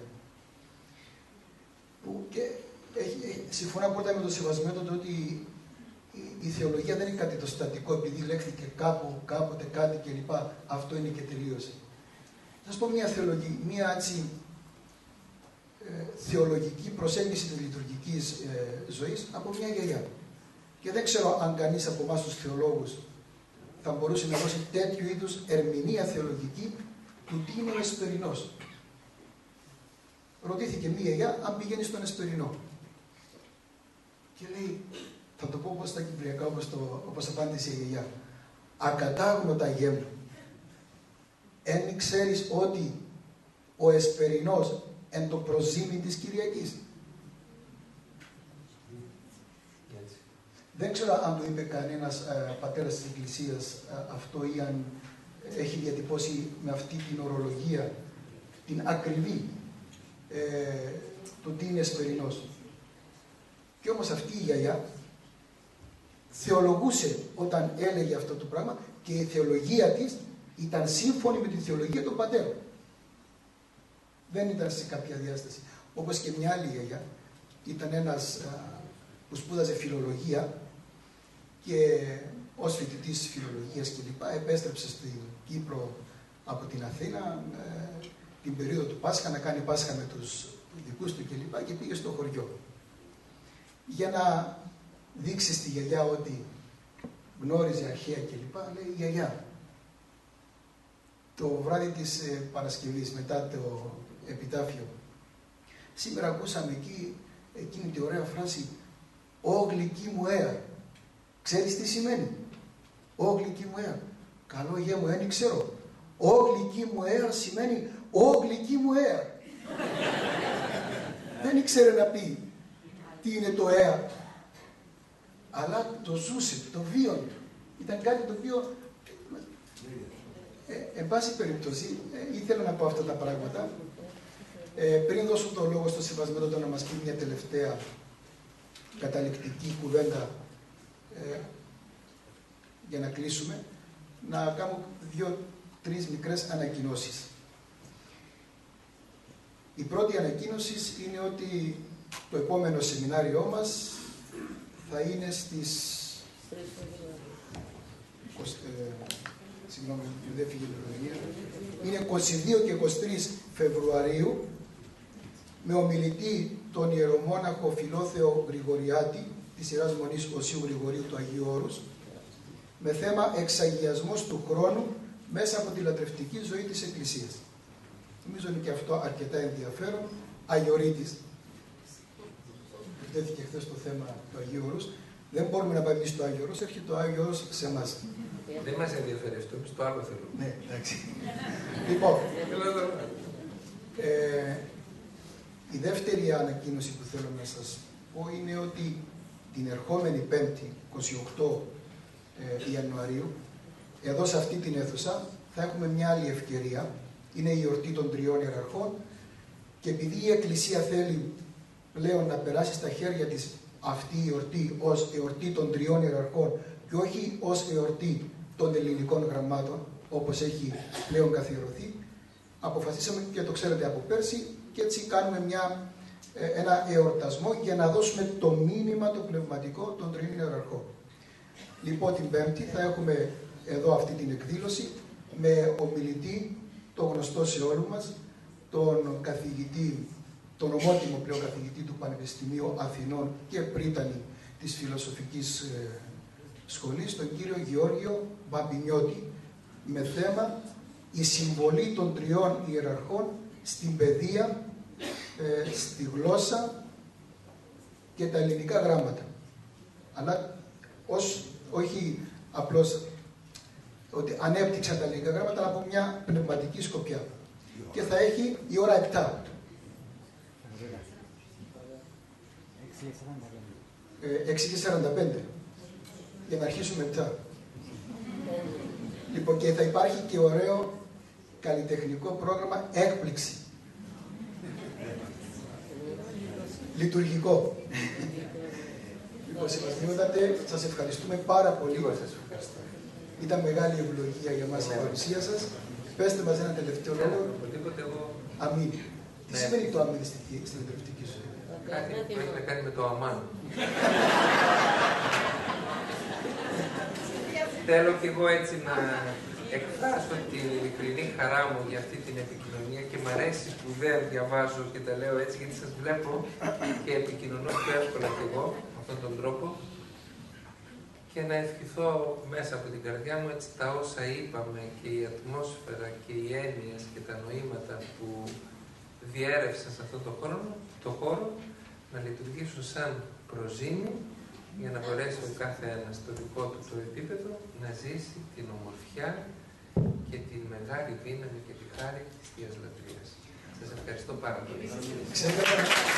που και έχει, συμφωνώ πρώτα με τον Σεβασμιότατο ότι η, η θεολογία δεν είναι κάτι το στατικό, επειδή λέξθηκε κάπου, κάποτε κάτι κλπ. Αυτό είναι και τελείωσε. Θα σας πω μια θεολογική, μια έτσι, ε, θεολογική προσέγγιση της λειτουργικής ε, ζωής από μια γιαγιά. Και δεν ξέρω αν κανείς από εμάς τους θεολόγους θα μπορούσε να δώσει τέτοιου είδους ερμηνεία θεολογική του τι είναι ο Εσπερινός. Ρωτήθηκε μία γιαγιά αν πηγαίνει στον Εσπερινό. Και λέει, θα το πω όπως στα κυπριακά, όπως, το, όπως απάντησε η γιαγιά. Ακατάγνωτα γέ μου. Εν ξέρεις ότι ο Εσπερινός εν το προζήμι της Κυριακής. Δεν ξέρω αν το είπε κανένας ε, πατέρας της Εκκλησίας ε, αυτό ή αν έχει διατυπώσει με αυτή την ορολογία, την ακριβή, ε, το τι είναι Εσπερινός. Και όμως αυτή η γιαγιά θεολογούσε όταν έλεγε αυτό το πράγμα και η θεολογία της ήταν σύμφωνη με τη θεολογία των πατέρων. Δεν ήταν σε κάποια διάσταση. Όπως και μια άλλη γιαγιά, ήταν ένας α, που σπούδαζε φιλολογία και ως φοιτητής φιλολογίας κλπ. Επέστρεψε στην Κύπρο από την Αθήνα ε, την περίοδο του Πάσχα να κάνει Πάσχα με τους δικούς του κλπ. Και, και πήγε στο χωριό. Για να δείξει στη γιαγιά ότι γνώριζε αρχαία κλπ. Λέει, γιαγιά, το βράδυ της ε, Παρασκευής μετά το επιτάφιο, σήμερα ακούσαμε εκεί εκείνη τη ωραία φράση «Ω γλυκή μου αία». Ξέρεις τι σημαίνει? «Ω γλυκή μου αία». Καλό γέ μου, δεν ξέρω. «Ω γλυκή μου αία» σημαίνει «Ω γλυκή μου αία». Δεν ήξερε να πει τι είναι το αία. Αλλά το ζούσε, το βίωνε. Ήταν κάτι το οποίο... Ε, εν πάση περιπτώσει, ε, ήθελα να πω αυτά τα πράγματα. Ε, πριν δώσω το λόγο στο Σεβασμιότατο να μας πει μια τελευταία καταληκτική κουβέντα ε, για να κλείσουμε, να κάνω δύο-τρεις μικρές ανακοινώσεις. Η πρώτη ανακοίνωση είναι ότι το επόμενο σεμινάριό μας θα είναι στις... Συγγνώμη, δεν φύγει η ημερομηνία. Είναι είκοσι δύο και είκοσι τρεις Φεβρουαρίου, με ομιλητή τον ιερομόναχο Φιλόθεο Γρηγοριάτη της Ιεράς Μονής Οσίου Γρηγορίου του Αγίου Όρους, με θέμα εξαγιασμός του χρόνου μέσα από τη λατρευτική ζωή της Εκκλησίας. Νομίζω είναι και αυτό αρκετά ενδιαφέρον. Αγιορείτης. Τέθηκε χθες το θέμα του Αγίου Όρους. Δεν μπορούμε να πάμε εμείς στο Άγιο Όρος, έρχεται το Άγιο Όρος σε εμάς. Δεν μας ενδιαφέρει αυτό, εμείς το άλλο θέλουμε. Ναι, εντάξει. Λοιπόν, ε, η δεύτερη ανακοίνωση που θέλω να σας πω είναι ότι την ερχόμενη Πέμπτη, είκοσι οκτώ ε, Ιανουαρίου, εδώ σε αυτή την αίθουσα θα έχουμε μια άλλη ευκαιρία. Είναι η γιορτή των τριών ιεραρχών και επειδή η Εκκλησία θέλει πλέον να περάσει στα χέρια της αυτή η εορτή ως εορτή των τριών ιεραρχών και όχι ως εορτή των ελληνικών γραμμάτων, όπως έχει πλέον καθιερωθεί, αποφασίσαμε και το ξέρετε από πέρσι και έτσι κάνουμε μια, ένα εορτασμό για να δώσουμε το μήνυμα το πνευματικό των τριών ιεραρχών. Λοιπόν, την Πέμπτη θα έχουμε εδώ αυτή την εκδήλωση με ομιλητή, το γνωστό σε όλους μας, τον καθηγητή, τον ομότιμο πλέον καθηγητή του Πανεπιστημίου Αθηνών και πρίτανη της Φιλοσοφικής Σχολής, τον κύριο Γεώργιο Μπαμπινιώτη, με θέμα η συμβολή των τριών ιεραρχών στην παιδεία, ε, στη γλώσσα και τα ελληνικά γράμματα. Αλλά ως, όχι απλώς ότι ανέπτυξαν τα ελληνικά γράμματα, αλλά από μια πνευματική σκοπιά. Και θα έχει η ώρα επτά. έξι και σαράντα πέντε. Για να αρχίσουμε επτά. Λοιπόν, και θα υπάρχει και ωραίο καλλιτεχνικό πρόγραμμα έκπληξη. Λειτουργικό. Λοιπόν, σεβασμιότατε, σας ευχαριστούμε πάρα πολύ. Ήταν μεγάλη ευλογία για μας η παρουσία σας. Πέστε μας ένα τελευταίο λόγο. Αμήν. Τι σημαίνει το αμήν στην εκπαιδευτική ζωή? Κάτι που έχει να κάνει με το αμάν. Θέλω κι εγώ έτσι να εκφράσω την ειλικρινή χαρά μου για αυτή την επικοινωνία και μ' αρέσει σπουδαία, διαβάζω και τα λέω έτσι γιατί σας βλέπω και επικοινωνώ πιο εύκολα κι εγώ με αυτόν τον τρόπο και να ευχηθώ μέσα από την καρδιά μου έτσι τα όσα είπαμε και η ατμόσφαιρα και οι έννοιες και τα νοήματα που διέρευσαν σε αυτόν τον χώρο, το χώρο να λειτουργήσουν σαν προζήμη για να μπορέσει ο κάθε ένας στο δικό του το επίπεδο να ζήσει την ομορφιά και την μεγάλη δύναμη και τη χάρη της Θείας Λατρείας. Σας ευχαριστώ πάρα πολύ.